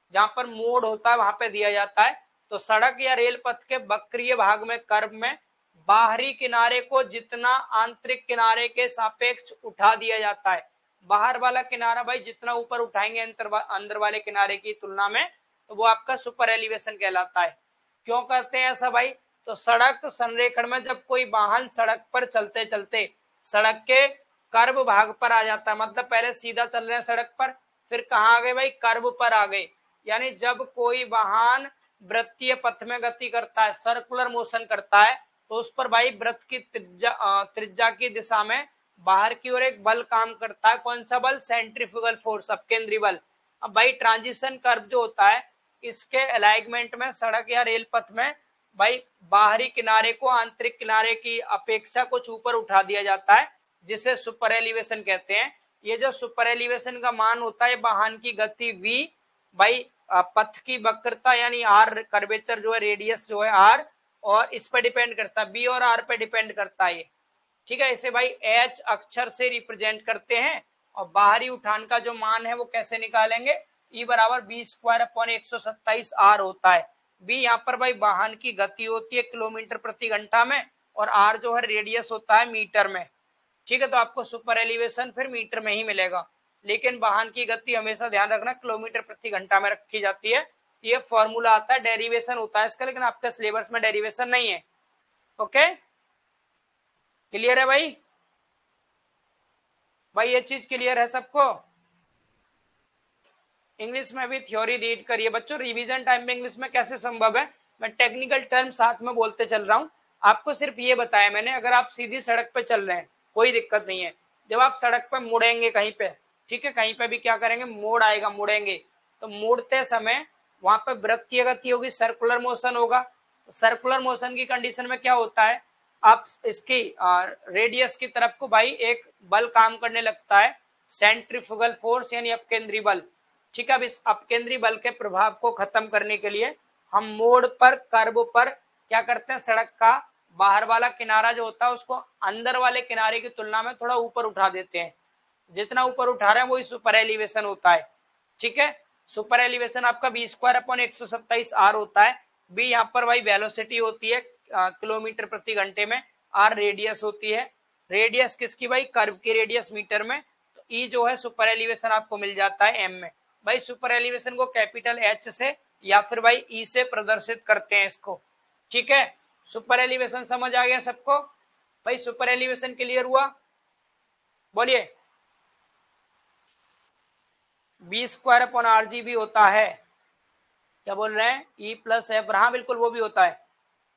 जहां पर मोड़ होता है वहां पे दिया जाता है। तो सड़क या रेल पथ के वक्रीय भाग में कर्व में बाहरी किनारे को जितना आंतरिक किनारे के सापेक्ष उठा दिया जाता है, बाहर वाला किनारा भाई जितना ऊपर उठाएंगे अंदर वाले किनारे की तुलना में, तो वो आपका सुपर एलिवेशन कहलाता है। क्यों करते हैं ऐसा भाई? तो सड़क संरेखण में जब कोई वाहन सड़क पर चलते चलते सड़क के कर्व भाग पर आ जाता है, मतलब पहले सीधा चल रहे हैं सड़क पर, फिर कहाँ आ गए भाई? कर्व पर आ गए। यानी जब कोई वाहन वृत्तीय पथ में गति करता है, सर्कुलर मोशन करता है, तो उस पर भाई वृत्त की त्रिज्या की दिशा में बाहर की ओर एक बल काम करता है। कौन सा बल? सेंट्रीफ्यूगल फोर्स, अपकेंद्री बल। अब भाई ट्रांजिशन कर्व जो होता है, इसके अलाइनमेंट में सड़क या रेल पथ में भाई बाहरी किनारे को आंतरिक किनारे की अपेक्षा कुछ ऊपर उठा दिया जाता है, जिसे सुपर एलिवेशन कहते हैं। ये जो सुपर एलिवेशन का मान होता है, वाहन की गति v भाई पथ की वक्रता यानी r, कर्वेचर जो है, रेडियस जो है r, और इस पर डिपेंड करता है, b और r पे डिपेंड करता है ये। ठीक है, इसे भाई h अक्षर से रिप्रेजेंट करते हैं। और बाहरी उठान का जो मान है वो कैसे निकालेंगे? E बराबर बी स्क्वायर अपॉन 127 r होता है। b यहाँ पर भाई वाहन की गति होती है किलोमीटर प्रति घंटा में, और r जो है रेडियस होता है मीटर में। ठीक है, तो आपको सुपर एलिवेशन फिर मीटर में ही मिलेगा, लेकिन वाहन की गति हमेशा ध्यान रखना किलोमीटर प्रति घंटा में रखी जाती है। ये फॉर्मूला आता है, डेरिवेशन होता है इसका, लेकिन आपके सिलेबस में डेरिवेशन नहीं है। ओके, क्लियर है भाई? भाई ये चीज क्लियर है सबको? इंग्लिश में भी थ्योरी रीड करिए बच्चों। रिवीजन टाइम में इंग्लिश में कैसे संभव है? मैं टेक्निकल टर्म साथ में बोलते चल रहा हूँ। आपको सिर्फ ये बताया मैंने, अगर आप सीधी सड़क पे चल रहे हैं कोई दिक्कत नहीं है। जब आप सड़क पे मुड़ेंगे कहीं पे, ठीक है, कहीं पे भी क्या करेंगे? मोड़ आएगा, मुड़ेंगे, तो मुड़ते समय वहां पे वृत्तीय गति होगी, सर्कुलर मोशन होगा। तो सर्कुलर मोशन की कंडीशन में क्या होता है? आप इसकी रेडियस की तरफ को भाई एक बल काम करने लगता है, सेंट्रीफ्यूगल फोर्स यानी अपकेंद्री बल। ठीक है, अब इस अपकेंद्री बल के प्रभाव को खत्म करने के लिए हम मोड़ पर, कर्व पर क्या करते हैं? सड़क का बाहर वाला किनारा जो होता है उसको अंदर वाले किनारे की तुलना में थोड़ा ऊपर उठा देते हैं। जितना ऊपर उठा रहे हैं वही सुपर एलिवेशन होता है। ठीक है, सुपर एलिवेशन आपका बी स्क्वायर अपॉन 127 r होता है। बी यहाँ पर भाई वेलोसिटी होती है किलोमीटर प्रति घंटे में, आर रेडियस होती है। रेडियस किसकी भाई? कर्व की रेडियस मीटर में। तो ई जो है सुपर एलिवेशन आपको मिल जाता है एम में। भाई सुपर एलिवेशन को कैपिटल एच से या फिर भाई ई से प्रदर्शित करते हैं इसको। ठीक है, सुपर एलिवेशन समझ आ गया सबको? भाई सुपर एलिवेशन क्लियर हुआ? बोलिए। V square upon R G भी होता है। क्या बोल रहे हैं? ई प्लस एफ, हाँ बिल्कुल वो भी होता है।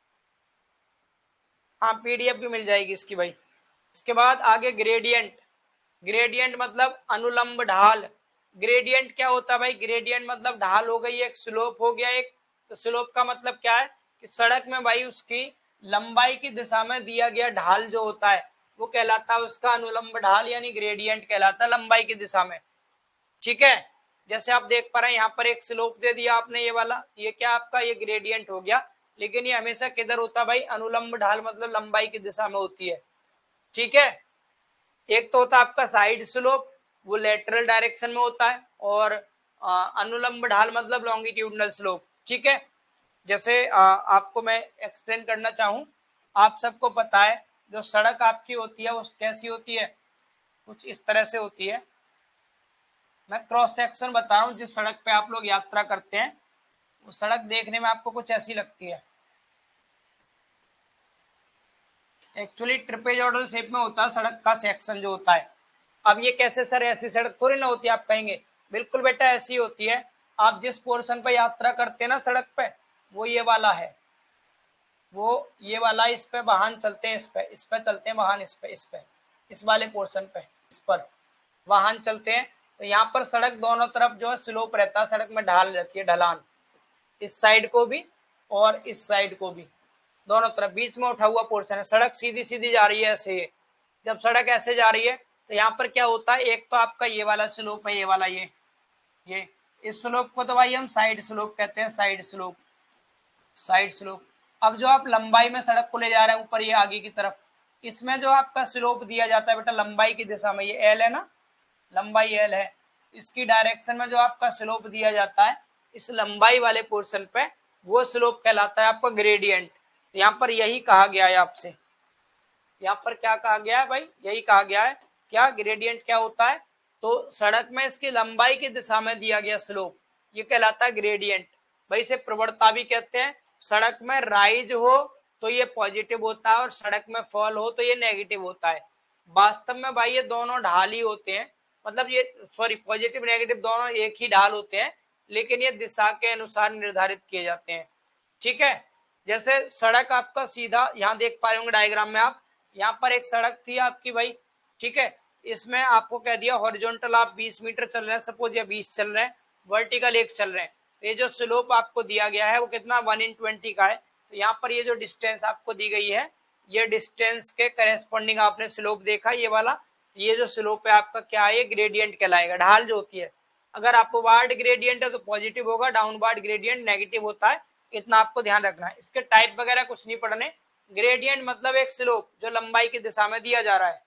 हाँ पीडीएफ भी मिल जाएगी इसकी भाई। इसके बाद आगे ग्रेडियंट। ग्रेडियंट मतलब अनुलंब ढाल। ग्रेडियंट क्या होता है भाई? ग्रेडियंट मतलब ढाल हो गई, एक स्लोप हो गया एक। तो स्लोप का मतलब क्या है? कि सड़क में भाई उसकी लंबाई की दिशा में दिया गया ढाल जो होता है वो कहलाता है उसका अनुलंब ढाल, यानी ग्रेडियंट कहलाता है लंबाई की दिशा में। ठीक है, जैसे आप देख पा रहे हैं यहाँ पर एक स्लोप दे दिया आपने, ये वाला, ये क्या आपका? ये ग्रेडियंट हो गया। लेकिन ये हमेशा किधर होता है भाई? अनुलंब ढाल मतलब लंबाई की दिशा में होती है। ठीक है, एक तो होता है आपका साइड स्लोप, वो लेटरल डायरेक्शन में होता है, और अनुलंब ढाल मतलब लॉन्गिट्यूडनल स्लोप। ठीक है, जैसे आपको मैं एक्सप्लेन करना चाहूँ, आप सबको पता है जो सड़क आपकी होती है वो कैसी होती है? कुछ इस तरह से होती है। मैं क्रॉस सेक्शन बता रहा हूँ, जिस सड़क पे आप लोग यात्रा करते हैं वो सड़क देखने में आपको कुछ ऐसी लगती है। एक्चुअली ट्रिपेजॉइडल शेप में होता है सड़क का सेक्शन जो होता है। अब ये कैसे सर? ऐसी सड़क थोड़ी ना होती है, आप कहेंगे। बिल्कुल बेटा ऐसी होती है। आप जिस पोर्शन पे यात्रा करते हैं ना सड़क पे, वो ये वाला है, वो ये वाला, इस पे वाहन चलते हैं, इस पे चलते हैं वाहन, इस वाले पोर्शन पे, इस पर वाहन चलते हैं। तो यहाँ पर सड़क दोनों तरफ जो है स्लोप रहता है, सड़क में ढाल रहती है, ढलान, इस साइड को भी और इस साइड को भी, दोनों तरफ। बीच में उठा हुआ पोर्शन है, सड़क सीधी सीधी जा रही है ऐसे। जब सड़क ऐसे जा रही है तो यहाँ पर क्या होता है? एक तो आपका ये वाला स्लोप है, ये वाला, ये इस स्लोप को तो भाई हम साइड स्लोप कहते हैं, साइड स्लोप, साइड स्लोप। अब जो आप लंबाई में सड़क को ले जा रहे हैं ऊपर, ये आगे की तरफ, इसमें जो आपका स्लोप दिया जाता है बेटा लंबाई की दिशा में, ये एल है ना, लंबाई एल है, इसकी डायरेक्शन में जो आपका स्लोप दिया जाता है इस लंबाई वाले पोर्शन पे, वो स्लोप कहलाता है आपका ग्रेडियंट। यहाँ पर यही कहा गया है आपसे, यहाँ पर क्या कहा गया है भाई, यही कहा गया है क्या, ग्रेडियंट क्या होता है, तो सड़क में इसकी लंबाई की दिशा में दिया गया स्लोप, ये कहलाता है ग्रेडियंट। भाई इसे प्रवणता भी कहते हैं। सड़क में राइज हो तो ये पॉजिटिव होता है और सड़क में फॉल हो तो ये नेगेटिव होता है। वास्तव में भाई ये दोनों ढाल ही होते हैं, मतलब ये सॉरी पॉजिटिव नेगेटिव दोनों एक ही ढाल होते हैं, लेकिन ये दिशा के अनुसार निर्धारित किए जाते हैं। ठीक है, जैसे सड़क आपका सीधा, यहाँ देख पा रहे होंगे डायग्राम में आप, यहाँ पर एक सड़क थी आपकी भाई, ठीक है, इसमें आपको कह दिया हॉरिजॉन्टल आप 20 मीटर चल रहे हैं सपोज, या 20 चल रहे हैं, वर्टिकल 1 चल रहे हैं, तो ये जो स्लोप आपको दिया गया है वो कितना 1/20 का है। तो यहाँ पर ये जो डिस्टेंस आपको दी गई है, ये डिस्टेंस के करेस्पॉन्डिंग आपने स्लोप देखा ये वाला, ये जो स्लोप है आपका क्या है, ग्रेडियंट कहलाएगा, ढाल जो होती है। अगर अपवार्ड ग्रेडियंट है तो पॉजिटिव होगा, डाउनवर्ड ग्रेडियंट नेगेटिव होता है, इतना आपको ध्यान रखना है। इसके टाइप वगैरह कुछ नहीं पढ़ने, ग्रेडियंट मतलब एक स्लोप जो लंबाई की दिशा में दिया जा रहा है।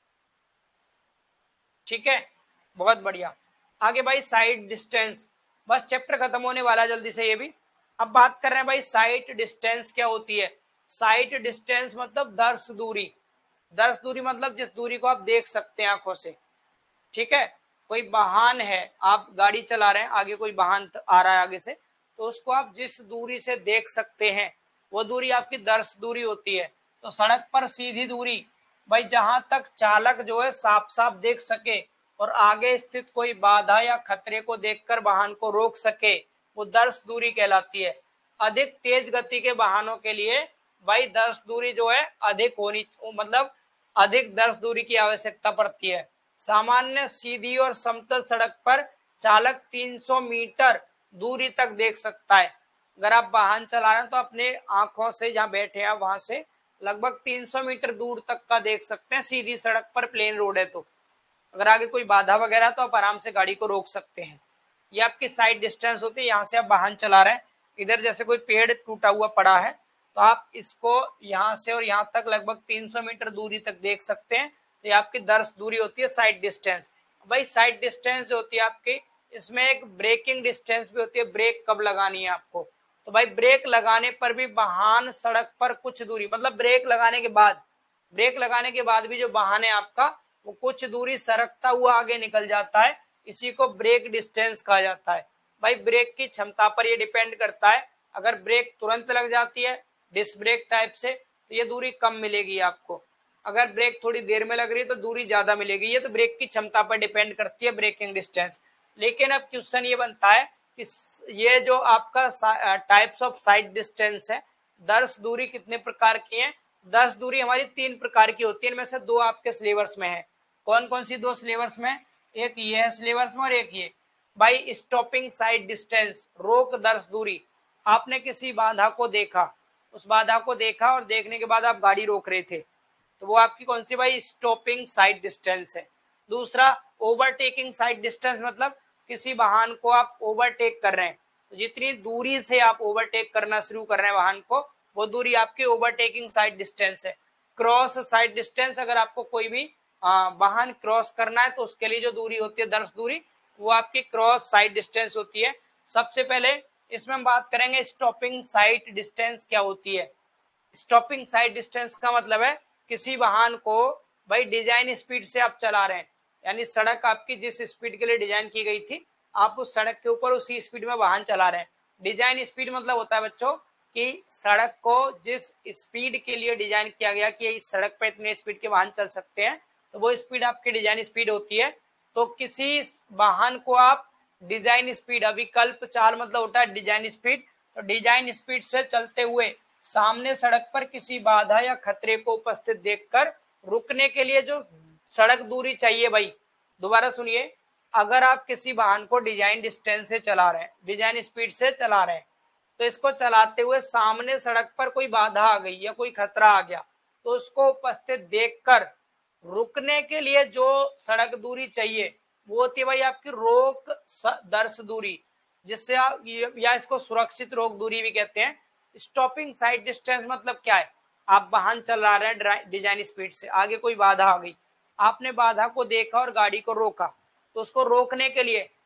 ठीक है, बहुत बढ़िया। आगे भाई साइड डिस्टेंस, बस चैप्टर खत्म होने वाला जल्दी से ये भी। अब बात कर रहे हैं भाई साइट डिस्टेंस क्या होती है। साइट डिस्टेंस मतलब दर्श दूरी, दर्श दूरी मतलब जिस दूरी को आप देख सकते हैं आंखों से। ठीक है, कोई वाहन है, आप गाड़ी चला रहे हैं, आगे कोई वाहन आ रहा है आगे से, तो उसको आप जिस दूरी से देख सकते हैं वो दूरी आपकी दर्श दूरी होती है। तो सड़क पर सीधी दूरी भाई जहां तक चालक जो है साफ साफ देख सके और आगे स्थित कोई बाधा या खतरे को देखकर वाहन को रोक सके, वो दर्श दूरी कहलाती है। अधिक तेज गति के वाहनों के लिए भाई दर्श दूरी जो है अधिक होनी, मतलब अधिक दर्श दूरी की आवश्यकता पड़ती है। सामान्य सीधी और समतल सड़क पर चालक 300 मीटर दूरी तक देख सकता है। अगर आप वाहन चला रहे हैं तो अपने आंखों से जहां बैठे हैं वहां से लगभग 300 मीटर दूर तक का देख सकते हैं, सीधी सड़क पर प्लेन रोड है तो। अगर आगे कोई बाधा वगैरह तो आप आराम से गाड़ी को रोक सकते हैं। ये आपकी साइड डिस्टेंस होती है, यहाँ से आप वाहन चला रहे हैं, इधर जैसे कोई पेड़ टूटा हुआ पड़ा है तो आप इसको यहाँ से और यहाँ तक लगभग 300 मीटर दूरी तक देख सकते हैं, तो ये आपकी दर्श दूरी होती है साइड डिस्टेंस। भाई साइड डिस्टेंस जो होती है आपकी, इसमें एक ब्रेकिंग डिस्टेंस भी होती है, ब्रेक कब लगानी है आपको। तो भाई ब्रेक लगाने पर भी वाहन सड़क पर कुछ दूरी, मतलब ब्रेक लगाने के बाद, ब्रेक लगाने के बाद भी जो वाहन है आपका वो कुछ दूरी सरकता हुआ आगे निकल जाता है, इसी को ब्रेक डिस्टेंस कहा जाता है। भाई ब्रेक की क्षमता पर ये डिपेंड करता है, अगर ब्रेक तुरंत लग जाती है डिस्क ब्रेक टाइप से तो ये दूरी कम मिलेगी आपको, अगर ब्रेक थोड़ी देर में लग रही है तो दूरी ज्यादा मिलेगी। ये तो ब्रेक की क्षमता पर डिपेंड करती है ब्रेकिंग डिस्टेंस। लेकिन अब क्वेश्चन ये बनता है कि ये जो आपका टाइप्स ऑफ साइड डिस्टेंस है, दर्श दूरी कितने प्रकार की है। दर्श दूरी हमारी 3 प्रकार की होती है, इनमें से 2 आपके सिलेबस में है। कौन कौन सी 2 सिलेबस में, एक ये है सिलेबस में और एक ये। भाई स्टॉपिंग साइड डिस्टेंस, रोक दर्श दूरी, आपने किसी बाधा को देखा, उस बाधा को देखा और देखने के बाद आप गाड़ी रोक रहे थे, तो वो आपकी कौन सी भाई स्टॉपिंग साइड डिस्टेंस है। दूसरा ओवरटेकिंग साइड डिस्टेंस, मतलब किसी वाहन को आप ओवरटेक कर रहे हैं, तो जितनी दूरी से आप ओवरटेक करना शुरू कर रहे हैं वाहन को, वो दूरी आपकी ओवरटेकिंग साइड डिस्टेंस है। क्रॉस साइड डिस्टेंस, अगर आपको कोई भी वाहन क्रॉस करना है तो उसके लिए जो दूरी होती है दर्श दूरी, वो आपकी क्रॉस साइड डिस्टेंस होती है। सबसे पहले इसमें हम बात करेंगे स्टॉपिंग साइड डिस्टेंस क्या होती है। स्टॉपिंग साइड डिस्टेंस का मतलब है किसी वाहन को भाई डिजाइन स्पीड से आप चला रहे हैं, यानी सड़क आपकी जिस स्पीड के लिए डिजाइन की गई थी, आप उस सड़क के ऊपर उसी स्पीड में वाहन चला रहे हैं। डिजाइन स्पीड मतलब होता है बच्चों कि सड़क को जिस स्पीड के लिए डिजाइन किया गया कि इस सड़क पर इतने स्पीड के वाहन चल सकते हैं, तो वो स्पीड आपकी डिजाइन स्पीड होती है। तो किसी वाहन को आप डिजाइन स्पीड, अविकल्प चाल मतलब होता है डिजाइन स्पीड, तो डिजाइन स्पीड से चलते हुए सामने सड़क पर किसी बाधा या खतरे को उपस्थित देखकर रुकने के लिए जो सड़क दूरी चाहिए भाई, दोबारा सुनिए, अगर आप किसी वाहन को डिजाइन डिस्टेंस से चला रहे हैं, डिजाइन स्पीड से चला रहे हैं, तो इसको चलाते हुए सामने सड़क पर कोई बाधा आ गई या कोई खतरा आ गया, तो उसको उपस्थित देखकर रुकने के लिए जो सड़क दूरी चाहिए वो होती है भाई आपकी रोक दर्श दूरी, जिससे आप, या इसको सुरक्षित रोक दूरी भी कहते हैं। स्टॉपिंग साइड डिस्टेंस मतलब क्या है, आप वाहन चला रहे हैं डिजाइन स्पीड से, आगे कोई बाधा आ गई, आपने बाधा को देखा और गाड़ी को रोका, तो उसको रोकने के लिए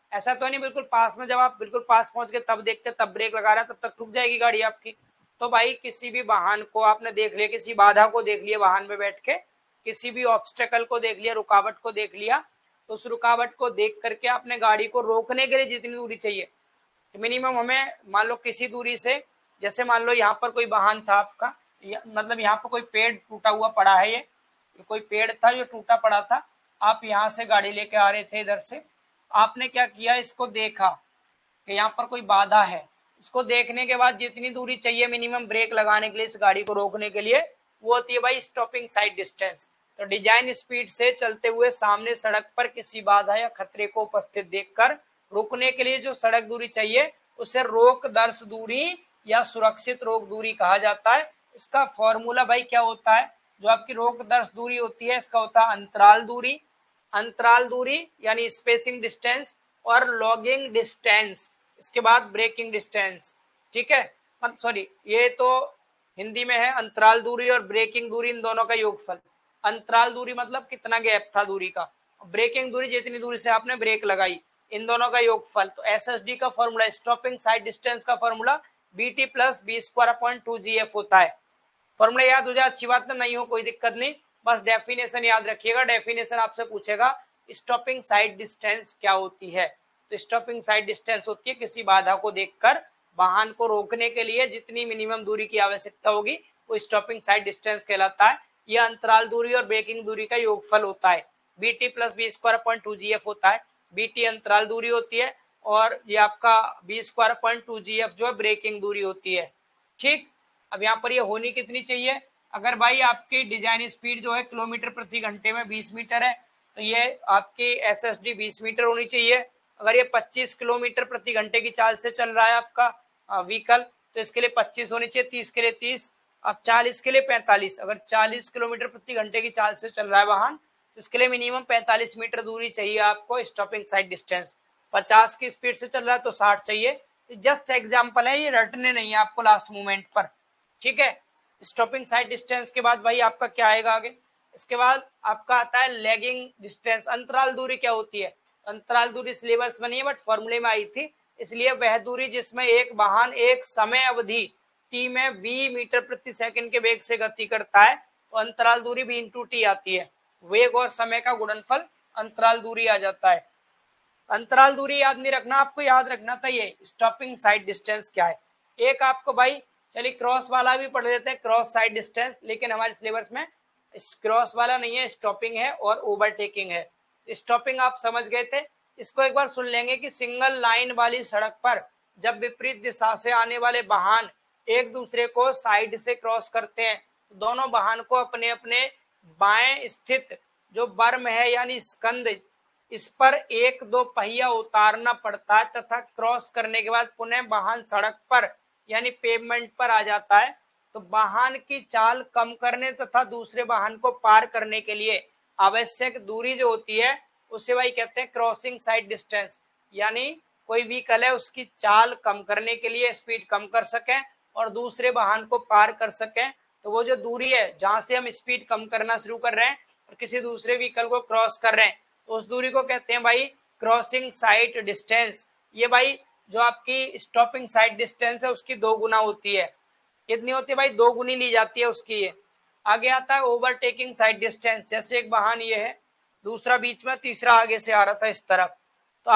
ऐसा तो नहीं बिल्कुल पास में, जब आप बिल्कुल पास पहुंच के तब देखते तब ब्रेक लगा रहे हैं, तब तक रुक जाएगी गाड़ी आपकी। तो भाई किसी भी वाहन को आपने देख लिया, किसी बाधा को देख लिया वाहन में बैठ के, किसी भी ऑब्स्टेकल को देख लिया, रुकावट को देख लिया, तो उस रुकावट को देख करके आपने गाड़ी को रोकने के लिए जितनी दूरी चाहिए, मिनिमम हमें मान लो किसी दूरी से, जैसे मान लो यहाँ पर कोई वाहन था आपका, मतलब यहाँ पर कोई पेड़ टूटा हुआ पड़ा है, ये कोई पेड़ था जो टूटा पड़ा था, आप यहाँ से गाड़ी लेके आ रहे थे इधर से, आपने क्या किया, इसको देखा कि यहाँ पर कोई बाधा है, इसको देखने के बाद जितनी दूरी चाहिए मिनिमम ब्रेक लगाने के लिए, इस गाड़ी को रोकने के लिए, वो होती है भाई स्टॉपिंग साइड डिस्टेंस। तो डिजाइन स्पीड से चलते हुए सामने सड़क पर किसी बाधा या खतरे को उपस्थित देखकर रुकने के लिए जो सड़क दूरी चाहिए उसे रोक दर्श दूरी या सुरक्षित रोक दूरी कहा जाता है। इसका फॉर्मूला भाई क्या होता है, जो आपकी रोक दर्श दूरी होती है इसका होता है अंतराल दूरी, अंतराल दूरी यानी स्पेसिंग डिस्टेंस, और लॉगिंग डिस्टेंस, इसके बाद ब्रेकिंग डिस्टेंस। ठीक है, सॉरी ये तो हिंदी में है, अंतराल दूरी और ब्रेकिंग दूरी इन दोनों का योगफल। अंतराल दूरी मतलब कितना गैप था दूरी का, ब्रेकिंग दूरी जितनी दूरी से आपने ब्रेक लगाई, इन दोनों का योगफल। तो एसएसडी का फॉर्मूला, स्टॉपिंग साइड डिस्टेंस का formula VT plus V square upon 2GF होता है। फॉर्मूला याद हो जाए अच्छी बात, नहीं हो कोई दिक्कत नहीं, बस डेफिनेशन याद रखिएगा। डेफिनेशन आपसे पूछेगा स्टॉपिंग साइड डिस्टेंस क्या होती है, तो स्टॉपिंग साइड डिस्टेंस होती है किसी बाधा को देखकर वाहन को रोकने के लिए जितनी मिनिमम दूरी की आवश्यकता होगी वो स्टॉपिंग साइड डिस्टेंस कहलाता है। यह अंतराल दूरी और ब्रेकिंग दूरी का योगफल होता है, VT plus V square upon 2GF होता है। बीटी अंतराल दूरी होती है और ये आपका बी स्क्वायर अपॉन 2GF जो है ब्रेकिंग दूरी होती है। ठीक, अब यहाँ पर ये होनी कितनी चाहिए, अगर भाई आपकी डिजाइन स्पीड जो है किलोमीटर प्रति घंटे में 20 मीटर है, तो ये आपकी एसएसडी 20 मीटर होनी चाहिए। अगर ये 25 किलोमीटर प्रति घंटे की चाल से चल रहा है आपका व्हीकल, तो इसके लिए 25 होनी चाहिए, 30 के लिए 30, अब 40 के लिए 45। अगर 40 किलोमीटर प्रति घंटे की चाल से चल रहा है वाहन, तो इसके लिए मिनिमम 45 मीटर दूरी चाहिए आपको स्टॉपिंग साइड डिस्टेंस। 50 की स्पीड से चल रहा है तो 60 चाहिए। जस्ट एग्जाम्पल है, ये रटने नहीं है आपको लास्ट मोमेंट पर। ठीक है, स्टॉपिंग साइड डिस्टेंस के बाद भाई आपका क्या आएगा आगे, इसके बाद आपका आता है लैगिंग डिस्टेंस। अंतराल दूरी क्या होती है, अंतराल दूरी सिलेबस बनी है बट फॉर्मूले में आई थी, इसलिए वह दूरी जिसमें एक वाहन एक समय अवधि टी में v मीटर प्रति सेकंड के वेग से गति करता है, तो अंतराल दूरी v इंटू टी आती है, वेग और समय का गुणनफल अंतराल दूरी आ जाता है। अंतराल दूरी याद नहीं रखना, आपको याद रखना था ये स्टॉपिंग साइड डिस्टेंस क्या है। एक आपको भाई चलिए क्रॉस वाला भी पढ़ लेते हैं, क्रॉस साइड डिस्टेंस, लेकिन हमारे सिलेबस में क्रॉस वाला नहीं है, स्टॉपिंग है और ओवरटेकिंग है। स्टॉपिंग आप समझ गए थे, इसको एक बार सुन लेंगे कि सिंगल लाइन वाली सड़क पर जब विपरीत दिशा से आने वाले वाहन एक दूसरे को साइड से क्रॉस करते हैं, तो दोनों वाहन को अपने अपने बाएं स्थित जो बर्म है यानी स्कंद, इस पर एक दो पहिया उतारना पड़ता है तथा क्रॉस करने के बाद पुनः वाहन सड़क पर यानी पेवमेंट पर आ जाता है। तो वाहन की चाल कम करने तथा दूसरे वाहन को पार करने के लिए आवश्यक दूरी जो होती है उसे भाई कहते हैं क्रॉसिंग साइड डिस्टेंस। यानी कोई व्हीकल है उसकी चाल कम करने के लिए, स्पीड कम कर सकें और दूसरे वाहन को पार कर सकें, तो वो जो दूरी है जहां से हम स्पीड कम करना शुरू कर रहे हैं और किसी दूसरे व्हीकल को क्रॉस कर रहे हैं, तो उस दूरी को कहते हैं भाई क्रॉसिंग साइड डिस्टेंस। ये भाई जो आपकी स्टॉपिंग साइड डिस्टेंस है उसकी 2 गुना होती है। कितनी होती है भाई, 2 गुनी ली जाती है उसकी। ये आगे आता है ओवरटेकिंग साइड डिस्टेंस, जैसे एक वाहन ये है, दूसरा बीच में, तीसरा आगे से आ रहा था इस तरफ, तो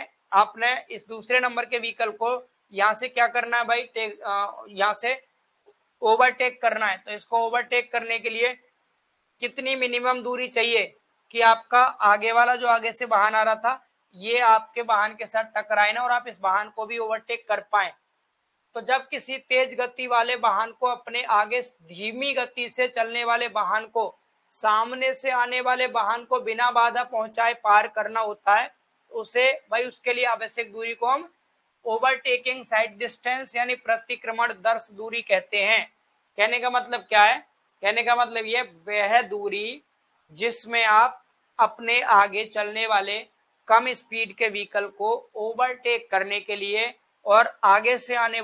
आपने इस दूसरे नंबर के व्हीकल को यहाँ से क्या करना है भाई, यहाँ से ओवरटेक करना है। तो इसको ओवरटेक करने के लिए कितनी मिनिमम दूरी चाहिए कि आपका आगे वाला जो आगे से वाहन आ रहा था ये आपके वाहन के साथ टकराए ना और आप इस वाहन को भी ओवरटेक कर पाए। तो जब किसी तेज गति वाले वाहन को अपने आगे धीमी गति से चलने वाले वाहन को सामने से आने वाले वाहन को बिना बाधा पहुंचाए पार करना होता है, तो उसे भाई उसके लिए आवश्यक दूरी को हम ओवरटेकिंग साइड डिस्टेंस यानी प्रतिक्रमण दर्श दूरी कहते हैं। कहने का मतलब क्या है, कहने का मतलब ये वह दूरी जिसमें आप अपने आगे चलने वाले कम स्पीड के व्हीकल को ओवरटेक करने के लिए और आगे से आने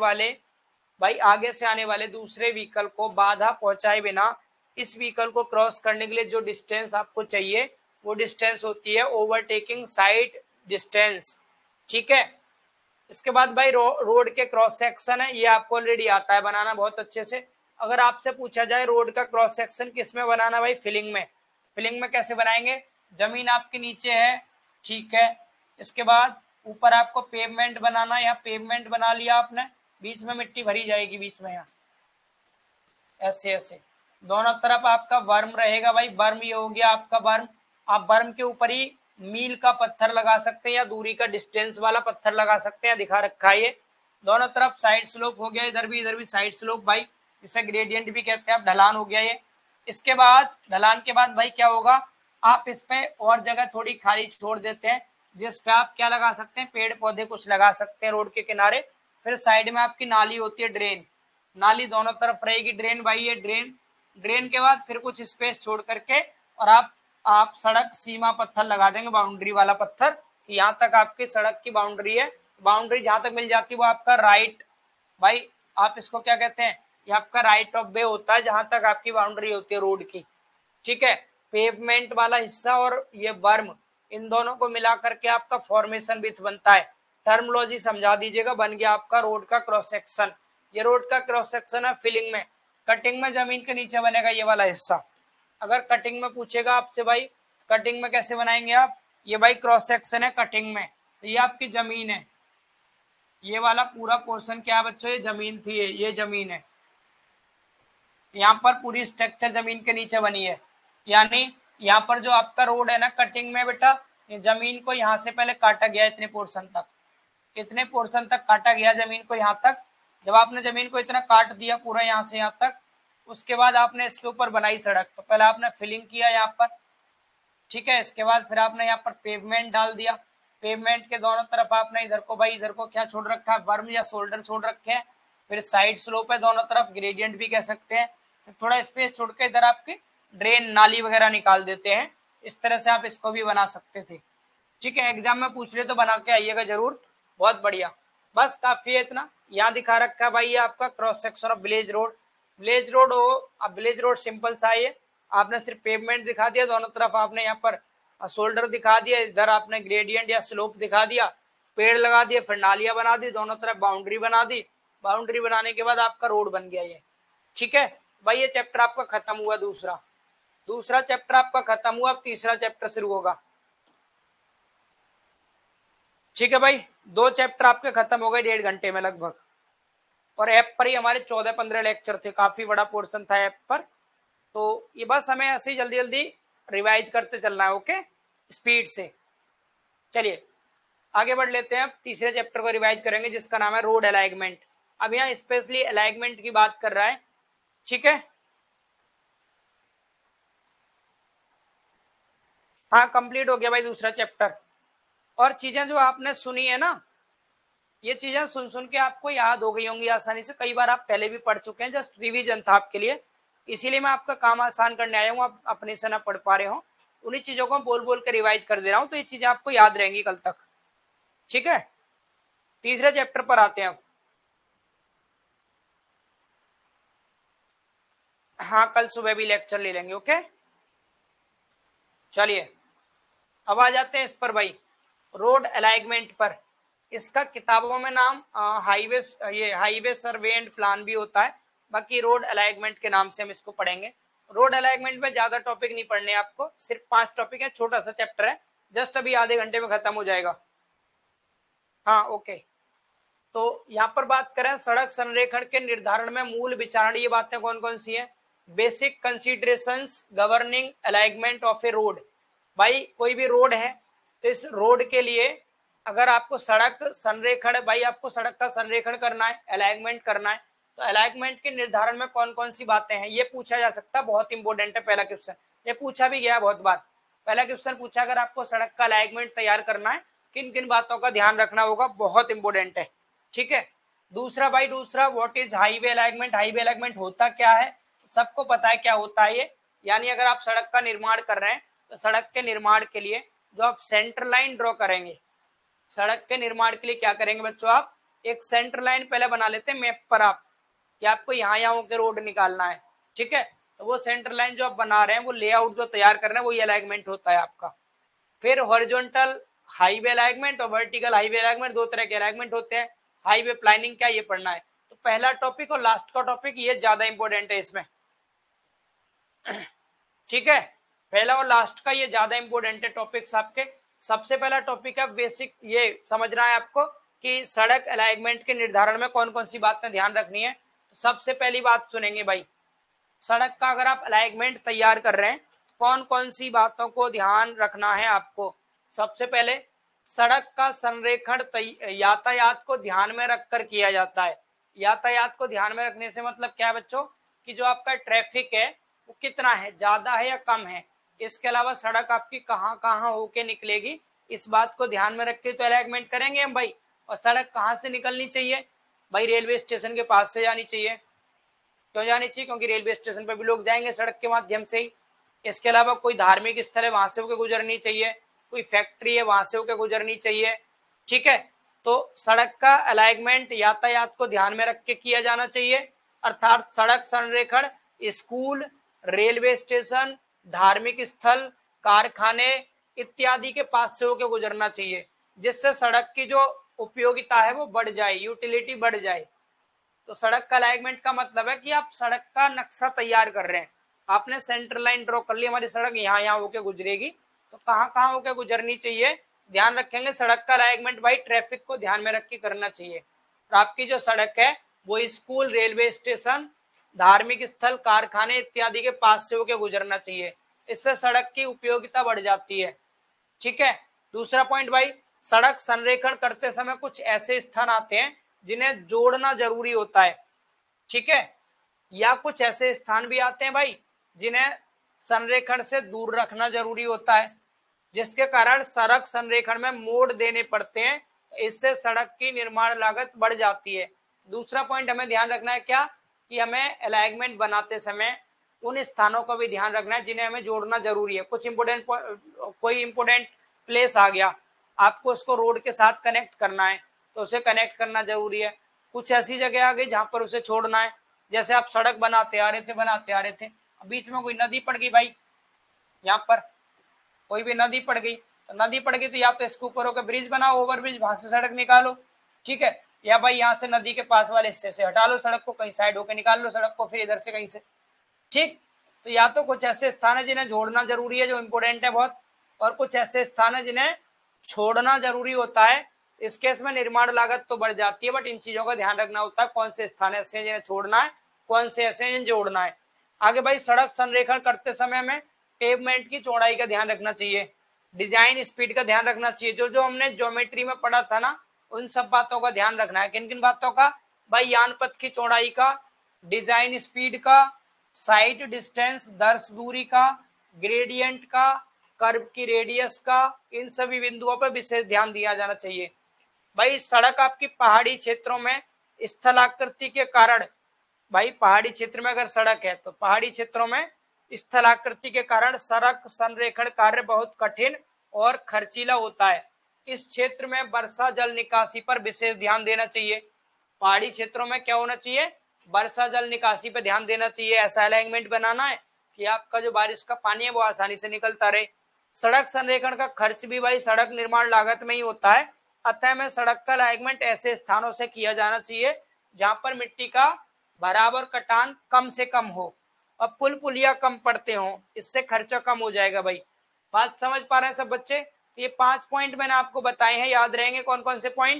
वाले दूसरे व्हीकल को बाधा पहुंचाए बिना इस व्हीकल को क्रॉस करने के लिए जो डिस्टेंस आपको चाहिए वो डिस्टेंस होती है ओवरटेकिंग साइड डिस्टेंस। ठीक है। इसके बाद भाई रोड के क्रॉस सेक्शन है, ये आपको ऑलरेडी आता है बनाना बहुत अच्छे से। अगर आपसे पूछा जाए रोड का क्रॉस सेक्शन किस में बनाना, भाई फिलिंग में। फिलिंग में कैसे बनाएंगे, जमीन आपके नीचे है, ठीक है। इसके बाद ऊपर आपको पेवमेंट बनाना, यहाँ पेवमेंट बना लिया आपने, बीच में मिट्टी भरी जाएगी, बीच में यहाँ ऐसे ऐसे दोनों तरफ आपका वर्म रहेगा भाई। वर्म ये हो गया आपका वर्म। आप वर्म के ऊपर ही मील का पत्थर लगा सकते हैं या दूरी का डिस्टेंस वाला पत्थर लगा सकते हैं, दिखा रखा है ये। दोनों तरफ साइड स्लोप हो गया, इधर भी साइड स्लोप भाई, जिसे ग्रेडियंट भी कहते हैं, ढलान हो गया ये। इसके बाद ढलान के बाद भाई क्या होगा, आप इस पे और जगह थोड़ी खाली छोड़ देते हैं, जिस पे आप क्या लगा सकते हैं, पेड़ पौधे कुछ लगा सकते हैं रोड के किनारे। फिर साइड में आपकी नाली होती है, ड्रेन। नाली दोनों तरफ रहेगी, ड्रेन भाई ये ड्रेन। ड्रेन के बाद फिर कुछ स्पेस छोड़ करके और आप सड़क सीमा पत्थर लगा देंगे, बाउंड्री वाला पत्थर। यहाँ तक आपकी सड़क की बाउंड्री है। बाउंड्री जहां तक मिल जाती है वो आपका राइट, भाई आप इसको क्या कहते हैं, ये आपका राइट ऑफ वे होता है, जहां तक आपकी बाउंड्री होती है रोड की, ठीक है। पेवमेंट वाला हिस्सा और ये वर्म, इन दोनों को मिला करके आपका फॉर्मेशन विथ बनता है। टर्मोलॉजी समझा दीजिएगा, बन गया आपका रोड का क्रॉस सेक्शन। ये रोड का क्रॉस सेक्शन है फिलिंग में। कटिंग में जमीन के नीचे बनेगा ये वाला हिस्सा। अगर कटिंग में पूछेगा आपसे भाई, कटिंग में कैसे बनाएंगे आप, ये भाई क्रॉस सेक्शन है कटिंग में, तो ये आपकी जमीन है। ये वाला पूरा पोर्शन क्या है बच्चों, ये जमीन थी, ये जमीन है। यहाँ पर पूरी स्ट्रक्चर जमीन के नीचे बनी है। यानी यहाँ पर जो आपका रोड है ना कटिंग में बेटा, ये जमीन को यहाँ से पहले काटा गया इतने पोर्शन तक, इतने पोर्शन तक काटा गया जमीन को यहाँ तक। जब आपने जमीन को इतना काट दिया पूरा यहाँ से यहाँ तक, उसके बाद आपने इसके ऊपर बनाई सड़क। तो पहले आपने फिलिंग किया यहाँ पर, ठीक है। इसके बाद फिर आपने यहाँ पर पेवमेंट डाल दिया। पेवमेंट के दोनों तरफ आपने इधर को भाई, इधर को क्या छोड़ रखा है, वर्म या शोल्डर छोड़ रखे हैं। फिर साइड स्लोप है दोनों तरफ, ग्रेडियंट भी कह सकते हैं। तो थोड़ा स्पेस छोड़ के इधर आपके ड्रेन नाली वगैरह निकाल देते हैं। इस तरह से आप इसको भी बना सकते थे, ठीक है। एग्जाम में पूछ रहे तो बना के आइएगा जरूर, बहुत बढ़िया। बस काफी है इतना। यहाँ दिखा रखा है भाई ये आपका cross section of village road. Village road हो, अब विलेज रोड सिंपल सा है, आपने सिर्फ पेवमेंट दिखा दिया, दोनों तरफ आपने यहाँ पर शोल्डर दिखा दिया, इधर आपने ग्रेडियंट या स्लोप दिखा दिया, पेड़ लगा दिए, फिर नालियां बना दी, दोनों तरफ बाउंड्री बना दी। बाउंड्री बनाने के बाद आपका रोड बन गया ये, ठीक है भाई। ये चैप्टर आपका खत्म हुआ, दूसरा चैप्टर आपका खत्म हुआ। अब तीसरा चैप्टर शुरू होगा, ठीक है भाई। 2 चैप्टर आपके खत्म हो गए 1.5 घंटे में लगभग। और ऐप पर ही हमारे 14-15 लेक्चर थे, काफी बड़ा पोर्शन था ऐप पर। तो ये बस हमें ऐसे ही जल्दी जल्दी रिवाइज करते चलना है, ओके, स्पीड से। चलिए आगे बढ़ लेते हैं। अब तीसरे चैप्टर को रिवाइज करेंगे जिसका नाम है रोड अलाइनमेंट। अब यहाँ स्पेशली अलाइनमेंट की बात कर रहा है, ठीक है। हाँ कंप्लीट हो गया भाई दूसरा चैप्टर। और चीजें जो आपने सुनी है ना, ये चीजें सुन सुन के आपको याद हो गई होंगी आसानी से, कई बार आप पहले भी पढ़ चुके हैं, जस्ट रिवीजन था आपके लिए। इसीलिए मैं आपका काम आसान करने आया हूँ, आप अपने से ना पढ़ पा रहे हो, उन्हीं चीजों को बोल बोल कर रिवाइज कर दे रहा हूँ, तो ये चीजें आपको याद रहेंगी कल तक, ठीक है। तीसरे चैप्टर पर आते हैं अब। हाँ कल सुबह भी लेक्चर ले लेंगे, ओके। चलिए अब आ जाते हैं इस पर भाई, रोड अलाइनमेंट पर। इसका किताबों में नाम हाईवे, ये हाईवे सर्वे एंड प्लान भी होता है, बाकी रोड अलाइनमेंट के नाम से हम इसको पढ़ेंगे। रोड अलाइनमेंट में ज्यादा टॉपिक नहीं पढ़ने आपको, सिर्फ 5 टॉपिक है, छोटा सा चैप्टर है, जस्ट अभी आधे घंटे में खत्म हो जाएगा। हाँ ओके। तो यहाँ पर बात करें सड़क संरेखण के निर्धारण में मूल विचारण, ये बातें कौन कौन सी हैं, basic considerations governing alignment of a road. भाई कोई भी रोड है तो इस रोड के लिए अगर आपको सड़क संरेखण, भाई आपको सड़क का संरेखण करना है, अलाइनमेंट करना है, तो अलाइनमेंट के निर्धारण में कौन कौन सी बातें हैं ये पूछा जा सकता है, बहुत इंपॉर्टेंट है पहला क्वेश्चन, ये पूछा भी गया बहुत बार। पहला क्वेश्चन पूछा अगर आपको सड़क का अलाइनमेंट तैयार करना है किन किन बातों का ध्यान रखना होगा, बहुत इंपॉर्टेंट है, ठीक है। दूसरा भाई, दूसरा what is highway alignment, highway alignment होता क्या है, सबको पता है क्या होता है ये। यानी अगर आप सड़क का निर्माण कर रहे हैं तो सड़क के निर्माण के लिए जो आप सेंटर लाइन ड्रॉ करेंगे, सड़क के निर्माण के लिए क्या करेंगे बच्चों, आप एक सेंटर लाइन पहले बना लेते हैं मैप पर आप, कि आपको यहाँ यहाँ के रोड निकालना है, ठीक है। तो वो सेंटर लाइन जो आप बना रहे हैं, वो लेआउट जो तैयार कर रहे हैं, वो ये अलाइनमेंट होता है आपका। फिर हॉरिजॉन्टल हाईवे अलाइनमेंट और वर्टिकल हाईवे अलाइनमेंट, दो तरह के अलाइनमेंट होते हैं। हाईवे प्लानिंग क्या ये पढ़ना है। तो पहला टॉपिक और लास्ट का टॉपिक ये ज्यादा इंपॉर्टेंट है इसमें, ठीक है। पहला और लास्ट का ये ज्यादा इंपॉर्टेंट है टॉपिक्स आपके। सबसे पहला टॉपिक है बेसिक, ये समझना है आपको कि सड़क अलाइनमेंट के निर्धारण में कौन कौन सी बातें ध्यान रखनी है। तो सबसे पहली बात सुनेंगे भाई, सड़क का अगर आप अलाइनमेंट तैयार कर रहे हैं कौन कौन सी बातों को ध्यान रखना है आपको। सबसे पहले सड़क का संरेखण यातायात को ध्यान में रखकर किया जाता है। यातायात को ध्यान में रखने से मतलब क्या है बच्चों, कि जो आपका ट्रैफिक है वो कितना है, ज्यादा है या कम है। इसके अलावा सड़क आपकी कहाँ कहाँ होके निकलेगी, इस बात को ध्यान में रख के तो अलाइनमेंट करेंगे हम भाई। और सड़क कहाँ से निकलनी चाहिए भाई, रेलवे स्टेशन के पास से जानी चाहिए। क्यों जानी चाहिए, क्योंकि रेलवे स्टेशन पर भी लोग जाएंगे सड़क के माध्यम से ही। इसके अलावा कोई धार्मिक स्थल है वहां से होकर गुजरनी चाहिए, कोई फैक्ट्री है वहां से होकर गुजरनी चाहिए, ठीक है। तो सड़क का अलाइनमेंट यातायात को ध्यान में रख के किया जाना चाहिए, अर्थात सड़क संरेखण स्कूल, रेलवे स्टेशन, धार्मिक स्थल, कारखाने इत्यादि के पास से होकर गुजरना चाहिए, जिससे सड़क की जो उपयोगिता है वो बढ़ जाए, यूटिलिटी बढ़ जाए। तो सड़क का अलाइनमेंट का मतलब है कि आप सड़क का नक्शा तैयार कर रहे हैं, आपने सेंटर लाइन ड्रॉ कर ली, हमारी सड़क यहाँ यहाँ होके गुजरेगी, तो कहाँ कहाँ होके गुजरनी चाहिए ध्यान रखेंगे। सड़क का अलाइनमेंट भाई ट्रैफिक को ध्यान में रख के करना चाहिए। और आपकी जो सड़क है वो स्कूल, रेलवे स्टेशन, धार्मिक स्थल, कारखाने इत्यादि के पास से होके गुजरना चाहिए, इससे सड़क की उपयोगिता बढ़ जाती है, ठीक है। दूसरा पॉइंट भाई, सड़क संरेखण करते समय कुछ ऐसे स्थान आते हैं जिन्हें जोड़ना जरूरी होता है, ठीक है। या कुछ ऐसे स्थान भी आते हैं भाई जिन्हें संरेखण से दूर रखना जरूरी होता है, जिसके कारण सड़क संरेखण में मोड़ देने पड़ते हैं, इससे सड़क की निर्माण लागत बढ़ जाती है। दूसरा पॉइंट हमें ध्यान रखना है क्या, कि हमें अलाइनमेंट बनाते समय उन स्थानों का भी ध्यान रखना है जिन्हें हमें जोड़ना जरूरी है। कुछ इंपोर्टेंट, कोई इंपोर्टेंट प्लेस आ गया, आपको उसको रोड के साथ कनेक्ट करना है तो उसे कनेक्ट करना जरूरी है। कुछ ऐसी जगह आ गई जहां पर उसे छोड़ना है, जैसे आप सड़क बनाते आ रहे थे, बीच में कोई नदी पड़ गई भाई, यहाँ पर कोई भी नदी पड़ गई, तो नदी पड़ गई तो या तो इसके ऊपर होकर ब्रिज बनाओ, ओवर ब्रिज, वहां से सड़क निकालो, ठीक है। या भाई यहाँ से नदी के पास वाले हिस्से से हटा लो सड़क को, कहीं साइड होकर निकाल लो सड़क को, फिर इधर से कहीं से, ठीक। तो या तो कुछ ऐसे स्थान है जिन्हें जोड़ना जरूरी है जो इंपोर्टेंट है बहुत, और कुछ ऐसे स्थान है जिन्हें छोड़ना जरूरी होता है। इस केस में निर्माण लागत तो बढ़ जाती है, बट इन चीजों का ध्यान रखना होता है, कौन से स्थान ऐसे जिन्हें छोड़ना है, कौन से ऐसे जिन्हें जोड़ना है। आगे भाई, सड़क संरेखण करते समय में पेवमेंट की चौड़ाई का ध्यान रखना चाहिए, डिजाइन स्पीड का ध्यान रखना चाहिए। जो जो हमने ज्योमेट्री में पढ़ा था ना, उन सब बातों का ध्यान रखना है। किन किन बातों का भाई, यान पथ की चौड़ाई का, डिजाइन स्पीड का, साइड डिस्टेंस दर्श दूरी का, ग्रेडियंट का, कर्व की रेडियस का, इन सभी बिंदुओं पर विशेष ध्यान दिया जाना चाहिए। भाई सड़क आपकी पहाड़ी क्षेत्रों में स्थलाकृति के कारण, भाई पहाड़ी क्षेत्र में अगर सड़क है तो पहाड़ी क्षेत्रों में स्थलाकृति के कारण सड़क संरेखण कार्य बहुत कठिन और खर्चीला होता है। इस क्षेत्र में वर्षा जल निकासी पर विशेष ध्यान देना चाहिए। पहाड़ी क्षेत्रों में क्या होना चाहिए, वर्षा जल निकासी पर ध्यान देना चाहिए। ऐसा अलाइनमेंट बनाना है कि आपका जो बारिश का पानी है वो आसानी से निकलता रहे। सड़क संरेखण का खर्च भी भाई सड़क निर्माण लागत में ही होता है, अतः में सड़क का अलाइनमेंट ऐसे स्थानों से किया जाना चाहिए जहां पर मिट्टी का बराबर कटान कम से कम हो और पुल पुलिया कम पड़ते हो, इससे खर्चा कम हो जाएगा भाई। बात समझ पा रहे हैं सब बच्चे। ये 5 पॉइंट मैंने आपको बताए हैं, याद रहेंगे कौन कौन से पॉइंट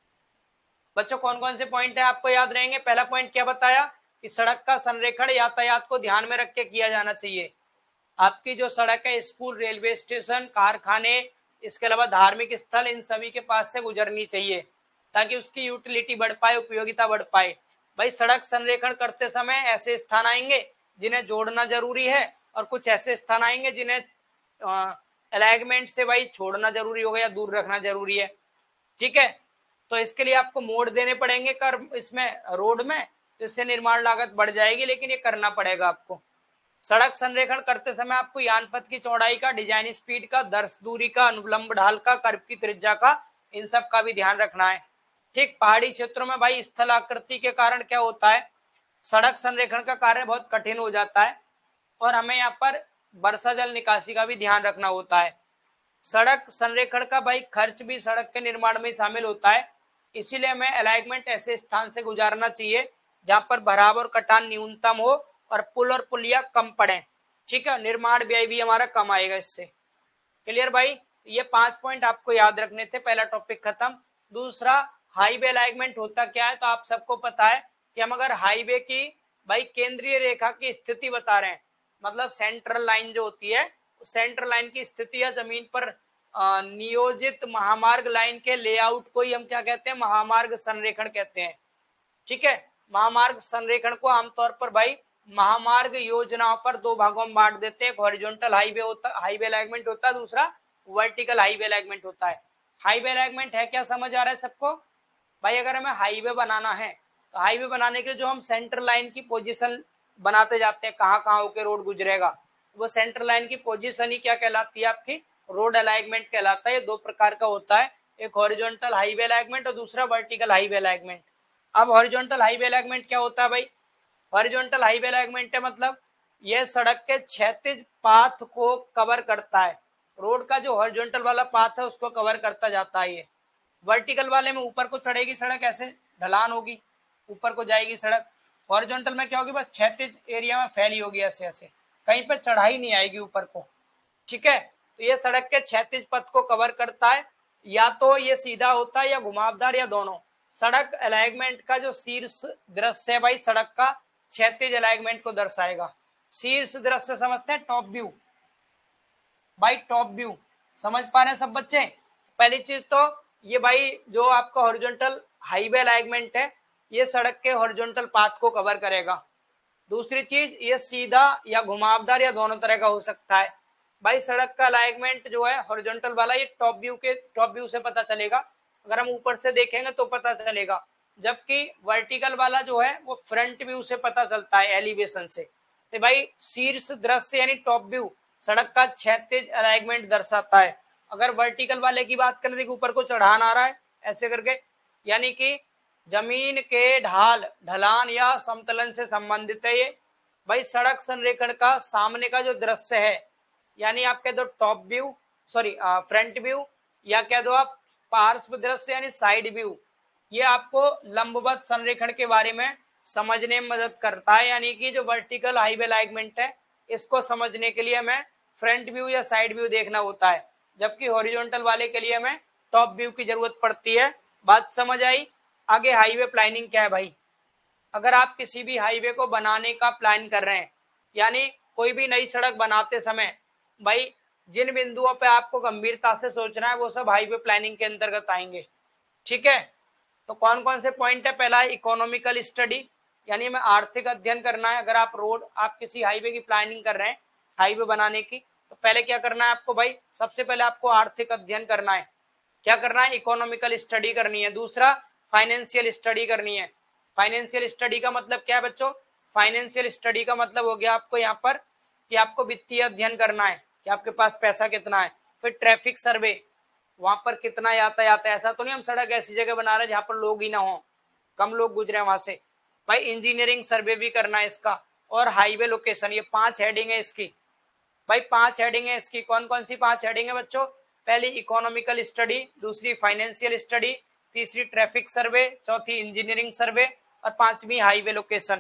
बच्चों, कौन कौन से पॉइंट है आपको याद रहेंगे। पहला पॉइंट क्या बताया, कि सड़क का संरेखण यातायात को ध्यान में रख के किया जाना चाहिए। आपकी जो सड़क है स्कूल, रेलवे स्टेशन, कारखाने, इसके अलावा धार्मिक स्थल, इन सभी के पास से गुजरनी चाहिए ताकि उसकी यूटिलिटी बढ़ पाए, उपयोगिता बढ़ पाए। भाई सड़क संरेखण करते समय ऐसे स्थान आएंगे जिन्हें जोड़ना जरूरी है, और कुछ ऐसे स्थान आएंगे जिन्हें अलाइनमेंट से भाई छोड़ना जरूरी होगा या दूर रखना जरूरी है, ठीक है। तो इसके लिए आपको मोड़ देने पड़ेंगे कर इसमें रोड में, तो इससे निर्माण लागत बढ़ जाएगी, लेकिन ये करना पड़ेगा आपको। सड़क संरेखण करते समय आपको यान पथ की चौड़ाई का, डिजाइन स्पीड का, दर्श दूरी का, अनुलंब ढाल का, कर्व की त्रिज्या का, इन सब का भी ध्यान रखना है, ठीक। पहाड़ी क्षेत्रों में भाई स्थल आकृति के कारण क्या होता है, सड़क संरेखण का कार्य बहुत कठिन हो जाता है और हमें यहाँ पर वर्षा जल निकासी का भी ध्यान रखना होता है। सड़क संरेखण का भाई खर्च भी सड़क के निर्माण में शामिल होता है, इसीलिए हमें अलाइनमेंट ऐसे स्थान से गुजारना चाहिए जहां पर भराव और कटान न्यूनतम हो और पुल और पुलिया कम पड़े। ठीक है, निर्माण व्यय भी हमारा कम आएगा इससे। क्लियर भाई, ये 5 पॉइंट आपको याद रखने थे, पहला टॉपिक खत्म। दूसरा, हाईवे अलाइनमेंट होता क्या है, तो आप सबको पता है कि हम अगर हाईवे की भाई केंद्रीय रेखा की स्थिति बता रहे हैं, मतलब सेंट्रल लाइन जो होती है, सेंट्रल लाइन की स्थिति या जमीन पर नियोजित महामार्ग लाइन के लेआउट को ही हम क्या कहते हैं, महामार्ग संरेखण कहते हैं। ठीक है, महामार्ग संरेखण को आमतौर पर भाई महामार्ग योजनाओं पर दो भागों में बांट देते हैं, हॉरिजॉन्टल हाईवे होता, हाईवे अलाइनमेंट होता है, दूसरा वर्टिकल हाईवे अलाइनमेंट होता है। हाईवे अलाइनमेंट है क्या, समझ आ रहा है सबको भाई? अगर हमें हाईवे बनाना है तो हाईवे बनाने के लिए जो हम सेंट्रल लाइन की पोजीशन बनाते जाते हैं, कहाँ कहाँ होकर रोड गुजरेगा, वो सेंट्रल लाइन की पोजीशन ही क्या कहलाती है, आपकी रोड अलाइनमेंट कहलाता है। ये दो प्रकार का होता है, एक हॉरिजॉन्टल हाईवे अलाइनमेंट और दूसरा वर्टिकल हाईवे अलाइनमेंट। अब हॉरिजॉन्टल हाईवे अलाइनमेंट क्या होता है भाई? हॉरिजॉन्टल हाईवे अलाइनमेंट है मतलब यह सड़क के क्षैतिज पाथ को कवर करता है, रोड का जो हॉरिजॉन्टल वाला पाथ है उसको कवर करता जाता है। ये वर्टिकल वाले में ऊपर को चढ़ेगी सड़क, ऐसे ढलान होगी, ऊपर को जाएगी सड़क। हॉरिजॉन्टल में क्या होगी, बस क्षैतिज एरिया में फैली होगी ऐसे ऐसे, कहीं पर चढ़ाई नहीं आएगी ऊपर को। ठीक है, तो ये सड़क के क्षैतिज पथ को कवर करता है, या तो ये सीधा होता है या घुमावदार या दोनों। सड़क अलाइनमेंट का जो शीर्ष दृश्य है भाई, सड़क का क्षैतिज अलाइनमेंट को दर्शाएगा। शीर्ष दृश्य समझते हैं, टॉप व्यू भाई, टॉप व्यू समझ पा रहे हैं सब बच्चे? पहली चीज तो ये भाई जो आपका हॉरिजॉन्टल हाईवे अलाइनमेंट है, ये सड़क के हॉरिजॉन्टल पाथ को कवर करेगा। दूसरी चीज, ये सीधा या घुमावदार या दोनों तरह का हो सकता है। भाई सड़क का अलाइनमेंट जो है हॉरिजॉन्टल वाला, ये टॉप व्यू से पता चलेगा, अगर हम ऊपर से देखेंगे तो पता चलेगा, जबकि वर्टिकल वाला जो है वो फ्रंट व्यू से पता चलता है, एलिवेशन से। तो भाई शीर्ष दृश्य यानी टॉप व्यू सड़क का क्षैतिज अलाइनमेंट दर्शाता है। अगर वर्टिकल वाले की बात करें, देखिए ऊपर को चढ़ान आ रहा है ऐसे करके, यानी कि जमीन के ढलान या समतलन से संबंधित है ये। भाई सड़क संरेखण का सामने का जो दृश्य है, यानी आप कह दो top view, sorry front view, या कह दो आप पार्श्व दृश्य यानी साइड व्यू, ये आपको लंबवत संरेखण के बारे में समझने में मदद करता है। यानी कि जो वर्टिकल हाईवे अलाइनमेंट है, इसको समझने के लिए हमें फ्रंट व्यू या साइड व्यू देखना होता है, जबकि हॉरिजॉन्टल वाले के लिए हमें टॉप व्यू की जरूरत पड़ती है। बात समझ आई? आगे हाईवे प्लानिंग क्या है भाई? अगर आप किसी भी हाईवे को बनाने का प्लान कर रहे हैं, यानी कोई भी नई सड़क बनाते समय भाई जिन बिंदुओं पे आपको गंभीरता से सोचना है वो सब हाईवे प्लानिंग के अंतर्गत आएंगे। ठीक है, तो कौन कौन से पॉइंट है? पहला है इकोनॉमिकल स्टडी, यानी हमें आर्थिक अध्ययन करना है। अगर आप किसी हाईवे की प्लानिंग कर रहे हैं, हाईवे बनाने की, तो पहले क्या करना है आपको भाई? सबसे पहले आपको आर्थिक अध्ययन करना है। क्या करना है? इकोनॉमिकल स्टडी करनी है। दूसरा, फाइनेंशियल स्टडी करनी है। फाइनेंशियल स्टडी का मतलब क्या है बच्चों? फाइनेंशियल स्टडी का मतलब हो गया आपको यहाँ पर कि आपको वित्तीय अध्ययन करना है कि आपके पास पैसा कितना है। फिर ट्रैफिक सर्वे, वहां पर कितना यातायात है, ऐसा तो नहीं हम सड़क ऐसी जगह बना रहे हैं जहां पर लोग ही ना हो, कम लोग गुजरे वहां से। भाई इंजीनियरिंग सर्वे भी करना है इसका, और हाईवे लोकेशन, ये 5 हेडिंग है इसकी। भाई 5 हेडिंग है इसकी। कौन कौन सी 5 हेडिंग है बच्चों? पहली इकोनॉमिकल स्टडी, दूसरी फाइनेंशियल स्टडी, तीसरी ट्रैफिक सर्वे, चौथी इंजीनियरिंग सर्वे, और पांचवी हाईवे लोकेशन।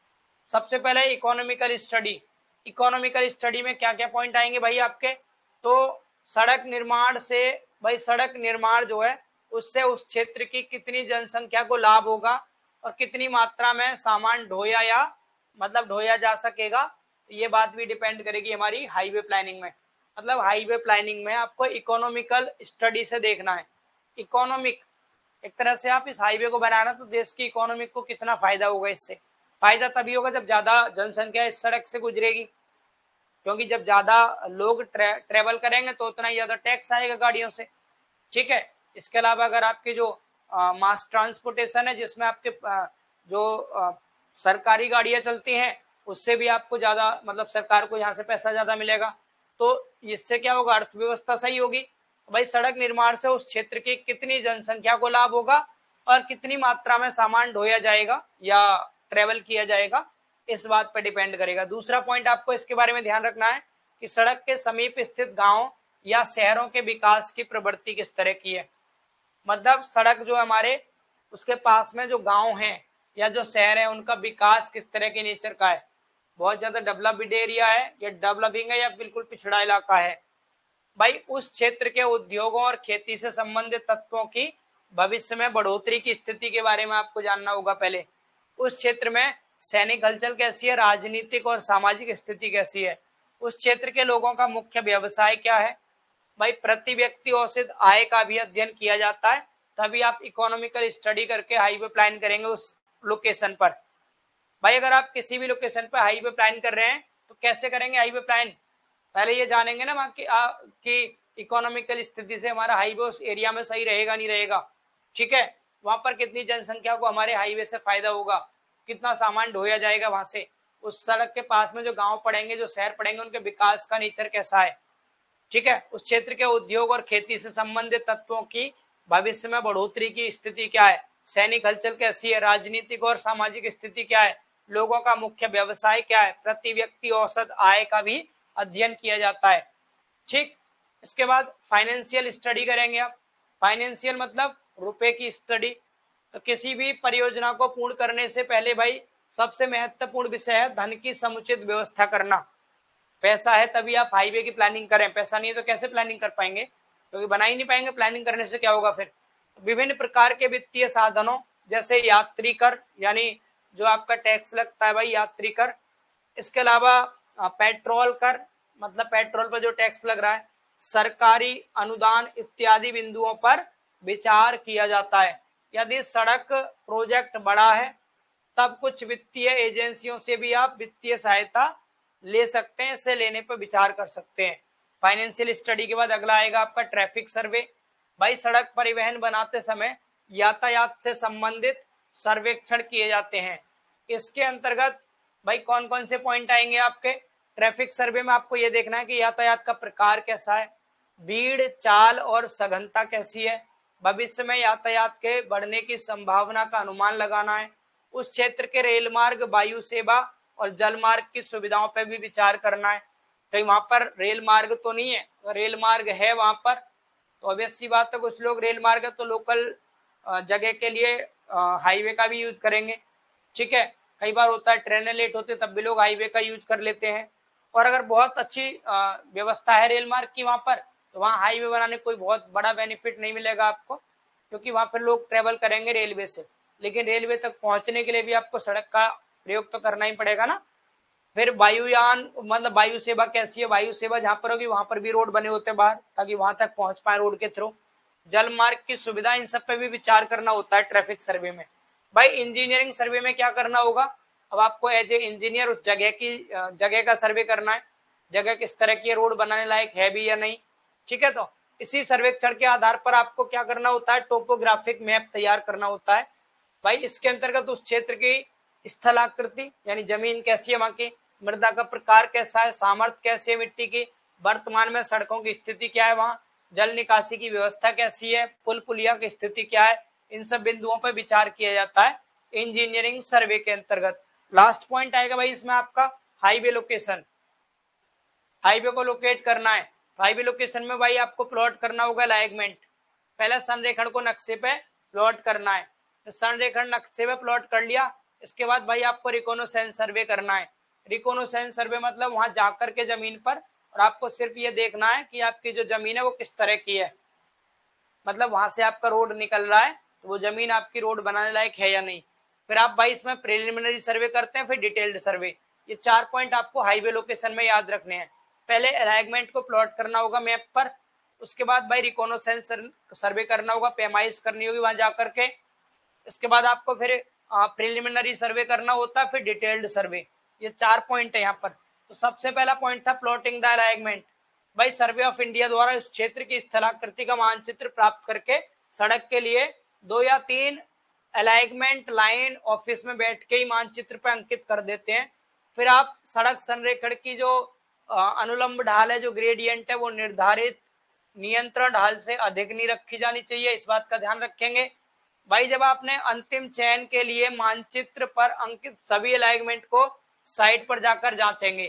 सबसे पहले इकोनॉमिकल स्टडी। इकोनॉमिकल स्टडी में क्या क्या पॉइंट आएंगे भाई आपके? तो सड़क निर्माण से, भाई सड़क निर्माण जो है उससे उस क्षेत्र की कितनी जनसंख्या को लाभ होगा और कितनी मात्रा में सामान ढोया या मतलब ढोया जा सकेगा, ये बात भी डिपेंड करेगी हमारी हाईवे प्लानिंग में। मतलब हाईवे प्लानिंग में आपको इकोनॉमिकल स्टडी से देखना है। इकोनॉमिक, एक तरह से आप इस हाईवे को बना रहे हैं तो देश की इकोनॉमिक को कितना फायदा होगा इससे। फायदा तभी होगा जब ज्यादा जनसंख्या इस सड़क से गुजरेगी, क्योंकि जब ज्यादा लोग ट्रेवल करेंगे तो उतना ही ज्यादा टैक्स आएगा गाड़ियों से। ठीक है, इसके अलावा अगर आपकी जो मास ट्रांसपोर्टेशन है, जिसमें आपके जो सरकारी गाड़ियां चलती हैं, उससे भी आपको ज्यादा मतलब सरकार को यहाँ से पैसा ज्यादा मिलेगा, तो इससे क्या होगा? अर्थव्यवस्था सही होगी। भाई सड़क निर्माण से उस क्षेत्र की कितनी जनसंख्या को लाभ होगा और कितनी मात्रा में सामान ढोया जाएगा या ट्रेवल किया जाएगा, इस बात पर डिपेंड करेगा। दूसरा पॉइंट आपको इसके बारे में ध्यान रखना है कि सड़क के समीप स्थित गांव या शहरों के विकास की प्रवृत्ति किस तरह की है। मतलब सड़क जो हमारे उसके पास में जो गांव हैं या जो शहर है उनका विकास किस तरह के नेचर का है, बहुत ज्यादा डेवलप्ड एरिया है या डेवलपिंग है या बिल्कुल पिछड़ा इलाका है। भाई उस क्षेत्र के उद्योगों और खेती से संबंधित तत्वों की भविष्य में बढ़ोतरी की स्थिति के बारे में आपको जानना होगा। पहले उस क्षेत्र में सैनिक हलचल कैसी है, राजनीतिक और सामाजिक स्थिति कैसी है, उस क्षेत्र के लोगों का मुख्य व्यवसाय क्या है। भाई प्रति व्यक्ति औसत आय का भी अध्ययन किया जाता है, तभी आप इकोनॉमिकल स्टडी करके हाईवे प्लान करेंगे उस लोकेशन पर। भाई अगर आप किसी भी लोकेशन पर हाईवे प्लान कर रहे हैं तो कैसे करेंगे हाईवे प्लान, पहले ये जानेंगे ना वहां की इकोनॉमिकल स्थिति से हमारा हाईवे उस एरिया में सही रहेगा नहीं रहेगा। ठीक है, वहां पर कितनी जनसंख्या को हमारे हाईवे से फायदा होगा, कितना सामान ढोया जाएगा वहां से, उस सड़क के पास में जो गांव पड़ेंगे जो शहर पड़ेंगे उनके विकास का नेचर कैसा है। ठीक है, उस क्षेत्र के उद्योग और खेती से संबंधित तत्वों की भविष्य में बढ़ोतरी की स्थिति क्या है, सैनिक हलचल कैसी है, राजनीतिक और सामाजिक स्थिति क्या है, लोगों का मुख्य व्यवसाय क्या है, प्रति व्यक्ति औसत आय का भी अध्ययन किया जाता है। ठीक, इसके बाद फाइनेंशियल स्टडी करेंगे आप। फाइनेंशियल मतलब रुपए की स्टडी। तो किसी भी परियोजना को पूर्ण करने से पहले भाई सबसे महत्वपूर्ण विषय है धन की समुचित व्यवस्था करना। पैसा है तभी आप हाईवे की प्लानिंग करें, पैसा नहीं है तो कैसे प्लानिंग कर पाएंगे, क्योंकि बना ही नहीं पाएंगे, प्लानिंग करने से क्या होगा फिर। विभिन्न प्रकार के वित्तीय साधनों जैसे यात्री कर यानी जो आपका टैक्स लगता है भाई यात्री कर, इसके अलावा पेट्रोल कर मतलब पेट्रोल पर जो टैक्स लग रहा है, सरकारी अनुदान इत्यादि बिंदुओं पर विचार किया जाता है। यदि सड़क प्रोजेक्ट बड़ा है तब कुछ वित्तीय एजेंसियों से भी आप वित्तीय सहायता ले सकते हैं, इसे लेने पर विचार कर सकते हैं। फाइनेंशियल स्टडी के बाद अगला आएगा आपका ट्रैफिक सर्वे। भाई सड़क परिवहन बनाते समय यातायात से संबंधित सर्वेक्षण किए जाते हैं। इसके अंतर्गत भाई कौन कौन से पॉइंट आएंगे आपके ट्रैफिक सर्वे में, आपको यह देखना है कि यातायात का प्रकार कैसा है, भीड़ चाल और सघनता कैसी है, भविष्य में यातायात के बढ़ने की संभावना का अनुमान लगाना है, उस क्षेत्र के रेल मार्ग वायु सेवा और जल मार्ग की सुविधाओं पर भी विचार करना है। कहीं वहां पर रेल मार्ग तो नहीं है, रेल मार्ग है वहां पर तो ऑब्वियस सी बात है कुछ लोग रेल मार्ग है तो लोकल जगह के लिए हाईवे का भी यूज करेंगे। ठीक है, कई बार होता है ट्रेनें लेट होती है तब भी लोग हाईवे का यूज कर लेते हैं। और अगर बहुत अच्छी व्यवस्था है रेल मार्ग की वहां पर तो वहां हाईवे बनाने कोई बहुत बड़ा बेनिफिट नहीं मिलेगा आपको, क्योंकि वहां पर लोग ट्रेवल करेंगे रेलवे से, लेकिन रेलवे तक पहुंचने के लिए भी आपको सड़क का प्रयोग तो करना ही पड़ेगा ना। फिर वायुयान मतलब वायु सेवा कैसी है, वायु सेवा जहां पर होगी वहां पर भी रोड बने होते हैं बाहर ताकि वहां तक पहुंच पाए रोड के थ्रू, जल मार्ग की सुविधा, इन सब पे भी विचार करना होता है ट्रैफिक सर्वे में। भाई इंजीनियरिंग सर्वे में क्या करना होगा, अब आपको एज ए इंजीनियर उस जगह का सर्वे करना है, जगह किस तरह की रोड बनाने लायक है भी या नहीं। ठीक है, तो इसी सर्वेक्षण के आधार पर आपको क्या करना होता है, टोपोग्राफिक मैप तैयार करना होता है। भाई इसके अंतर्गत उस क्षेत्र की स्थलाकृति यानी जमीन कैसी है, वहां की मृदा का प्रकार कैसा है, सामर्थ्य कैसी है मिट्टी की, वर्तमान में सड़कों की स्थिति क्या है, वहां जल निकासी की व्यवस्था कैसी है, पुल पुलिया की स्थिति क्या है, इन सब बिंदुओं पर विचार किया जाता है इंजीनियरिंग सर्वे के अंतर्गत। लास्ट पॉइंट आएगा भाई इसमें आपका हाईवे लोकेशन। हाईवे को लोकेट करना है, हाईवे लोकेशन में भाई आपको प्लॉट करना होगा अलाइनमेंट। पहले संरेखण को नक्शे पे प्लॉट करना है, संरेखण नक्शे पे प्लॉट कर लिया, इसके बाद भाई आपको रिकोनोसेंस सर्वे करना है। रिकोनोसेंस सर्वे मतलब वहां जाकर के जमीन पर और आपको सिर्फ ये देखना है कि आपकी जो जमीन है वो किस तरह की है, मतलब वहां से आपका रोड निकल रहा है तो वो जमीन आपकी रोड बनाने लायक है या नहीं। फिर आप भाई इसमें प्रिलिमिनरी सर्वे करते हैं, फिर डिटेल्ड सर्वे। ये 4 पॉइंट आपको हाईवे लोकेशन में याद रखने हैं। पहले अलाइनमेंट को प्लॉट करना होगा मैप पर, उसके बाद भाई रिकोनोसेंस सर्वे करना होगा, पैमाइश करनी होगी वहां जाकर के, इसके बाद आपको फिर प्रिलिमिनरी सर्वे करना होता है, फिर डिटेल्ड सर्वे। ये 4 पॉइंट है यहाँ पर। तो सबसे पहला पॉइंट था प्लॉटिंग द अलाइनमेंट। भाई सर्वे ऑफ इंडिया द्वारा इस क्षेत्र की स्थलाकृति का मानचित्र प्राप्त करके सड़क के लिए 2 या 3 अलाइनमेंट लाइन ऑफिस में बैठ के ही मानचित्र पे अंकित कर देते हैं। फिर आप सड़क संरेखण की जो अनुलंब ढाल है, जो ग्रेडियंट है, वो निर्धारित नियंत्रण ढाल से अधिक नहीं रखी जानी चाहिए, इस बात का ध्यान रखेंगे। भाई जब आपने अंतिम चयन के लिए मानचित्र पर अंकित सभी अलाइनमेंट को साइट पर जाकर जांचेंगे,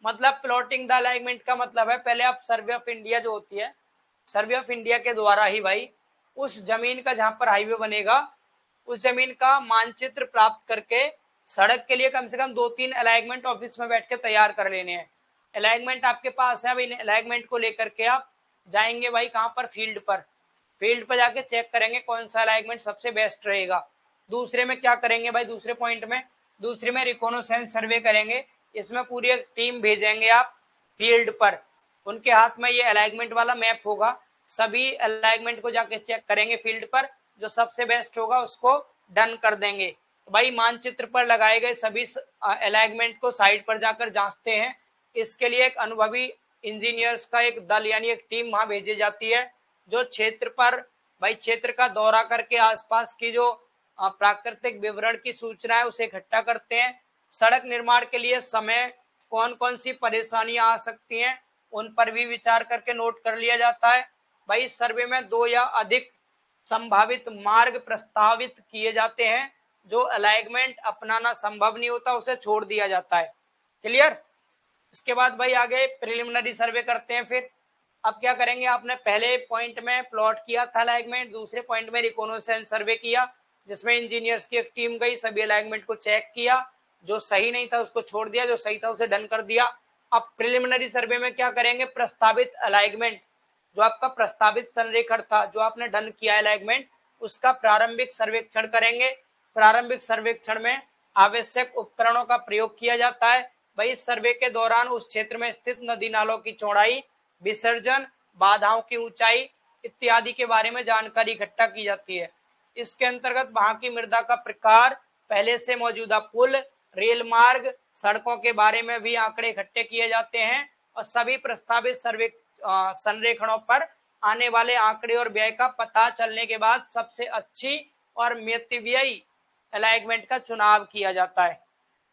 मतलब प्लॉटिंग द अलाइनमेंट का मतलब है पहले आप सर्वे ऑफ इंडिया जो होती है, सर्वे ऑफ इंडिया के द्वारा ही भाई उस जमीन का जहां पर हाईवे बनेगा उस जमीन का मानचित्र प्राप्त करके सड़क के लिए कम से कम 2-3 अलाइनमेंट ऑफिस में बैठ के तैयार कर लेने हैं। अलाइनमेंट आपके पास है भाई, अलाइनमेंट को लेकर के आप जाएंगे भाई कहां पर, फील्ड पर। फील्ड पर जाके चेक करेंगे कौन सा अलाइनमेंट सबसे बेस्ट रहेगा। दूसरे में क्या करेंगे भाई, दूसरे पॉइंट में, दूसरे में रिकॉनोसेंस सर्वे करेंगे। इसमें पूरी एक टीम भेजेंगे आप फील्ड पर, उनके हाथ में ये अलाइनमेंट वाला मैप होगा, सभी अलाइनमेंट को जाके चेक करेंगे फील्ड पर, जो सबसे बेस्ट होगा उसको डन कर देंगे। भाई मानचित्र पर लगाए गए सभी अलाइनमेंट को साइड पर जाकर जांचते हैं। इसके लिए एक अनुभवी इंजीनियर्स का एक दल यानी एक टीम वहां भेजी जाती है, जो क्षेत्र पर भाई क्षेत्र का दौरा करके आसपास की जो प्राकृतिक विवरण की सूचना है उसे इकट्ठा करते हैं। सड़क निर्माण के लिए समय कौन कौन सी परेशानियां आ सकती हैं उन पर भी विचार करके नोट कर लिया जाता है। भाई इस सर्वे में 2 या अधिक संभावित मार्ग प्रस्तावित किए जाते हैं, जो अलाइनमेंट अपनाना संभव नहीं होता उसे छोड़ दिया जाता है। क्लियर। इसके बाद भाई आगे प्रिलिमिनरी सर्वे करते हैं। फिर अब क्या करेंगे, आपने पहले पॉइंट में प्लॉट किया था अलाइनमेंट, दूसरे पॉइंट में रिकॉनोसेंस सर्वे किया जिसमें इंजीनियर्स की एक टीम गई, सभी अलाइनमेंट को चेक किया, जो सही नहीं था उसको छोड़ दिया, जो सही था उसे डन कर दिया। अब प्रिलिमिनरी सर्वे में क्या करेंगे, प्रस्तावित अलाइनमेंट, जो आपका प्रस्तावित संरेखण था, जो आपने डन किया अलाइनमेंट, उसका प्रारंभिक सर्वेक्षण करेंगे। प्रारंभिक सर्वेक्षण में आवश्यक उपकरणों का प्रयोग किया जाता है। भाई इस सर्वे के दौरान उस क्षेत्र में स्थित नदी नालों की चौड़ाई, विसर्जन, बाधाओं की ऊंचाई इत्यादि के बारे में जानकारी इकट्ठा की जाती है। इसके अंतर्गत वहां की मृदा का प्रकार, पहले से मौजूदा पुल, रेल मार्ग, सड़कों के बारे में भी आंकड़े इकट्ठे किए जाते हैं और सभी प्रस्तावित सर्वे संरेखणों पर आने वाले आंकड़े और व्यय का पता चलने के बाद सबसे अच्छी और मितव्ययी अलाइनमेंट का चुनाव किया जाता है।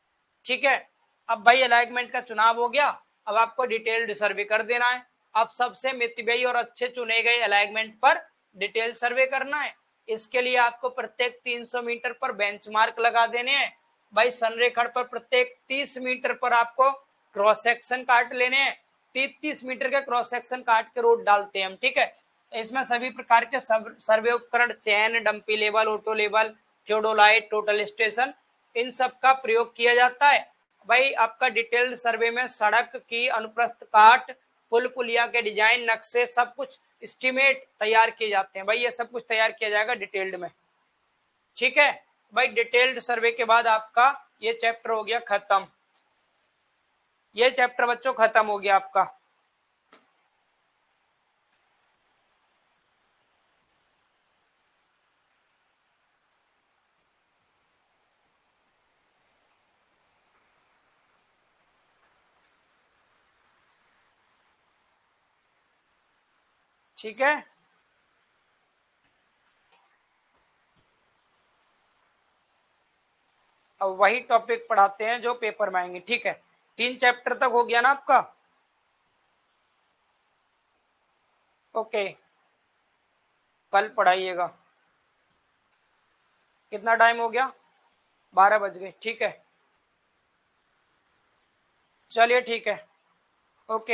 ठीक है। अब भाई अलाइनमेंट का चुनाव हो गया, अब आपको डिटेल्ड सर्वे कर देना है। अब सबसे मितव्ययी और अच्छे चुने गए अलाइनमेंट पर डिटेल सर्वे करना है। इसके लिए आपको प्रत्येक 300 मीटर पर बेंचमार्क लगा देने हैं। भाई संरेखण पर प्रत्येक 30 मीटर पर आपको क्रॉस सेक्शन काट लेने हैं। 30 मीटर के क्रॉस सेक्शन काट के रोड डालते हैं हम। ठीक है। इसमें सभी प्रकार के सर्वे उपकरण, chain, dumpy level, auto level, theodolite, total station, इन सब का प्रयोग किया जाता है। भाई आपका डिटेल्ड सर्वे में सड़क की अनुप्रस्थ काट, पुल पुलिया के डिजाइन, नक्शे, सब कुछ एस्टीमेट तैयार किए जाते हैं। भाई ये सब कुछ तैयार किया जाएगा डिटेल्ड में। ठीक है। भाई डिटेल्ड सर्वे के बाद आपका ये चैप्टर हो गया खत्म। ये चैप्टर बच्चों खत्म हो गया आपका। ठीक है। अब वही टॉपिक पढ़ाते हैं जो पेपर में आएंगे। ठीक है। 3 चैप्टर तक हो गया ना आपका। ओके, कल पढ़ाइएगा। कितना टाइम हो गया, 12 बज गए। ठीक है, चलिए ठीक है। ओके,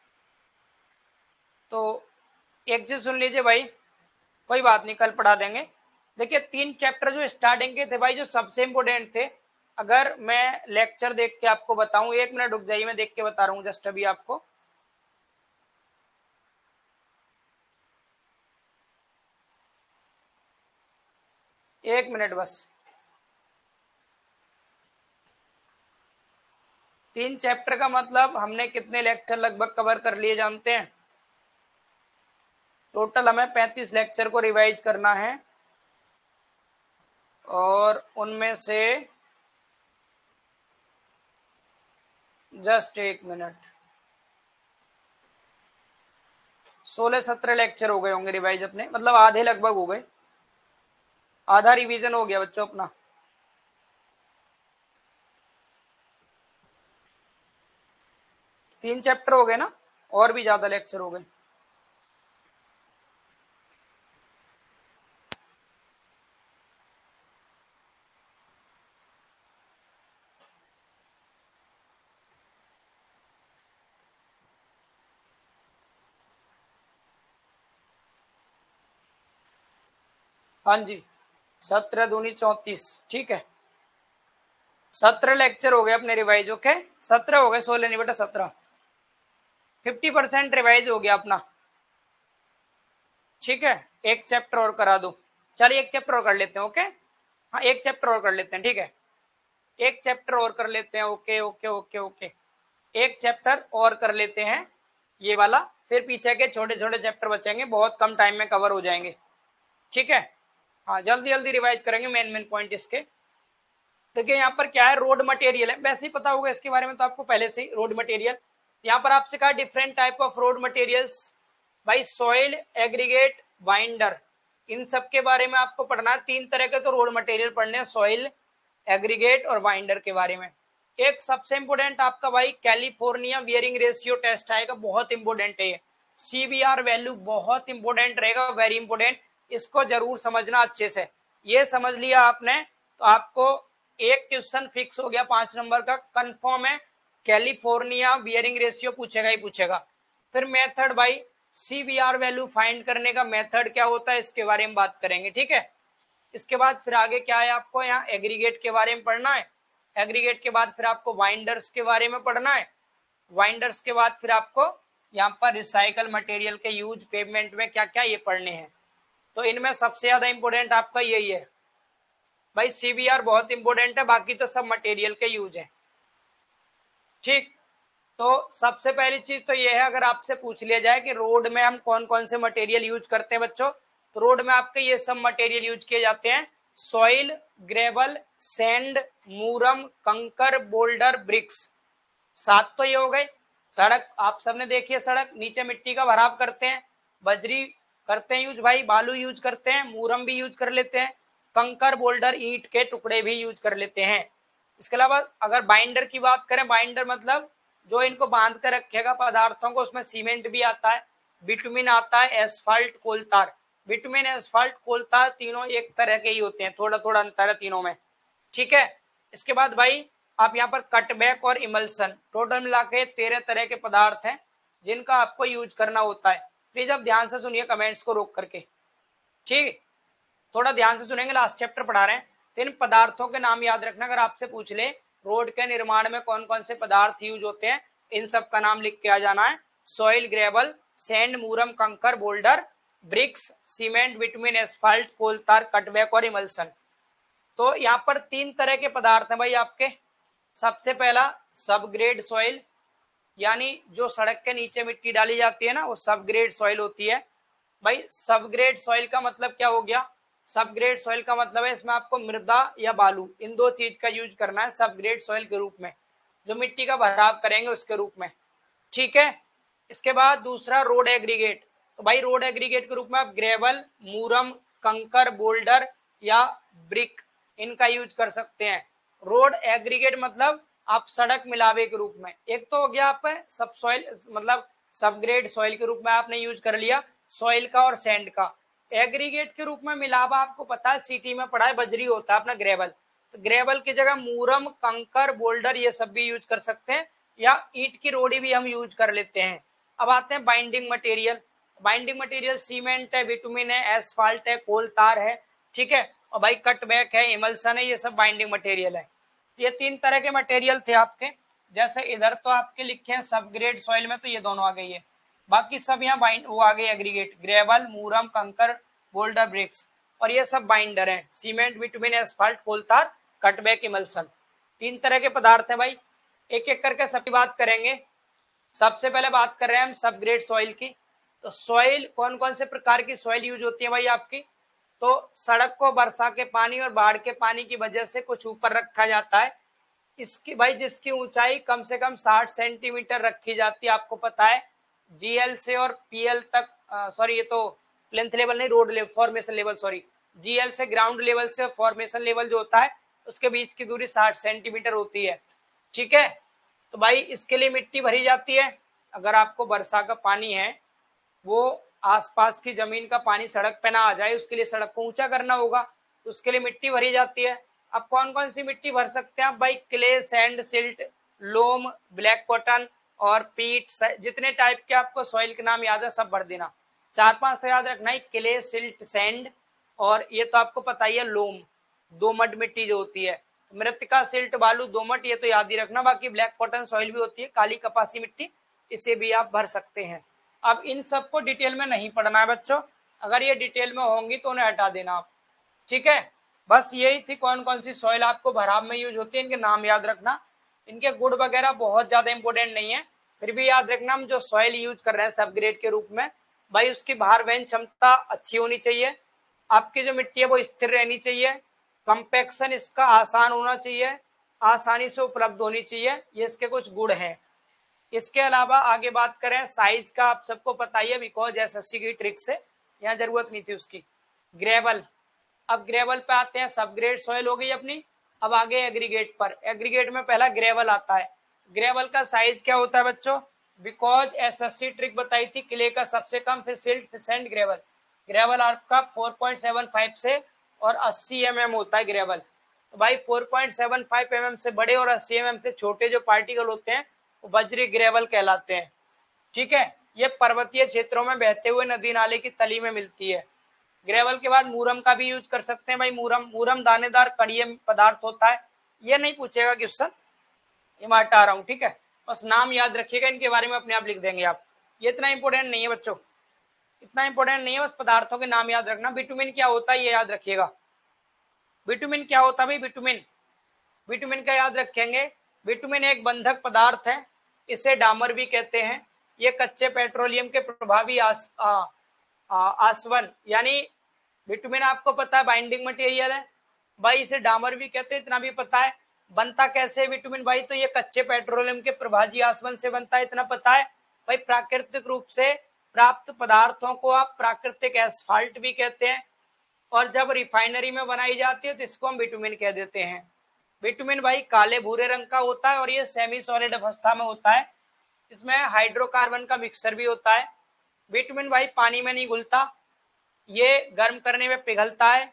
तो एक चीज सुन लीजिए भाई, कोई बात नहीं, कल पढ़ा देंगे। देखिए 3 चैप्टर जो स्टार्टिंग के थे भाई, जो सबसे इंपोर्टेंट थे, अगर मैं लेक्चर देख के आपको बताऊं, 1 मिनट रुक जाइए, मैं देख के बता रहा हूँ जस्ट अभी आपको। एक मिनट बस। 3 चैप्टर का मतलब हमने कितने लेक्चर लगभग कवर कर लिए जानते हैं? टोटल हमें 35 लेक्चर को रिवाइज करना है और उनमें से जस्ट 1 मिनट, 16-17 लेक्चर हो गए होंगे रिवाइज अपने, मतलब आधे लगभग हो गए, आधा रिवीजन हो गया बच्चों अपना। 3 चैप्टर हो गए ना, और भी ज्यादा लेक्चर हो गए। हाँ जी, 17 दूनी 34, ठीक है। 17 लेक्चर हो गए अपने रिवाइज, ओके 17 हो गए, 16 नहीं बेटा 17, 50% रिवाइज हो गया अपना, ठीक है। एक चैप्टर और करा दो, चलिए एक चैप्टर और कर लेते हैं, ओके। हाँ एक चैप्टर और कर लेते हैं, ठीक है, एक चैप्टर और कर लेते हैं, ओके ओके ओके ओके, एक चैप्टर और कर लेते हैं ये वाला, फिर पीछे के छोटे छोटे चैप्टर बचेंगे, बहुत कम टाइम में कवर हो जाएंगे, ठीक है। हाँ जल्दी जल्दी रिवाइज करेंगे मेन मेन पॉइंट इसके। देखिए यहाँ पर क्या है, रोड मटेरियल है, वैसे ही पता होगा इसके बारे में तो आपको पहले से ही, रोड मटेरियल। यहाँ पर आपसे कहा different type of road materials, भाई सॉइल, एग्रीगेट, बाइंडर, इन सब के बारे में आपको पढ़ना है। 3 तरह के तो रोड मटेरियल पढ़ने हैं, सॉइल, एग्रीगेट और बाइंडर के बारे में। एक सबसे इंपोर्टेंट आपका भाई कैलिफोर्निया बियरिंग रेशियो टेस्ट आएगा, बहुत इंपोर्टेंट है ये। सीबीआर वैल्यू बहुत इंपोर्टेंट रहेगा, वेरी इंपोर्टेंट, इसको जरूर समझना अच्छे से। ये समझ लिया आपने तो आपको एक क्वेश्चन फिक्स हो गया 5 नंबर का, कंफर्म है। कैलिफोर्निया बियरिंग रेशियो पूछेगा ही पूछेगा। फिर मेथड भाई, सीबीआर वैल्यू फाइंड करने का मेथड क्या होता है इसके बारे में बात करेंगे, ठीक है। इसके बाद फिर आगे क्या है, आपको यहाँ एग्रीगेट के बारे में पढ़ना है। एग्रीगेट के बाद फिर आपको वाइंडर्स के बारे में पढ़ना है। वाइंडर्स के बाद फिर आपको यहाँ पर रिसाइकल मटेरियल के यूज पेमेंट में क्या क्या ये पढ़ने हैं। तो इनमें सबसे ज्यादा इंपोर्टेंट आपका यही है भाई, सीबीआर बहुत इंपोर्टेंट है, बाकी तो सब मटेरियल के यूज है, ठीक। तो सबसे पहली चीज तो ये है, अगर आपसे पूछ लिया जाए कि रोड में हम कौन कौन से मटेरियल यूज करते हैं बच्चों, तो रोड में आपके ये सब मटेरियल यूज किए जाते हैं, सॉइल, ग्रेवल, सैंड, मूरम, कंकर, बोल्डर, ब्रिक्स। 7 तो ये हो गए। सड़क आप सबने देखी है, सड़क नीचे मिट्टी का भराव करते हैं, बजरी करते हैं यूज भाई, बालू यूज करते हैं, मूरम भी यूज कर लेते हैं, कंकर बोल्डर ईंट के टुकड़े भी यूज कर लेते हैं। इसके अलावा अगर बाइंडर की बात करें, बाइंडर मतलब जो इनको बांध कर रखेगा पदार्थों को, उसमें सीमेंट भी आता है, बिटुमिन आता है, एसफाल्ट, कोलतार। बिटुमिन, एसफाल्ट, कोलतार तीनों एक तरह के ही होते हैं, थोड़ा थोड़ा अंतर है तीनों में, ठीक है। इसके बाद भाई आप यहाँ पर कटबैक और इमल्सन, टोटल मिला के 13 तरह के पदार्थ हैं जिनका आपको यूज करना होता है। प्लीज आप ध्यान से सुनिए कमेंट्स को रोक करके, ठीक, थोड़ा ध्यान से सुनेंगे, लास्ट चैप्टर पढ़ा रहे हैं। तो इन पदार्थों के नाम याद रखना, अगर आपसे पूछ ले रोड के निर्माण में कौन कौन से पदार्थ यूज होते हैं, इन सब का नाम लिख के आ जाना है। सॉइल, ग्रेवल, सैंड, मूरम, कंकर, boulder, bricks, cement, bitumen, asphalt, कोलतार, कटबैक और इमल्सन। तो यहाँ पर 3 तरह के पदार्थ हैं भाई आपके। सबसे पहला सब ग्रेड सॉइल, यानी जो सड़क के नीचे मिट्टी डाली जाती है ना, वो सब ग्रेड सॉइल होती है। भाई सब ग्रेड सॉइल का मतलब क्या हो गया, सब ग्रेड सॉइल का मतलब है इसमें आपको मृदा या बालू, इन दो चीज का यूज करना है सब ग्रेड सॉइल के रूप में, जो मिट्टी का भराव करेंगे उसके रूप में, ठीक है। इसके बाद दूसरा रोड एग्रीगेट, तो भाई रोड एग्रीगेट के रूप में आप ग्रेवल, मूरम, कंकर, बोल्डर या ब्रिक, इनका यूज कर सकते हैं। रोड एग्रीगेट मतलब आप सड़क मिलावे के रूप में, एक तो हो गया आपका सब सॉइल मतलब सब ग्रेड सॉइल के रूप में आपने यूज कर लिया सॉइल का और सैंड का। एग्रीगेट के रूप में मिलावा आपको पता है सिटी में पढ़ा है, बजरी होता है अपना ग्रेवल, तो ग्रेवल की जगह मूरम, कंकर, बोल्डर ये सब भी यूज कर सकते हैं, या ईंट की रोड़ी भी हम यूज कर लेते हैं। अब आते हैं binding material. Binding material cement है, बिटुमिन है, एसफाल्ट है, कोल तार है, ठीक है, और भाई कटबैक है, इमल्सन है, ये सब बाइंडिंग मटेरियल है। ये 3 तरह के मटेरियल थे आपके, जैसे इधर तो आपके लिखे हैं सब ग्रेड सॉइल में, तो ये दोनों आ गई है, बाकी सब यहाँ बाइंड वो आ गए एग्रीगेट, ग्रेवल, मूरम, कंकर, बोल्डर, ब्रिक्स, और ये सब बाइंडर हैं, सीमेंट, बिटुमिन, एस्फाल्ट, कोलतार, कटबैक, इमल्सन। 3 तरह के पदार्थ है भाई, एक एक करके सबकी बात करेंगे। सबसे पहले बात कर रहे हैं हम सब ग्रेड सॉइल की। तो सॉइल कौन कौन से प्रकार की सॉइल यूज होती है भाई आपकी, तो सड़क को वर्षा के पानी और बाढ़ के पानी की वजह से कुछ ऊपर रखा जाता है, इसकी भाई जिसकी ऊंचाई कम से कम 60 सेंटीमीटर रखी जाती है, आपको पता है जीएल से और पीएल तक, सॉरी ये तो प्लेंथ लेवल नहीं, road level, formation level, sorry, GL से ग्राउंड लेवल से फॉर्मेशन लेवल जो होता है उसके बीच की दूरी 60 सेंटीमीटर होती है, ठीक है। तो भाई इसके लिए मिट्टी भरी जाती है, अगर आपको वर्षा का पानी है वो आसपास की जमीन का पानी सड़क पे ना आ जाए, उसके लिए सड़क को ऊंचा करना होगा, तो उसके लिए मिट्टी भरी जाती है। अब कौन कौन सी मिट्टी भर सकते हैं आप भाई, clay, sand, silt, loam, black cotton और पीट, जितने टाइप के आपको सॉइल के नाम याद है सब भर देना। 4-5 तो याद रखना ही, क्ले, सिल्ट, सैंड, और ये तो आपको पता ही है लोम, दोमट मिट्टी जो होती है, मृतिका, सिल्ट, बालू, दोमट, ये तो याद ही रखना। बाकी ब्लैक कॉटन सॉइल भी होती है, काली कपासी मिट्टी, इसे भी आप भर सकते हैं। अब इन सबको डिटेल में नहीं पढ़ना है बच्चों, अगर ये डिटेल में होंगी तो उन्हें हटा देना आप, ठीक है। बस यही थी कौन कौन सी सॉइल आपको भराव में यूज होती है, इनके नाम याद रखना। इनके गुण वगैरह बहुत ज्यादा इंपॉर्टेंट नहीं है, फिर भी याद रखना हम जो सॉइल यूज कर रहे हैं सब ग्रेड के रूप में, भाई उसकी भार वहन क्षमता अच्छी होनी चाहिए, आपकी जो मिट्टी है वो स्थिर रहनी चाहिए, कंपैक्शन इसका आसान होना चाहिए, आसानी से उपलब्ध होनी चाहिए, ये इसके कुछ गुण हैं। इसके अलावा आगे बात करें साइज का, आप सबको पता ही है बिकॉज एसएससी की ट्रिक से यहाँ जरूरत नहीं थी उसकी। ग्रेवल, अब ग्रेवल पे आते हैं, सब ग्रेड सॉइल हो गई अपनी। अब आगे एग्रीगेट पर, एग्रीगेट में पहला ग्रेवल आता है। ग्रेवल का साइज क्या होता है बच्चों, बिकॉज एसएससी ट्रिक बताई थी, क्ले का सबसे कम, फिर सिल्ट, फिर सैंड, ग्रेवल। ग्रेवल आपका 4.75 से और 80 mm होता है ग्रेवल। तो भाई 4.75 mm से बड़े और 80 mm से छोटे जो पार्टिकल होते हैं वो बजरी ग्रेवल कहलाते हैं, ठीक है। ये पर्वतीय क्षेत्रों में बहते हुए नदी नाले की तली में मिलती है। ग्रेवल के बाद मूरम का भी यूज कर सकते हैं भाई, मूरम दानेदार कड़िय पदार्थ होता है, ये नहीं पूछेगा क्वेश्चन, ये मैं हटा रहा हूँ, ठीक है। बस नाम याद रखिएगा, इनके बारे में अपने आप लिख देंगे आप, ये इतना इंपॉर्टेंट नहीं है बच्चों, इतना इंपॉर्टेंट नहीं है, बस पदार्थों के नाम याद रखना। बिटुमिन क्या होता है ये याद रखिएगा, बिटुमिन क्या होता है भाई, बिटुमिन, बिटुमिन का याद रखेंगे। बिटुमिन एक बंधक पदार्थ है, इसे डामर भी कहते हैं। ये कच्चे पेट्रोलियम के प्रभावी आसवन, यानी बिटुमिन आपको पता है बाइंडिंग मटेरियल है भाई, इसे डामर भी कहते हैं, इतना भी पता है। बनता कैसे है बिटुमिन भाई, तो ये कच्चे पेट्रोलियम के प्रभाजी आसवन से बनता है, इतना पता है भाई। प्राकृतिक रूप से प्राप्त पदार्थों को आप प्राकृतिक एस्फाल्ट भी कहते हैं, और जब रिफाइनरी में बनाई जाती है तो इसको हम बिटुमिन कह देते हैं। बिटुमिन भाई काले भूरे रंग का होता है और ये सेमी सॉलिड अवस्था में होता है, इसमें हाइड्रोकार्बन का मिक्सचर भी होता है। बिटुमिन भाई पानी में नहीं घुलता, ये गर्म करने में पिघलता है,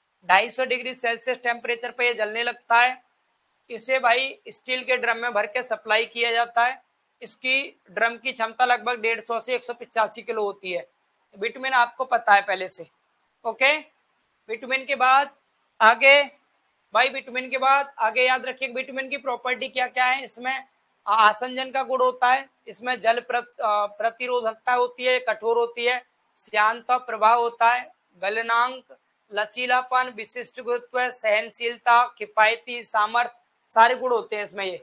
250 डिग्री सेल्सियस टेम्परेचर पर यह जलने लगता है। इसे भाई स्टील के ड्रम में भर के सप्लाई किया जाता है, इसकी ड्रम की क्षमता लगभग 150 से 185 किलो होती है। बिटुमिन आपको पता है पहले से, ओके। बिटुमिन के बाद आगे भाई, बिटुमिन के बाद आगे याद रखिए बिटुमिन की प्रॉपर्टी क्या क्या है, इसमें आसंजन का गुण होता है, इसमें जल प्रतिरोधकता होती है, कठोर होती है, श्यानता प्रभाव होता है, गलनांक, लचीलापन, विशिष्ट गुरुत्व, सहनशीलता, किफायती सामर्थ्य, सारे गुण होते हैं इसमें ये,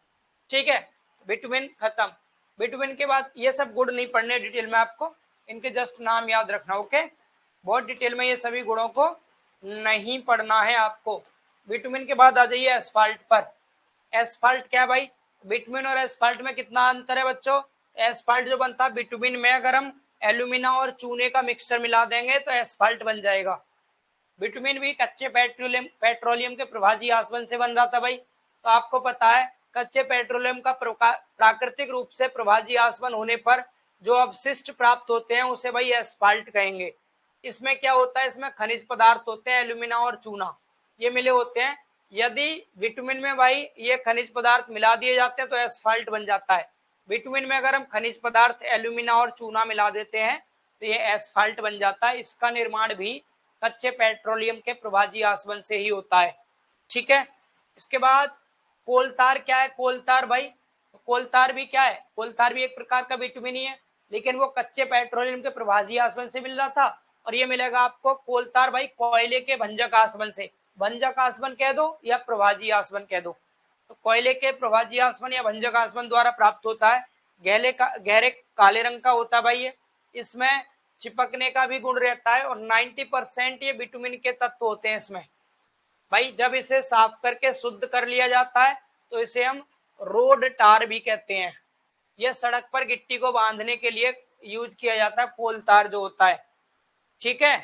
ठीक है। बिटुमिन खत्म। बिटुमिन के बाद ये सब गुण नहीं पढ़ने डिटेल में आपको, इनके जस्ट नाम याद रखना, ओके। बहुत डिटेल में ये सभी गुणों को नहीं पढ़ना है आपको। बिटुमिन के बाद आ जाइए एस्फाल्ट पर। एस्फाल्ट क्या है भाई, बिटुमिन और एस्फाल्ट में कितना अंतर है बच्चों। एस्फाल्ट जो बनता है बिटुमिन में अगर हम एल्यूमिना और चूने का मिक्सचर मिला देंगे तो एस्फाल्ट बन जाएगा। बिटुमिन भी कच्चे पेट्रोलियम के प्रभाजी आसवन से बन रहा था भाई, तो आपको पता है कच्चे पेट्रोलियम का प्राकृतिक रूप से प्रभाजी आसवन होने पर जो अवशिष्ट प्राप्त होते हैं उसे भाई एस्फाल्ट कहेंगे। इसमें क्या होता है, इसमें खनिज पदार्थ होते हैं, एल्यूमिना और चूना ये मिले होते हैं। यदि बिटुमिन में भाई ये खनिज पदार्थ मिला दिए जाते हैं तो एस्फाल्ट बन जाता है। बिटुमिन में अगर हम खनिज पदार्थ एल्यूमिना और चूना मिला देते हैं तो ये एस्फाल्ट बन जाता है। इसका निर्माण भी कच्चे पेट्रोलियम के प्रभाजी आसवन से ही होता है, ठीक है। इसके बाद कोलतार क्या है, कोलतार भाई, कोलतार भी क्या है, कोलतार भी एक प्रकार का बिटुमिन ही है, लेकिन वो कच्चे पेट्रोलियम के प्रभाजी आसवन से मिल रहा था, और ये मिलेगा आपको कोलतार भाई कोयले के भंजक आसवन से। भंजक आसवन कह दो या प्रभाजी आसवन कह दो, तो कोयले के प्रभाजी आसवन या भंजक आसवन द्वारा प्राप्त होता है। गहरे काले रंग का होता है भाई ये, इसमें चिपकने का भी गुण रहता है, और 90% ये बिटुमिन के तत्व होते हैं इसमें भाई। जब इसे साफ करके शुद्ध कर लिया जाता है तो इसे हम रोड टार भी कहते हैं। यह सड़क पर गिट्टी को बांधने के लिए यूज किया जाता है कोलतार जो होता है, ठीक है।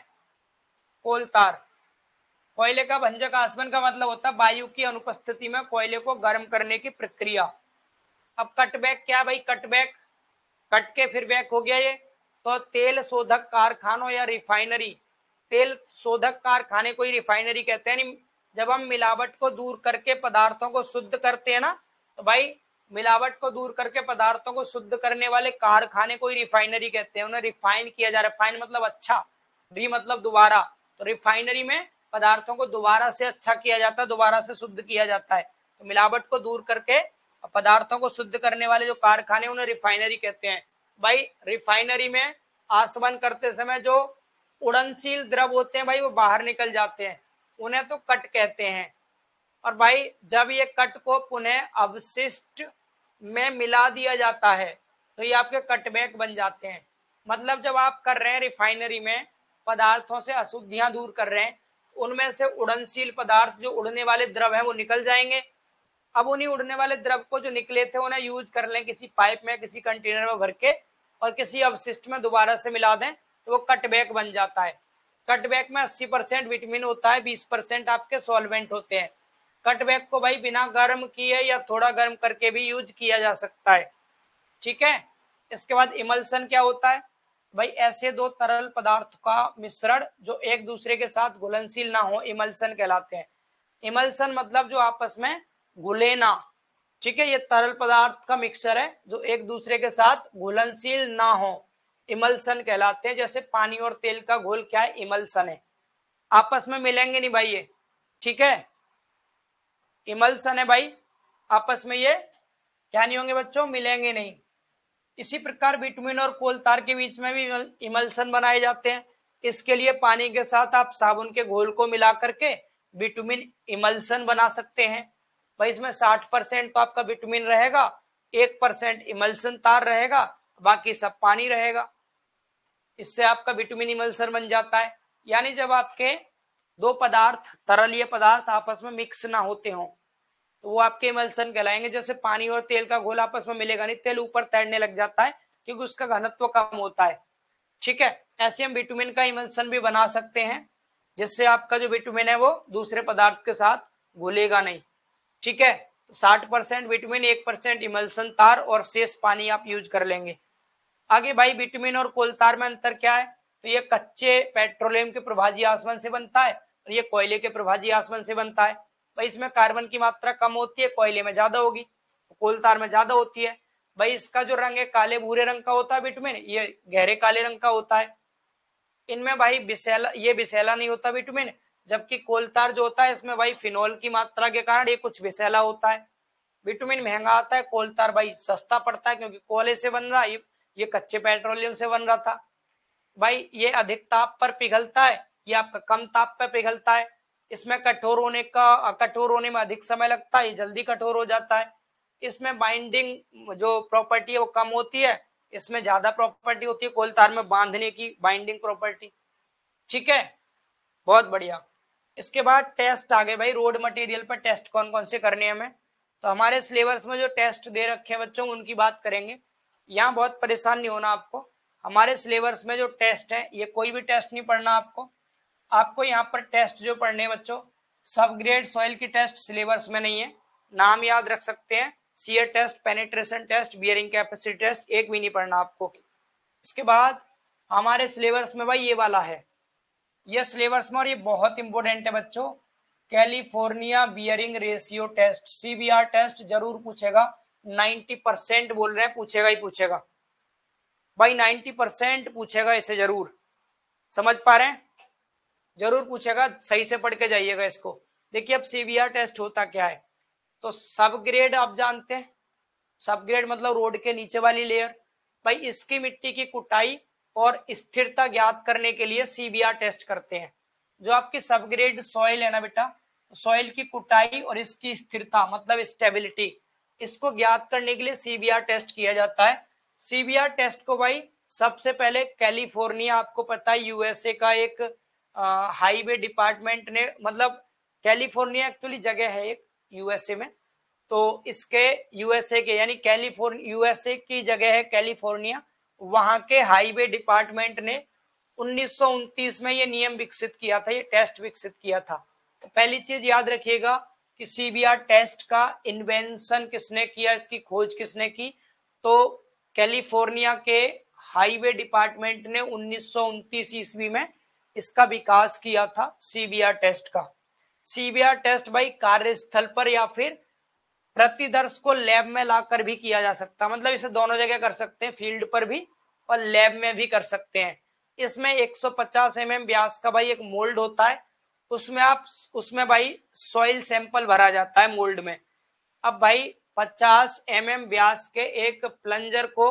कोलतार कोयले का भंजक आसवन का मतलब होता है वायु की अनुपस्थिति में कोयले को गर्म करने की प्रक्रिया। अब कटबैक क्या भाई, कटबैक कट के फिर बैक हो गया ये, तो तेल शोधक कारखानों या रिफाइनरी, तेल शोधक कारखाने को ही रिफाइनरी कहते हैं। जब हम मिलावट को दूर करके पदार्थों को शुद्ध करते हैं ना, तो भाई मिलावट को दूर करके पदार्थों को शुद्ध करने वाले कारखाने को ही रिफाइनरी कहते हैं। उन्हें रिफाइन किया जा रहा है, रिफाइन मतलब अच्छा, री मतलब दोबारा, तो रिफाइनरी में पदार्थों को दोबारा से अच्छा किया जाता है, दोबारा से शुद्ध किया जाता है। तो मिलावट को दूर करके पदार्थों को शुद्ध करने वाले जो कारखाने उन्हें रिफाइनरी कहते हैं। भाई रिफाइनरी में आसवन करते समय जो उड़नशील द्रव होते हैं भाई वो बाहर निकल जाते हैं, उन्हें तो कट कहते हैं। और भाई जब ये कट को पुनः अवशिष्ट में मिला दिया जाता है तो ये आपके कटबैक बन जाते हैं। मतलब जब आप कर रहे हैं रिफाइनरी में पदार्थों से अशुद्धियां दूर कर रहे हैं, उनमें से उड़नशील पदार्थ जो उड़ने वाले द्रव हैं वो निकल जाएंगे। अब उन्हीं उड़ने वाले द्रव को जो निकले थे उन्हें यूज कर लें किसी पाइप में, किसी कंटेनर में भर के और किसी अवशिष्ट में दोबारा से मिला दें तो वो कटबैक बन जाता है। कटबैक में 80% विटामिन होता है, 20% आपके सॉल्वेंट होते हैं। कटबैक को भाई बिना गर्म किए या थोड़ा गर्म करके भी यूज किया जा सकता है। ठीक है। इसके बाद इमल्सन क्या होता है भाई, ऐसे दो तरल पदार्थ का मिश्रण जो एक दूसरे के साथ घुलनशील ना हो, इमल्सन कहलाते हैं। इमल्सन मतलब जो आपस में घुले ना। ठीक है, ये तरल पदार्थ का मिक्सचर है जो एक दूसरे के साथ घुलनशील ना हो, इमल्सन कहलाते हैं। जैसे पानी और तेल का घोल क्या है, इमल्सन है। आपस में मिलेंगे नहीं भाई ये, ठीक है, इमल्सन है भाई, आपस में ये क्या नहीं होंगे बच्चों, मिलेंगे नहीं। इसी प्रकार बिटुमिन और कोल तार के बीच में भी इमल्सन बनाए जाते हैं। इसके लिए पानी के साथ आप साबुन के घोल को मिला करके बिटुमिन इमल्सन बना सकते हैं। भाई इसमें 60% तो आपका बिटुमिन रहेगा, 1% इमल्सन तार रहेगा, बाकी सब पानी रहेगा। इससे आपका बिटुमिन इमल्सन बन जाता है। यानी जब आपके दो पदार्थ, तरलीय पदार्थ आपस में मिक्स ना होते हों तो वो आपके इमल्सन कहलाएंगे। जैसे पानी और तेल का घोल आपस में मिलेगा नहीं, तेल ऊपर तैरने लग जाता है क्योंकि उसका घनत्व कम होता है। ठीक है, ऐसे हम बिटुमिन का इमल्सन भी बना सकते हैं जिससे आपका जो बिटुमिन है वो दूसरे पदार्थ के साथ घुलेगा नहीं। ठीक है, 60% विटामिन, 1% इमल्सन तार और शेष पानी आप यूज कर लेंगे। आगे भाई विटामिन और कोल तार में अंतर क्या है, तो ये कच्चे पेट्रोलियम के प्रभाजी आसवन से बनता है और ये कोयले के प्रभाजी आसवन से बनता है। भाई इसमें कार्बन की मात्रा कम होती है, कोयले में ज्यादा होगी, कोल तार में ज्यादा होती है। भाई इसका जो रंग है काले भूरे रंग का होता है विटामिन, ये गहरे काले रंग का होता है। इनमें भाई विषैला, ये विषैला नहीं होता विटामिन, जबकि कोल तार जो होता है इसमें भाई फिनोल की मात्रा के कारण ये कुछ विषैला होता है। विटामिन महंगा आता है, कोल तार भाई सस्ता पड़ता है क्योंकि कोयले से बन रहा है, ये कच्चे पेट्रोलियम से बन रहा था। भाई ये अधिक ताप पर पिघलता है, ये आपका कम ताप पर पिघलता है। इसमें कठोर होने में अधिक समय लगता है, ये जल्दी कठोर हो जाता है। इसमें बाइंडिंग जो प्रॉपर्टी है वो कम होती है, इसमें ज्यादा प्रॉपर्टी होती है कोल तार में बांधने की, बाइंडिंग प्रॉपर्टी। ठीक है, बहुत बढ़िया। इसके बाद टेस्ट आ गए भाई, रोड मटेरियल पर टेस्ट कौन कौन से करने हैं हमें। तो हमारे सिलेबस में जो टेस्ट दे रखे हैं बच्चों उनकी बात करेंगे। यहाँ बहुत परेशान नहीं होना आपको, हमारे सिलेबस में जो टेस्ट है ये कोई भी टेस्ट नहीं पढ़ना आपको यहाँ पर टेस्ट जो पढ़ने हैं बच्चों, सब ग्रेड सॉइल की टेस्ट सिलेबस में नहीं है, नाम याद रख सकते हैं, shear test, penetration test, bearing capacity test, एक भी नहीं पढ़ना आपको। इसके बाद हमारे सिलेबस में भाई ये वाला है, ये सिलेबस में, और ये बहुत इंपॉर्टेंट है बच्चों, California bearing ratio test, CBR test जरूर पूछेगा। 90% बोल रहे हैं पूछेगा ही पूछेगा भाई, 90% पूछेगा इसे, जरूर समझ पा रहे हैं, जरूर पूछेगा, सही से पढ़ के जाइएगा इसको। देखिए अब सीबीआर टेस्ट होता क्या है, तो सब ग्रेड आप जानते हैं, सब ग्रेड मतलब रोड के नीचे वाली लेयर। भाई इसकी मिट्टी की कुटाई और स्थिरता ज्ञात करने के लिए सीबीआर टेस्ट करते हैं। जो आपकी सब ग्रेड सॉइल है ना बेटा, सॉइल की कुटाई और इसकी स्थिरता मतलब स्टेबिलिटी, इसको ज्ञात करने के लिए सीबीआर टेस्ट किया जाता है। सीबीआर टेस्ट को भाई सबसे पहले कैलिफोर्निया, आपको पता है यूएसए का एक हाईवे डिपार्टमेंट ने, मतलब कैलिफोर्निया एक्चुअली जगह है एक यूएसए में, तो इसके यूएसए के यानी कैलिफोर्निया, यूएसए की जगह है कैलिफोर्निया, वहां के हाईवे डिपार्टमेंट ने 1929 में ये नियम विकसित किया था, ये टेस्ट विकसित किया था। तो पहली चीज याद रखिएगा कि सीबीआर टेस्ट का इन्वेंशन किसने किया, इसकी खोज किसने की, तो कैलिफोर्निया के हाईवे डिपार्टमेंट ने 1929 ईस्वी में इसका विकास किया था सीबीआर टेस्ट का। सीबीआर टेस्ट भाई कार्यस्थल पर या फिर प्रतिदर्श को लैब में लाकर भी किया जा सकता है, मतलब इसे दोनों जगह कर सकते हैं, फील्ड पर भी और लैब में भी कर सकते हैं। इसमें 150 mm व्यास का भाई एक मोल्ड होता है, उसमें भाई सॉइल सैंपल भरा जाता है मोल्ड में। अब भाई 50 mm व्यास के एक प्लंजर को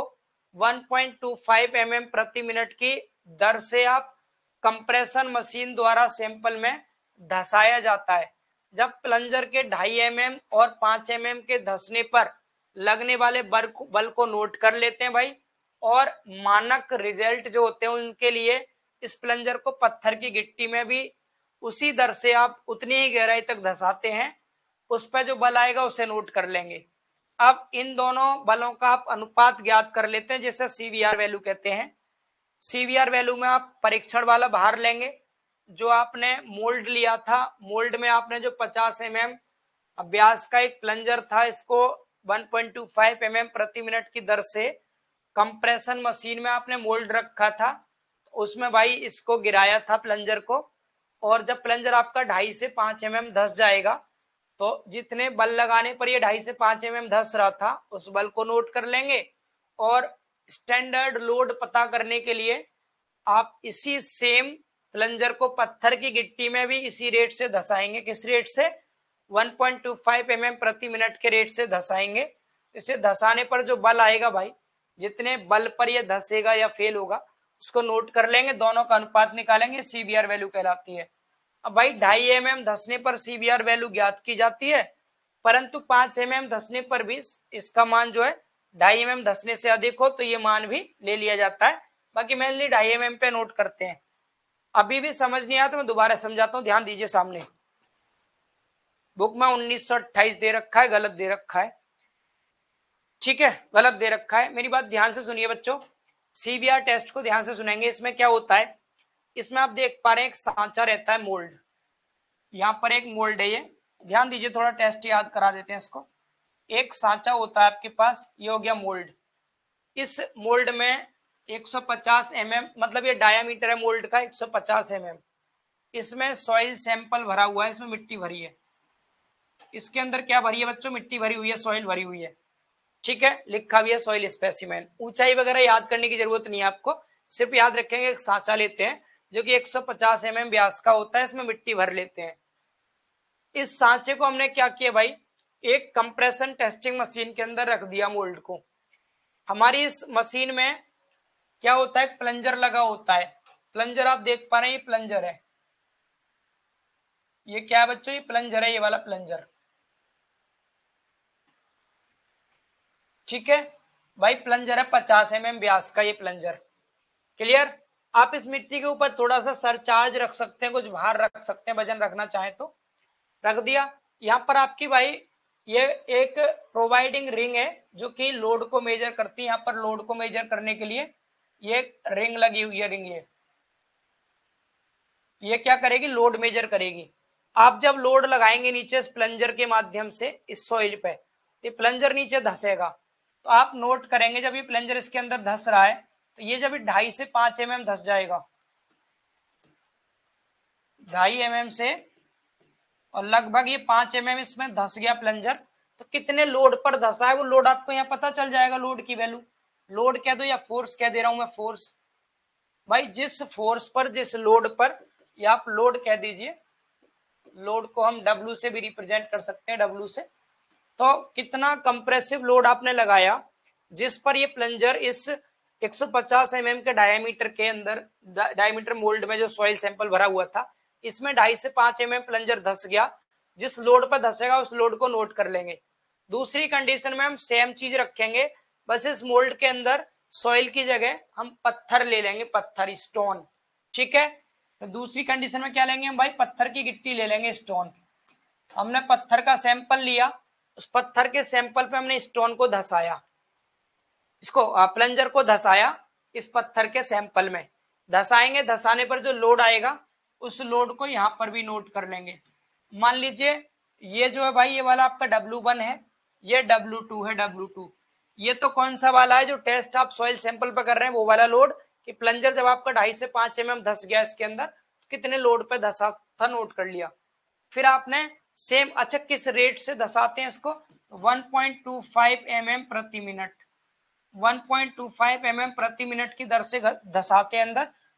1.25 mm प्रति मिनट की दर से आप कंप्रेशन मशीन द्वारा सैंपल में धसाया जाता है। जब प्लंजर के 2.5 mm और 5 mm के धसने पर लगने वाले बल को नोट कर लेते हैं भाई, और मानक रिजल्ट जो होते हैं उनके लिए इस प्लंजर को पत्थर की गिट्टी में भी उसी दर से आप उतनी ही गहराई तक धसाते हैं, उस पर जो बल आएगा उसे नोट कर लेंगे। अब इन दोनों बलों का आप अनुपात ज्ञात कर लेते हैं, जिसे सीवीआर वैल्यू कहते हैं। सीवीआर वैल्यू में आप परीक्षण वाला भार लेंगे, जो आपने मोल्ड लिया था, मोल्ड में आपने जो 50 mm व्यास का एक प्लंजर था, इसको 1.25 mm प्रति मिनट की दर से कंप्रेशन मशीन में आपने मोल्ड रखा था, उसमें भाई इसको गिराया था प्लंजर को, और जब प्लंजर आपका 2.5 से 5 mm धस जाएगा तो जितने बल लगाने पर ये 2.5 से 5 mm धस रहा था उस बल को नोट कर लेंगे। और स्टैंडर्ड लोड पता करने के लिए आप इसी सेम प्लंजर को पत्थर की गिट्टी में भी इसी रेट से धसाएंगे। किस रेट से? 1.25 mm प्रति मिनट के रेट से धसाएंगे। इसे धसाने पर जो बल आएगा भाई, जितने बल पर यह धसेगा या फेल होगा उसको नोट कर लेंगे, दोनों का अनुपात निकालेंगे, सीवीआर वैल्यू कहलाती है। अब भाई 2.5 mm धसने पर सीवीआर वैल्यू ज्ञात की जाती है, परंतु 5 mm धसने पर भी इसका मान जो है 2.5 mm धसने से अधिक हो तो ये मान भी ले लिया जाता है। बाकी मेनली 2.5 mm पे नोट करते हैं। अभी भी समझ नहीं आया तो मैं दोबारा समझाता हूँ, ध्यान दीजिए। सामने बुक में 1928 दे रखा है, गलत दे रखा है, ठीक है, गलत दे रखा है। मेरी बात ध्यान से सुनिए बच्चों, सीबीआर टेस्ट को ध्यान से सुनेंगे। इसमें क्या होता है, इसमें आप देख पा रहे हैं एक सांचा रहता है मोल्ड, यहाँ पर एक मोल्ड है, ये ध्यान दीजिए, थोड़ा टेस्ट याद करा देते हैं इसको। एक सांचा होता है आपके पास, ये हो गया मोल्ड। इस मोल्ड में 150 mm, मतलब ये डायामीटर है मोल्ड का 150 mm। इसमें सॉइल सैंपल भरा हुआ है, इसमें मिट्टी भरी है। इसके अंदर क्या भरी है बच्चों? मिट्टी भरी हुई है, सॉइल भरी हुई है, ठीक है, लिखा भी है सॉइल स्पेसिमेन। ऊंचाई वगैरह याद करने की जरूरत नहीं है आपको, सिर्फ याद रखेंगे एक सांचा लेते हैं जो कि 150 mm व्यास का होता है, इसमें मिट्टी भर लेते हैं। इस सांचे को हमने क्या किया भाई, एक कंप्रेशन टेस्टिंग मशीन के अंदर रख दिया मोल्ड को। हमारी इस मशीन में क्या होता है, प्लंजर लगा होता है। प्लंजर आप देख पा रहे हैं, ये प्लंजर है, ये क्या है बच्चों, ये प्लंजर है, ये वाला प्लंजर, ठीक है भाई। प्लंजर है 50 mm व्यास का ये प्लंजर, क्लियर। आप इस मिट्टी के ऊपर थोड़ा सा सरचार्ज रख सकते हैं, कुछ भार रख सकते हैं, वजन रखना चाहें तो रख दिया। यहाँ पर आपकी भाई ये एक प्रोवाइडिंग रिंग है जो कि लोड को मेजर करती है। यहाँ पर लोड को मेजर करने के लिए ये रिंग लगी हुई है, रिंग ये क्या करेगी, लोड मेजर करेगी। आप जब लोड लगाएंगे नीचे इस प्लंजर के माध्यम से इस सॉइल पे, तो प्लंजर नीचे धसेगा, तो आप नोट करेंगे जब ये प्लंजर इसके अंदर धस रहा है तो ये जब 2.5 से 5 mm धस जाएगा, 2.5 mm से, और लगभग ये 5 mm इसमें धस गया प्लंजर, तो कितने लोड पर धसा है वो लोड आपको यहाँ पता चल जाएगा। लोड की वैल्यू, लोड कह दो या फोर्स कह दे रहा हूं मैं, फोर्स भाई, जिस फोर्स पर, जिस लोड पर, या आप लोड कह दीजिए, लोड को हम W से भी रिप्रेजेंट कर सकते हैं, W से। तो कितना कंप्रेसिव लोड आपने लगाया जिस पर ये प्लंजर इस 150 mm के डायमीटर के अंदर, डायमीटर मोल्ड में जो सॉइल सैंपल भरा हुआ था, इसमें 2.5 से 5 mm प्लंजर धस गया। जिस लोड पर धसेगा उस लोड को नोट कर लेंगे। दूसरी कंडीशन में हम सेम चीज रखेंगे, बस इस मोल्ड के अंदर सॉइल की जगह हम पत्थर ले लेंगे, पत्थर, स्टोन, ठीक है। तो दूसरी कंडीशन में क्या लेंगे हम भाई, पत्थर की गिट्टी ले लेंगे, स्टोन। हमने पत्थर का सैंपल लिया, उस पत्थर के सैंपल पे हमने स्टोन को धसाया, इसको प्लंजर को धसाया इस पत्थर के सैंपल में। धसाएंगे, धसाने पर जो लोड आएगा उस लोड को यहाँ पर भी नोट कर लेंगे। मान लीजिए ये जो है भाई, ये वाला आपका W1 है, ये W2 है, W2। ये तो कौन सा वाला है जो टेस्ट आप सॉइल सैंपल पर कर रहे हैं, वो वाला लोड, कि प्लंजर जब आपका 2.5 से 5 mm धस गया इसके अंदर, कितने लोड पे धसा था नोट कर लिया। फिर आपने सेम, अच्छा किस रेट से धसाते हैं इसको, 1.25 mm प्रति मिनट, 1.25 mm प्रति मिनट की दर से धसाते हैं अंदर।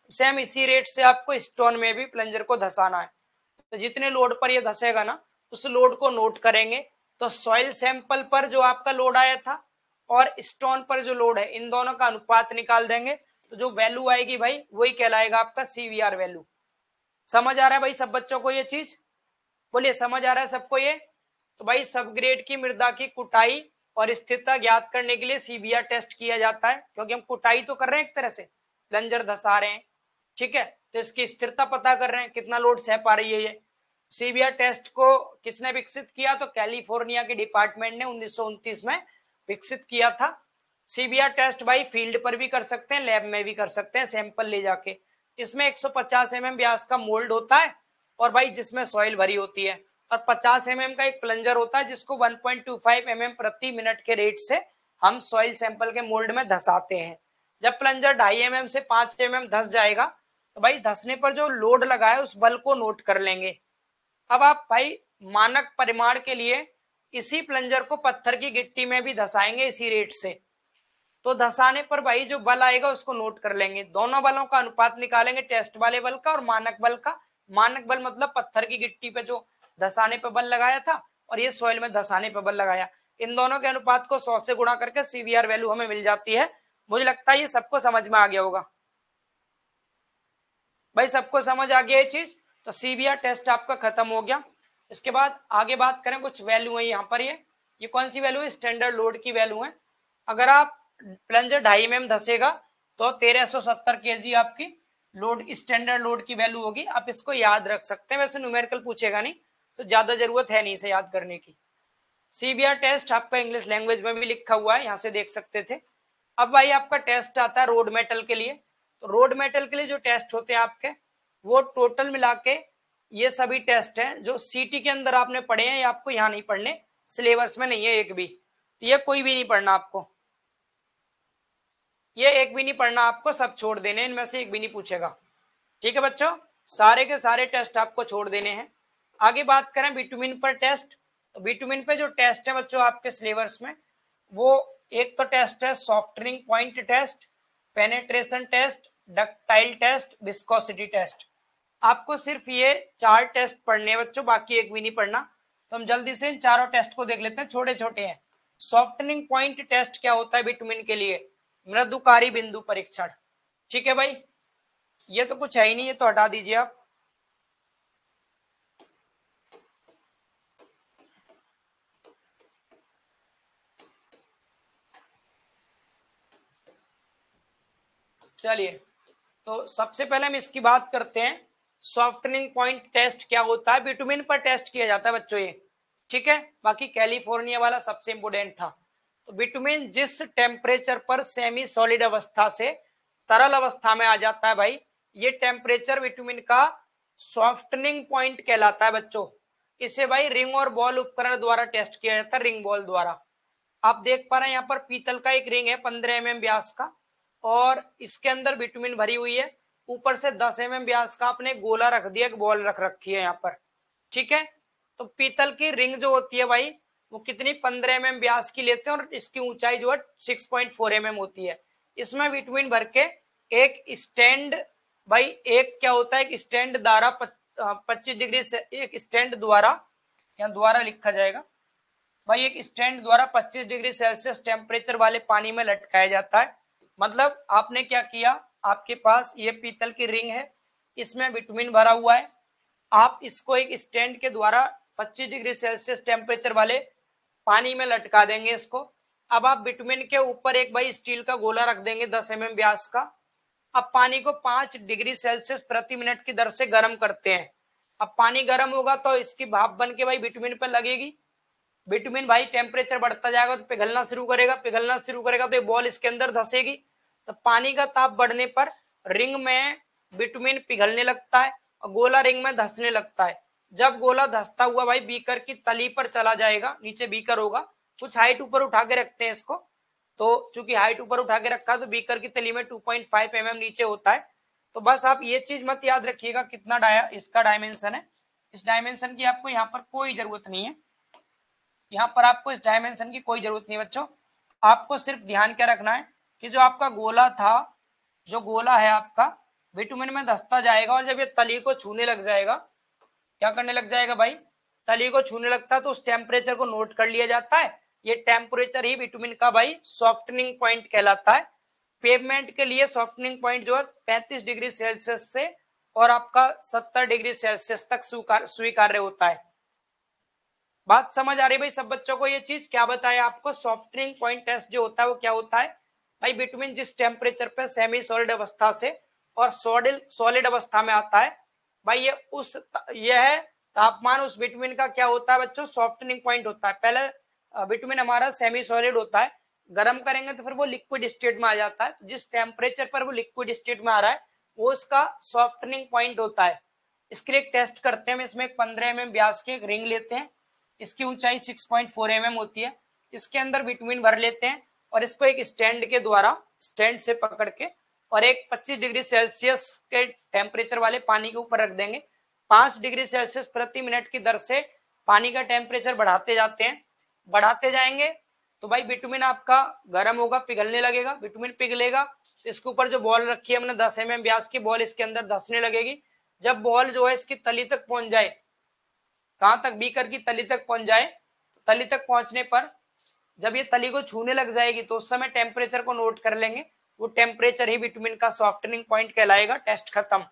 सेम इसी रेट से आपको स्टोन में भी प्लंजर को धसाना है। तो जितने लोड पर ये धसेगा ना उस लोड को नोट करेंगे। तो सॉइल सैंपल पर जो आपका लोड आया था और स्टोन पर जो लोड है इन दोनों का अनुपात निकाल देंगे। तो जो वैल्यू आएगी भाई वही कहलाएगा आपका सीवीआर वैल्यू। समझ आ रहा है भाई सब बच्चों को ये चीज? बोलिए समझ आ रहा है सबको ये? तो भाई सब ग्रेड की मृदा की कुटाई और स्थिरता ज्ञात करने के लिए सीबीआर टेस्ट किया जाता है, क्योंकि हम कुटाई तो कर रहे हैं एक तरह से, प्लंजर धसा रहे हैं, ठीक है। तो इसकी स्थिरता पता कर रहे हैं कितना लोड सह पा रही है ये। सीबीआर टेस्ट को किसने विकसित किया? तो कैलिफोर्निया के डिपार्टमेंट ने 1929 में विकसित किया था। सीबीआर टेस्ट भाई फील्ड पर भी कर सकते हैं, लैब में भी कर सकते हैं, सैंपल ले जाके। इसमें 150 mm व्यास का मोल्ड होता है और भाई जिसमें सॉइल भरी होती है, और 50 mm का एक प्लंजर होता है जिसको 1.25 mm प्रति मिनट के रेट से हम सॉइल सैंपल के मोल्ड में धसाते हैं। जब प्लंजर 2.5 mm से 5 mm धस जाएगा तो भाई धसने पर जो लोड लगा है उस बल को नोट कर लेंगे। अब आप भाई मानक परिमाण के लिए इसी प्लंजर को पत्थर की गिट्टी में भी धसाएंगे इसी रेट से। तो धसाने पर भाई जो बल आएगा उसको नोट कर लेंगे। दोनों बलों का अनुपात निकालेंगे, टेस्ट वाले बल का और मानक बल का। मानक बल मतलब पत्थर की गिट्टी पे जो धसाने पे बल लगाया था और ये सॉइल में धसाने पे बल लगाया, इन दोनों के अनुपात को 100 से गुणा करके सीवीआर वैल्यू हमें मिल जाती है। मुझे लगता है ये सबको समझ में आ गया होगा भाई, सबको समझ आ गया ये चीज। तो सीबीआर टेस्ट आपका खत्म हो गया। इसके बाद आगे बात करें, कुछ वैल्यू है यहाँ पर। ये कौन सी वैल्यू है? स्टैंडर्ड लोड की वैल्यू है। अगर आप प्लंजर 2.5 mm धसेगा तो 1370 kg आपकी लोड स्टैंडर्ड लोड की वैल्यू होगी। आप इसको याद रख सकते हैं, वैसे न्यूमेरिकल पूछेगा नहीं तो ज्यादा जरूरत है नहीं इसे याद करने की। सीबीआर टेस्ट आपका इंग्लिश लैंग्वेज में भी लिखा हुआ है, यहाँ से देख सकते थे। अब भाई आपका टेस्ट आता है रोड मेटल के लिए। तो रोड मेटल के लिए जो टेस्ट होते हैं आपके, वो टोटल मिला के ये सभी टेस्ट हैं जो सीटी के अंदर आपने पढ़े हैं, ये आपको यहाँ नहीं पढ़ने, सिलेबस में नहीं है एक भी। तो ये कोई भी नहीं पढ़ना आपको, ये एक भी नहीं पढ़ना आपको, सब छोड़ देने, इनमें से एक भी नहीं पूछेगा, ठीक है बच्चों। सारे के सारे टेस्ट आपको छोड़ देने हैं। आगे बात करें बिटुमिन पर टेस्ट। तो बिटुमिन पे जो टेस्ट है बच्चों आपके सिलेबस में, वो एक तो टेस्ट है softening point test, penetration test, ductile test, viscosity test. आपको सिर्फ ये 4 टेस्ट पढ़ने हैं बच्चों, बाकी एक भी नहीं पढ़ना। तो हम जल्दी से इन चारों टेस्ट को देख लेते हैं, छोटे छोटे हैं। सॉफ्टनिंग पॉइंट टेस्ट क्या होता है बिटुमिन के लिए? मृदुकारी बिंदु परीक्षण, ठीक है भाई। ये तो कुछ है ही नहीं, ये तो हटा दीजिए आप। चलिए, तो सबसे पहले हम इसकी बात करते हैं, सॉफ्टनिंग पॉइंट टेस्ट क्या होता है। बिटुमिन पर टेस्ट किया जाता है बच्चों ये, ठीक है। बाकी कैलिफोर्निया वाला सबसे इंपोर्टेंट था। तो बिटुमिन जिस टेम्परेचर पर सेमी सॉलिड अवस्था से तरल अवस्था में आ जाता है भाई, ये टेम्परेचर बिटुमिन का सॉफ्टनिंग पॉइंट कहलाता है बच्चों। इसे भाई रिंग और बॉल उपकरण द्वारा टेस्ट किया जाता है, रिंग बॉल द्वारा। आप देख पा रहे हैं यहाँ पर पीतल का एक रिंग है 15 mm व्यास का, और इसके अंदर बिटुमिन भरी हुई है। ऊपर से 10 mm व्यास का आपने गोला रख दिया, एक बॉल रख रखी है यहाँ पर, ठीक है। तो पीतल की रिंग जो होती है भाई, वो कितनी 15 mm व्यास की लेते हैं, और इसकी ऊंचाई जो है 6.4 mm होती है। इसमें बिटुमिन भर के एक स्टैंड, भाई एक क्या होता है, एक स्टैंड द्वारा 25 डिग्री से, एक स्टैंड द्वारा, यहाँ द्वारा लिखा जाएगा भाई, एक स्टैंड द्वारा 25 डिग्री सेल्सियस टेम्परेचर वाले पानी में लटकाया जाता है। मतलब आपने क्या किया, आपके पास ये पीतल की रिंग है, इसमें बिटुमिन भरा हुआ है, आप इसको एक स्टैंड के द्वारा 25 डिग्री सेल्सियस टेम्परेचर वाले पानी में लटका देंगे इसको। अब आप बिटुमिन के ऊपर एक भाई स्टील का गोला रख देंगे 10 mm व्यास का। अब पानी को 5 डिग्री सेल्सियस प्रति मिनट की दर से गर्म करते हैं। अब पानी गर्म होगा तो इसकी भाप बन के भाई बिटुमिन पर लगेगी। बिटुमिन भाई टेम्परेचर बढ़ता जाएगा तो पिघलना शुरू करेगा, पिघलना शुरू करेगा तो ये बॉल इसके अंदर धसेगी। तो पानी का ताप बढ़ने पर रिंग में बिटुमिन पिघलने लगता है और गोला रिंग में धसने लगता है। जब गोला धसता हुआ भाई बीकर की तली पर चला जाएगा, नीचे बीकर होगा, कुछ हाइट ऊपर उठा के रखते हैं इसको, तो चूंकि हाइट ऊपर उठा के रखा है तो बीकर की तली में 2.5 mm नीचे होता है। तो बस आप ये चीज मत याद रखिएगा कितना इसका डायमेंशन है, इस डायमेंशन की आपको यहाँ पर कोई जरूरत नहीं है। यहाँ पर आपको इस डायमेंशन की कोई जरूरत नहीं बच्चों। आपको सिर्फ ध्यान क्या रखना है कि जो आपका गोला था, जो गोला है आपका, बिटुमिन में धसता जाएगा और जब ये तली को छूने लग जाएगा, क्या करने लग जाएगा भाई, तली को छूने लगता है तो उस टेम्परेचर को नोट कर लिया जाता है। ये टेम्परेचर ही बिटुमिन का भाई सॉफ्टनिंग पॉइंट कहलाता है। पेवमेंट के लिए सॉफ्टनिंग पॉइंट जो है 35 डिग्री सेल्सियस से और आपका 70 डिग्री सेल्सियस तक स्वीकार्य होता है। बात समझ आ रही भाई सब बच्चों को? ये चीज क्या बताया आपको, सॉफ्टनिंग पॉइंट टेस्ट जो होता है वो क्या होता है भाई, बिटुमिन जिस टेम्परेचर पे सेमी सॉलिड अवस्था से और सॉलिड अवस्था में आता है भाई, यह तापमान उस बिटुमिन का क्या होता है बच्चों, सॉफ्टनिंग पॉइंट होता है। पहले बिटुमिन हमारा सेमी सॉलिड होता है, गर्म करेंगे तो फिर वो लिक्विड स्टेट में आ जाता है। जिस टेम्परेचर पर वो लिक्विड स्टेट में आ रहा है वो उसका सॉफ्टनिंग पॉइंट होता है। इसके लिए एक टेस्ट करते हैं, हम इसमें 15 mm व्यास की एक रिंग लेते हैं, इसकी ऊंचाई 6.4 mm होती है, इसके अंदर बिटुमिन भर लेते हैं और इसको एक स्टैंड के द्वारा, स्टैंड से पकड़ के और एक 25 डिग्री सेल्सियस के टेम्परेचर वाले पानी के ऊपर रख देंगे। 5 डिग्री सेल्सियस प्रति मिनट की दर से पानी का टेम्परेचर बढ़ाते जाते हैं, बढ़ाते जाएंगे तो भाई बिटुमिन आपका गर्म होगा, पिघलने लगेगा। बिटुमिन पिघलेगा, इसके ऊपर जो बॉल रखी है हमने 10 mm व्यास की बॉल, इसके अंदर धंसने लगेगी। जब बॉल जो है इसकी तली तक पहुंच जाए, कहां तक, बीकर की तली तक पहुंच जाए, तली तक पहुंचने पर जब ये तली को छूने लग जाएगी तो उस समय टेम्परेचर को नोट कर लेंगे, वो टेम्परेचर ही बिटुमिन का सॉफ्टनिंग पॉइंट कहलाएगा। टेस्ट खत्म।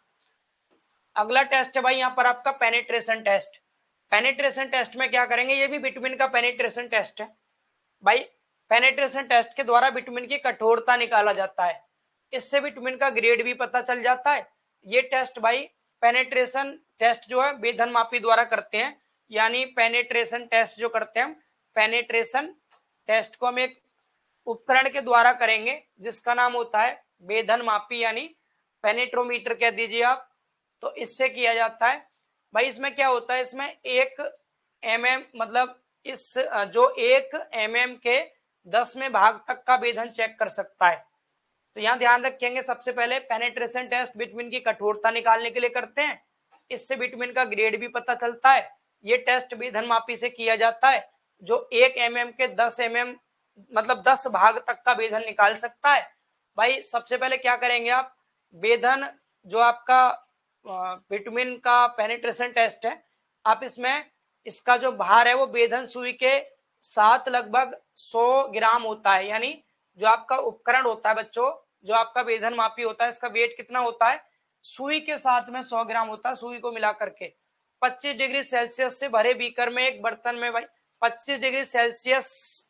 अगला टेस्ट है भाई यहाँ पर आपका पेनिट्रेशन टेस्ट। पेनिट्रेशन टेस्ट में क्या करेंगे, ये भी बिटुमिन का पेनिट्रेशन टेस्ट है भाई। पेनिट्रेशन टेस्ट के द्वारा बिटुमिन की कठोरता निकाला जाता है, इससे बिटुमिन का ग्रेड भी पता चल जाता है। ये टेस्ट भाई पेनिट्रेशन टेस्ट जो है बेधन मापी द्वारा करते हैं, यानी पेनिट्रेशन टेस्ट जो करते हैं हम, पेनिट्रेशन टेस्ट को हम एक उपकरण के द्वारा करेंगे जिसका नाम होता है बेधन मापी, यानी पेनिट्रोमीटर कह दीजिए आप। तो इससे किया जाता है भाई। इसमें क्या होता है, इसमें 1 mm मतलब इस जो 1 mm के 10वें भाग तक का बेधन चेक कर सकता है। तो यहाँ ध्यान रखेंगे, सबसे पहले पेनिट्रेशन टेस्ट बिटुमिन की कठोरता निकालने के लिए करते हैं, इससे बिटुमिन का ग्रेड भी पता चलता है। ये टेस्ट बेधन मापी से किया जाता है, जो 1 mm के 10 mm मतलब 10 भाग तक का बेधन निकाल सकता है। भाई सबसे पहले क्या करेंगे आप, बेधन जो आपका बिटुमिन का पेनिट्रेशन टेस्ट है, आप इसमें इसका जो भार है वो बेधन सुई के साथ लगभग 100 ग्राम होता है। यानी जो आपका उपकरण होता है बच्चों, जो आपका बेधन मापी होता है, इसका वेट कितना होता है, सुई के साथ में 100 ग्राम होता है, सुई को मिला करके। 25 डिग्री सेल्सियस से भरे बीकर में, एक बर्तन में भाई 25 डिग्री सेल्सियस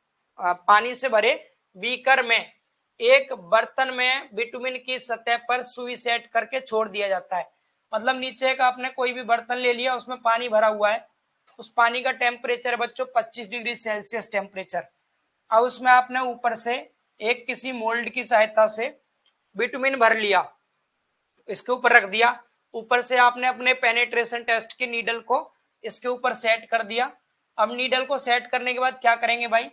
पानी से भरे बीकर में, एक बर्तन में बिटुमिन की सतह पर सुई सेट करके छोड़ दिया जाता है। मतलब नीचे एक आपने कोई भी बर्तन ले लिया, उसमें पानी भरा हुआ है, उस पानी का टेम्परेचर बच्चों 25 डिग्री सेल्सियस टेम्परेचर। अब उसमें आपने ऊपर से एक किसी मोल्ड की सहायता से बिटुमिन भर लिया, इसके ऊपर रख दिया, ऊपर से आपने अपने पेनिट्रेशन टेस्ट की नीडल को इसके ऊपर सेट कर दिया। अब नीडल को सेट करने के बाद क्या करेंगे भाई,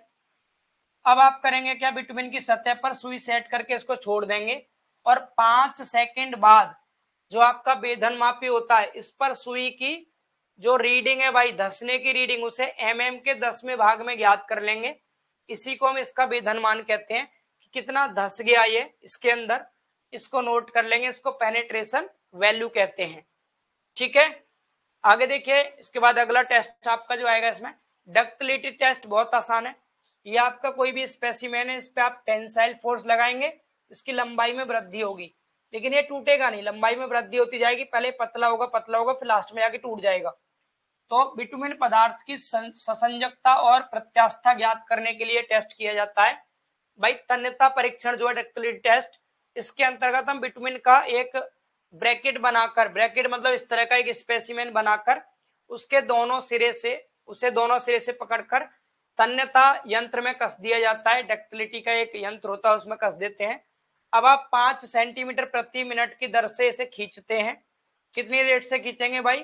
अब आप करेंगे क्या, बिटुमिन की सतह पर सुई सेट करके इसको छोड़ देंगे और 5 सेकंड बाद जो आपका बेधन मापी होता है, इस पर सुई की जो रीडिंग है भाई, धसने की रीडिंग, उसे mm के 10वें भाग में ज्ञात कर लेंगे। इसी को हम इसका बेधन मान कहते हैं कि कितना धस गया ये इसके अंदर, इसको नोट कर लेंगे, इसको पेनिट्रेशन वैल्यू कहते हैं। ठीक है, आगे देखिए। इसके बाद अगला टेस्ट आपका जो आएगा, इसमें डक्टिलिटी टेस्ट बहुत आसान है। ये आपका कोई भी स्पेसिमेन है, इस पे आप टेंसाइल फोर्स लगाएंगे, इसकी लंबाई में वृद्धि होगी, लेकिन ये टूटेगा नहीं, लंबाई में वृद्धि होती जाएगी, पहले पतला होगा पतला होगा, फिर लास्ट में जाके टूट जाएगा। तो बिटुमिन पदार्थ की ससंजकता और प्रत्यास्था ज्ञात करने के लिए टेस्ट किया जाता है भाई, तन्यता परीक्षण जो है डक्टिलिटी टेस्ट। इसके अंतर्गत हम बिटुमिन का एक ब्रैकेट बनाकर, ब्रैकेट मतलब इस तरह का एक स्पेसिमेन बनाकर उसके दोनों सिरे से, उसे दोनों सिरे से पकड़कर तन्यता यंत्र में कस दिया जाता है। डक्टिलिटी का एक यंत्र होता है, उसमें कस देते हैं। अब आप 5 सेंटीमीटर प्रति मिनट की दर से इसे खींचते हैं। कितनी रेट से खींचेंगे भाई,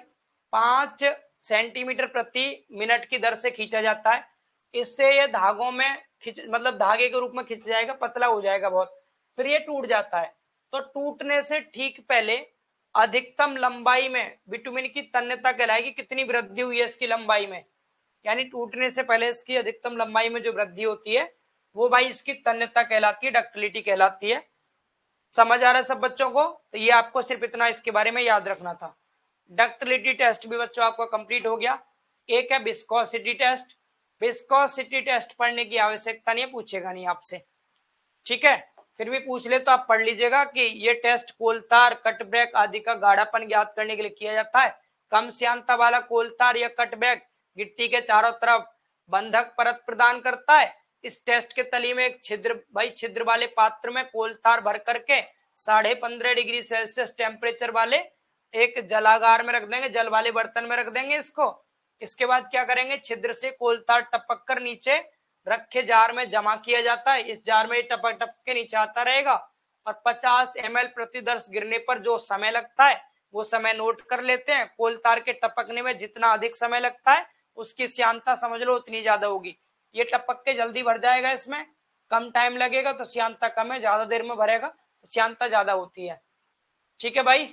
5 सेंटीमीटर प्रति मिनट की दर से खींचा जाता है। इससे ये धागों में खिंच, मतलब धागे के रूप में खिंच जाएगा, पतला हो जाएगा बहुत, फिर ये टूट जाता है। तो टूटने से ठीक पहले अधिकतम लंबाई में बिटुमिन की तन्यता कहलाएगी, कितनी वृद्धि हुई है इसकी लंबाई में, यानी टूटने से पहले इसकी अधिकतम लंबाई में जो वृद्धि होती है वो भाई इसकी तन्यता कहलाती है, डक्टिलिटी कहलाती है। समझ आ रहा है सब बच्चों को? तो ये आपको सिर्फ इतना इसके बारे में याद रखना था। डक्टिलिटी टेस्ट भी बच्चों आपका कंप्लीट हो गया। एक है विस्कोसिटी टेस्ट। विस्कोसिटी टेस्ट पढ़ने की आवश्यकता नहीं है, पूछेगा नहीं आपसे, ठीक है। फिर भी पूछ ले तो आप पढ़ लीजिएगा कि ये टेस्ट कोलतार, कटब्रैक आदि का गाढ़ापन ज्ञात करने के लिए किया जाता है। कम श्यानता वाला कोलतार या कटब्रैक गिट्टी के चारों तरफ बंधक परत प्रदान करता है। इस टेस्ट के तली में एक छिद्र वाले पात्र में कोलतार भर करके 15.5 डिग्री सेल्सियस टेम्परेचर वाले एक जलागार में रख देंगे, जल वाले बर्तन में रख देंगे इसको। इसके बाद क्या करेंगे, छिद्र से कोलतार टपक कर नीचे रखे जार में जमा किया जाता है। इस जार में टपक टपक के नीचे आता रहेगा और 50 ml प्रति दर्श गिरने पर जो समय लगता है वो समय नोट कर लेते हैं। कोलतार के टपकने में जितना अधिक समय लगता है उसकी श्यानता समझ लो उतनी ज्यादा होगी। ये टपक के जल्दी भर जाएगा, इसमें कम टाइम लगेगा तो श्यानता कम है, ज्यादा देर में भरेगा तो श्यानता ज्यादा होती है, ठीक है भाई।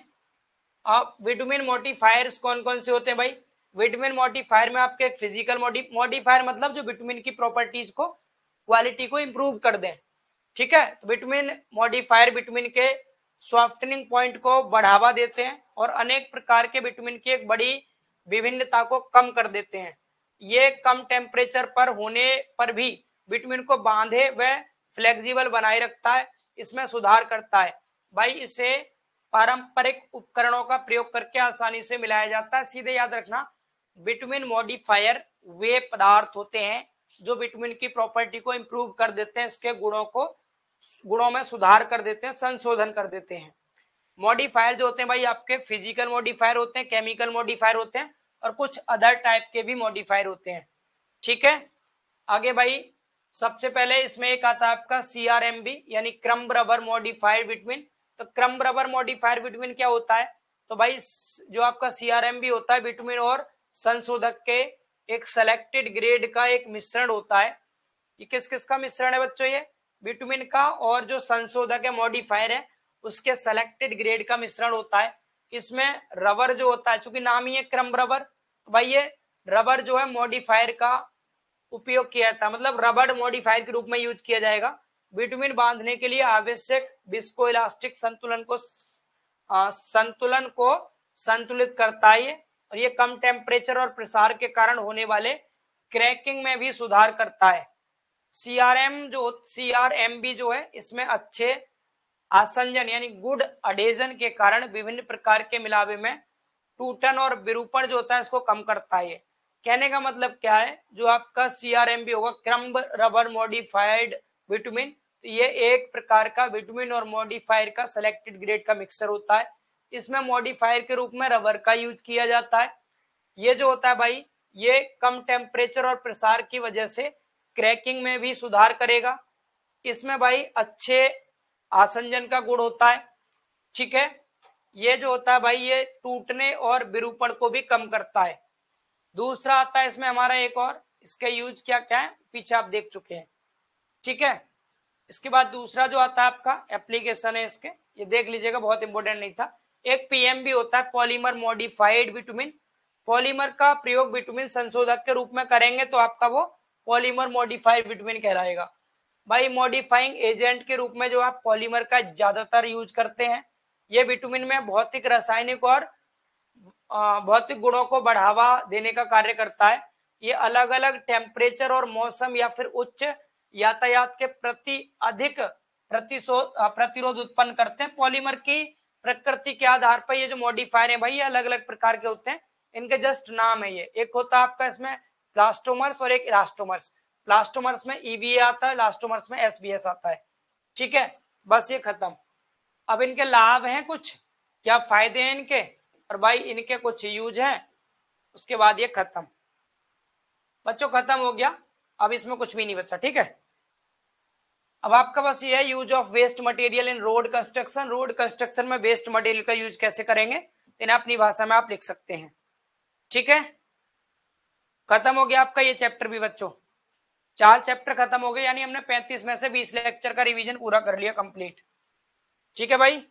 अब विटामिन मॉडिफायर्स कौन कौन से होते हैं भाई? विटामिन मॉडिफायर में आपके फिजिकल मॉडिफायर मतलब जो विटामिन की प्रॉपर्टीज को, क्वालिटी को इंप्रूव कर दें, ठीक है। तो विटामिन मॉडिफायर विटामिन के सॉफ्टनिंग पॉइंट को बढ़ावा देते हैं और अनेक प्रकार के विटामिन की एक बड़ी विभिन्नता को कम कर देते हैं। ये कम टेम्परेचर पर होने पर भी विटामिन को बांधे व फ्लेक्सिबल बनाए रखता है, इसमें सुधार करता है भाई। इसे पारंपरिक उपकरणों का प्रयोग करके आसानी से मिलाया जाता है। सीधे याद रखना, विटामिन मॉडिफायर वे पदार्थ होते हैं जो विटामिन की प्रॉपर्टी को इंप्रूव कर देते हैं, इसके गुणों में सुधार कर देते हैं, संशोधन कर देते हैं। मॉडिफायर जो होते हैं भाई आपके फिजिकल मॉडिफायर होते हैं, केमिकल मॉडिफायर होते हैं और कुछ अदर टाइप के भी मॉडिफायर होते हैं, ठीक है। आगे भाई सबसे पहले इसमें एक आता है आपका CRMB यानी क्रम्ब रबर मॉडिफाइड विटामिन। तो क्रम्ब रबर मॉडिफाइड विटामिन क्या होता है? तो भाई जो आपका CRMB होता है विटामिन और संशोधक के एक सेलेक्टेड ग्रेड का एक मिश्रण होता है। ये किस किस का मिश्रण है बच्चों? ये विटामिन का और जो संशोधक है मॉडिफायर है उसके सेलेक्टेड ग्रेड का मिश्रण होता है। इसमें रबर जो होता है, चूंकि नाम ही है क्रम्ब रबर, तो भाई ये रबर जो है मॉडिफायर का उपयोग किया जाता है, मतलब रबर मॉडिफायर के रूप में यूज किया जाएगा। विटामिन बांधने के लिए आवश्यक विस्कोइलास्टिक संतुलन को संतुलित करता है और ये कम टेम्परेचर और प्रसार के कारण होने वाले क्रैकिंग में भी सुधार करता है। CRMB जो है इसमें अच्छे आसंजन यानी गुड अडेजन के कारण विभिन्न प्रकार के मिलावे में टूटन और विरूपण जो होता है इसको कम करता है। कहने का मतलब क्या है, जो आपका CRMB होगा क्रम्ब रबर मॉडिफाइड विटामिन, तो ये एक प्रकार का विटामिन और मॉडिफायर का सेलेक्टेड ग्रेड का मिक्सर होता है। इसमें मॉडिफायर के रूप में रबर का यूज किया जाता है। ये जो होता है भाई ये कम टेम्परेचर और प्रसार की वजह से क्रैकिंग में भी सुधार करेगा। इसमें भाई अच्छे आसंजन का गुण होता है, ठीक है। ये जो होता है भाई ये टूटने और विरूपण को भी कम करता है। दूसरा आता है इसमें हमारा एक और, इसका यूज क्या क्या है पीछे आप देख चुके हैं, ठीक है। इसके बाद दूसरा जो आता है आपका एप्लीकेशन है इसके, ये देख लीजिएगा, बहुत इंपॉर्टेंट नहीं था। एक PMB होता है पॉलीमर मॉडिफाइड विटामिन। पॉलीमर का प्रयोग विटामिन संशोधक के रूप में करेंगे तो आपका वो पॉलीमर मॉडिफाइड विटामिन कहलाएगा। भाई मॉडिफाइंग एजेंट के रूप में जो आप पॉलीमर का ज्यादातर यूज करते हैं, ये विटामिन में भौतिक, रासायनिक और भौतिक गुणों को बढ़ावा देने का कार्य करता है। ये अलग अलग टेम्परेचर और मौसम या फिर उच्च यातायात के प्रति अधिक प्रतिरोध उत्पन्न करते हैं। पॉलीमर की प्रकृति के आधार पर ये जो मॉडिफायर है भाई ये अलग अलग प्रकार के होते हैं, इनके जस्ट नाम है। ये एक होता है आपका इसमें प्लास्टोमर्स और एक इलास्टोमर्स। प्लास्टोमर्स में EVA आता है, इलास्टोमर्स में SBS आता है, ठीक है। बस ये खत्म। अब इनके लाभ हैं कुछ, क्या फायदे हैं इनके, और भाई इनके कुछ यूज हैं, उसके बाद ये खत्म। बच्चों खत्म हो गया, अब इसमें कुछ भी नहीं बचा, ठीक है। अब आपका बस ये है use of waste material in road construction. Road construction में वेस्ट मटेरियल का यूज कैसे करेंगे, इन्हें अपनी भाषा में आप लिख सकते हैं, ठीक है। खत्म हो गया आपका ये चैप्टर भी बच्चों, 4 चैप्टर खत्म हो गए, यानी हमने 35 में से 20 लेक्चर का रिवीजन पूरा कर लिया कंप्लीट, ठीक है भाई।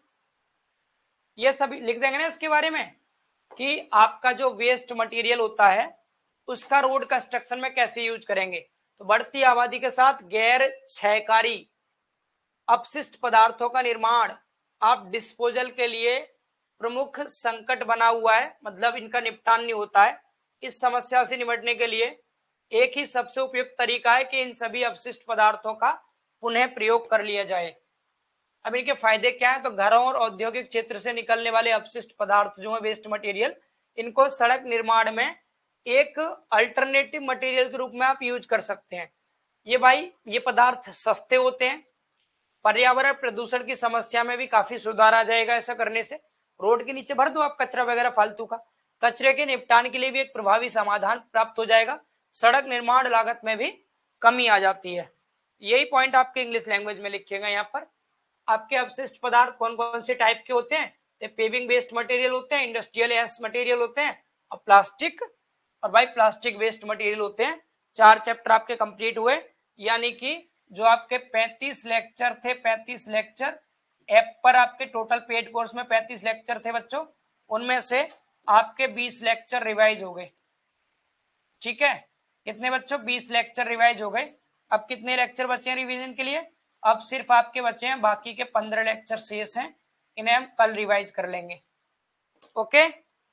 ये सभी लिख देंगे ना इसके बारे में कि आपका जो वेस्ट मटेरियल होता है उसका रोड कंस्ट्रक्शन में कैसे यूज करेंगे। तो बढ़ती आबादी के साथ गैर क्षयकारी अपशिष्ट पदार्थों का निर्माण आप डिस्पोजल के लिए प्रमुख संकट बना हुआ है, मतलब इनका निपटान नहीं होता है। इस समस्या से निपटने के लिए एक ही सबसे उपयुक्त तरीका है कि इन सभी अपशिष्ट पदार्थों का पुनः प्रयोग कर लिया जाए। अब इनके फायदे क्या है, तो घरों और औद्योगिक क्षेत्र से निकलने वाले अपशिष्ट पदार्थ जो है वेस्ट मटेरियल, इनको सड़क निर्माण में एक अल्टरनेटिव मटेरियल के रूप में आप यूज कर सकते हैं। ये भाई ये पदार्थ सस्ते होते हैं, पर्यावरण प्रदूषण की समस्या में भी काफी सुधार आ जाएगा ऐसा करने से। रोड के नीचे भर दो आप कचरा वगैरह फालतू का, कचरे के निपटान के लिए भी एक प्रभावी समाधान प्राप्त हो जाएगा। सड़क निर्माण लागत में भी कमी आ जाती है। यही पॉइंट आपके इंग्लिश लैंग्वेज में लिखिएगा। यहाँ पर आपके अपशिष्ट पदार्थ कौन कौन से टाइप के होते हैं, तो पेविंग वेस्ट मटेरियल होते हैं, इंडस्ट्रियल वेस्ट मटेरियल होते हैं, और प्लास्टिक और भाई प्लास्टिक वेस्ट मटेरियल होते हैं। 4 चैप्टर आपके कंप्लीट हुए, यानी कि जो आपके 35 लेक्चर थे, 35 लेक्चर ऐप पर आपके टोटल पेड कोर्स में 35 लेक्चर थे बच्चों, उनमें से आपके 20 लेक्चर रिवाइज हो गए। ठीक है, कितने बच्चों, 20 लेक्चर रिवाइज हो गए। अब कितने लेक्चर बचे हैं रिवीजन के लिए, अब सिर्फ आपके बचे हैं बाकी के 15 लेक्चर शेष हैं, इन्हें हम कल रिवाइज कर लेंगे। ओके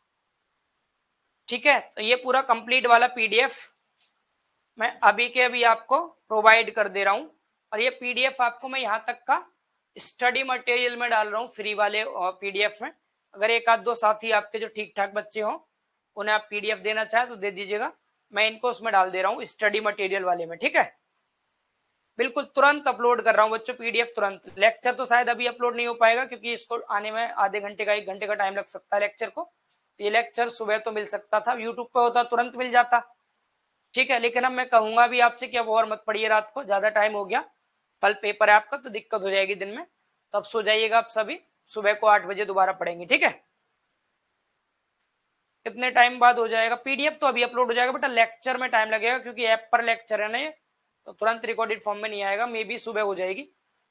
ठीक है, तो ये पूरा कंप्लीट वाला पीडीएफ मैं अभी के अभी आपको प्रोवाइड कर दे रहा हूं, और ये पीडीएफ आपको मैं यहाँ तक का स्टडी मटेरियल में डाल रहा हूँ फ्री वाले पीडीएफ में। अगर एक आध दो साथी आपके जो ठीक ठाक बच्चे हो उन्हें आप पीडीएफ देना चाहे तो दे दीजिएगा, मैं इनको उसमें डाल दे रहा हूँ स्टडी मटेरियल वाले में। ठीक है, बिल्कुल तुरंत अपलोड कर रहा हूँ बच्चों पीडीएफ तुरंत। लेक्चर तो शायद अभी अपलोड नहीं हो पाएगा क्योंकि इसको आने में आधे घंटे का 1 घंटे का टाइम लग सकता है लेक्चर को। ये लेक्चर सुबह तो मिल सकता था, यूट्यूब पे होता तुरंत मिल जाता। ठीक है, लेकिन अब मैं कहूंगा भी आपसे कि अब और मत पढ़िए रात को, ज्यादा टाइम हो गया, कल पेपर है आपका तो दिक्कत हो जाएगी दिन में, तब सो जाइएगा आप सभी, सुबह को 8 बजे दोबारा पढ़ेंगे। ठीक है, कितने टाइम बाद हो जाएगा पीडीएफ, तो अभी अपलोड हो जाएगा बेटा, लेक्चर में टाइम लगेगा क्योंकि ऐप पर लेक्चर है ना ये, तो तुरंत रिकॉर्डेड फॉर्म में नहीं आएगा, मे बी सुबह हो जाएगी,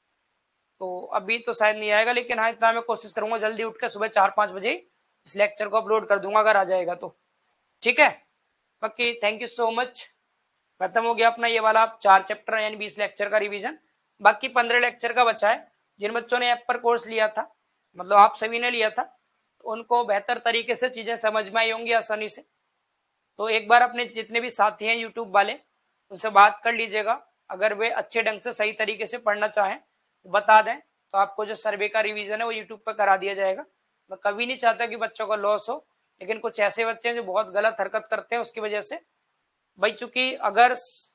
तो अभी तो शायद नहीं आएगा, लेकिन हाँ इतना मैं कोशिश करूंगा जल्दी उठ के सुबह 4-5 बजे इस लेक्चर को अपलोड कर दूंगा अगर आ जाएगा तो। ठीक है, बाकी थैंक यू सो मच। खत्म हो गया अपना ये वाला 4 चैप्टर यानी 20 लेक्चर का रिवीजन। बाकी 15 लेक्चर का बचा है। जिन बच्चों ने ऐप पर कोर्स लिया था, मतलब आप सभी ने लिया था, तो उनको बेहतर तरीके से चीजें समझ में आई होंगी आसानी से। तो एक बार अपने जितने भी साथी हैं यूट्यूब वाले उनसे बात कर लीजिएगा, अगर वे अच्छे ढंग से सही तरीके से पढ़ना चाहें तो बता दें, तो आपको जो सर्वे का रिवीजन है वो यूट्यूब पर करा दिया जाएगा। मैं कभी नहीं चाहता कि बच्चों का लॉस हो, लेकिन कुछ ऐसे बच्चे हैं जो बहुत गलत हरकत करते हैं, उसकी वजह से भाई, चूंकि अगर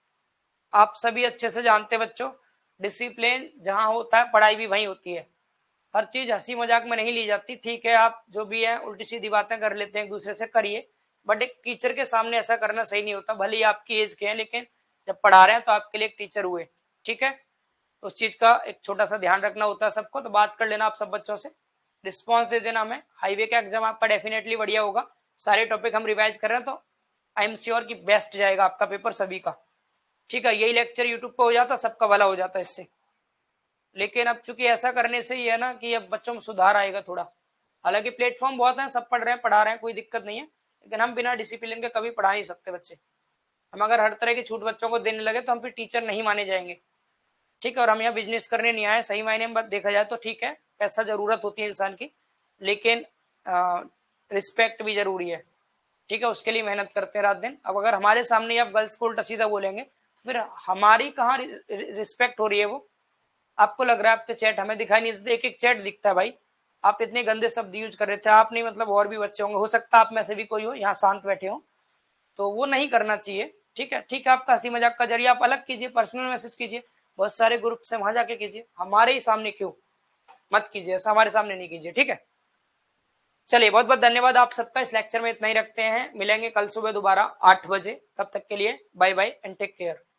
आप सभी अच्छे से जानते हैं बच्चों, डिसिप्लिन जहां होता है पढ़ाई भी वहीं होती है। हर चीज हंसी मजाक में नहीं ली जाती। ठीक है, आप जो भी है उल्टी सीधी बातें कर लेते हैं एक दूसरे से, करिए, बट एक टीचर के सामने ऐसा करना सही नहीं होता। भले ही आपकी एज के हैं, लेकिन जब पढ़ा रहे हैं तो आपके लिए एक टीचर हुए। ठीक है, उस चीज का एक छोटा सा ध्यान रखना होता है सबको। तो बात कर लेना आप सब बच्चों से, रिस्पॉन्स दे देना हमें। हाईवे का एग्जाम आपका डेफिनेटली बढ़िया होगा, सारे टॉपिक हम रिवाइज कर रहे हैं, तो आई एम श्योर कि बेस्ट जाएगा आपका पेपर सभी का। ठीक है, यही लेक्चर यूट्यूब पे हो जाता सबका भला हो जाता इससे। लेकिन अब चूंकि ऐसा करने से ही है ना कि अब बच्चों में सुधार आएगा थोड़ा। हालांकि प्लेटफॉर्म बहुत है, सब पढ़ रहे हैं पढ़ा रहे हैं, कोई दिक्कत नहीं है, लेकिन हम बिना डिसिप्लिन के कभी पढ़ा नहीं सकते बच्चे। हम अगर हर तरह की छूट बच्चों को देने लगे तो हम फिर टीचर नहीं माने जाएंगे। ठीक है, और हम यहाँ बिजनेस करने नहीं आए, सही मायने में देखा जाए तो। ठीक है, पैसा जरूरत होती है इंसान की, लेकिन रिस्पेक्ट भी जरूरी है। ठीक है, उसके लिए मेहनत करते हैं रात दिन। अब अगर हमारे सामने आप गर्ल्स को उल्टा सीधा बोलेंगे, फिर हमारी कहाँ रिस्पेक्ट हो रही है वो। आपको लग रहा है आपके चैट हमें दिखाई नहीं देते, एक एक चैट दिखता है भाई। आप इतने गंदे शब्द यूज कर रहे थे, आप नहीं मतलब और भी बच्चे होंगे, हो सकता है आप में से भी कोई हो यहाँ शांत बैठे हो, तो वो नहीं करना चाहिए। ठीक है, ठीक है, आपका हंसी मजाक का जरिए आप अलग कीजिए, पर्सनल मैसेज कीजिए, बहुत सारे ग्रुप से वहां जाके कीजिए, हमारे ही सामने क्यों मत कीजिए, ऐसा हमारे सामने नहीं कीजिए। ठीक है, चलिए बहुत बहुत धन्यवाद आप सबका। इस लेक्चर में इतना ही रखते हैं, मिलेंगे कल सुबह दोबारा 8 बजे, तब तक के लिए bye bye and take care.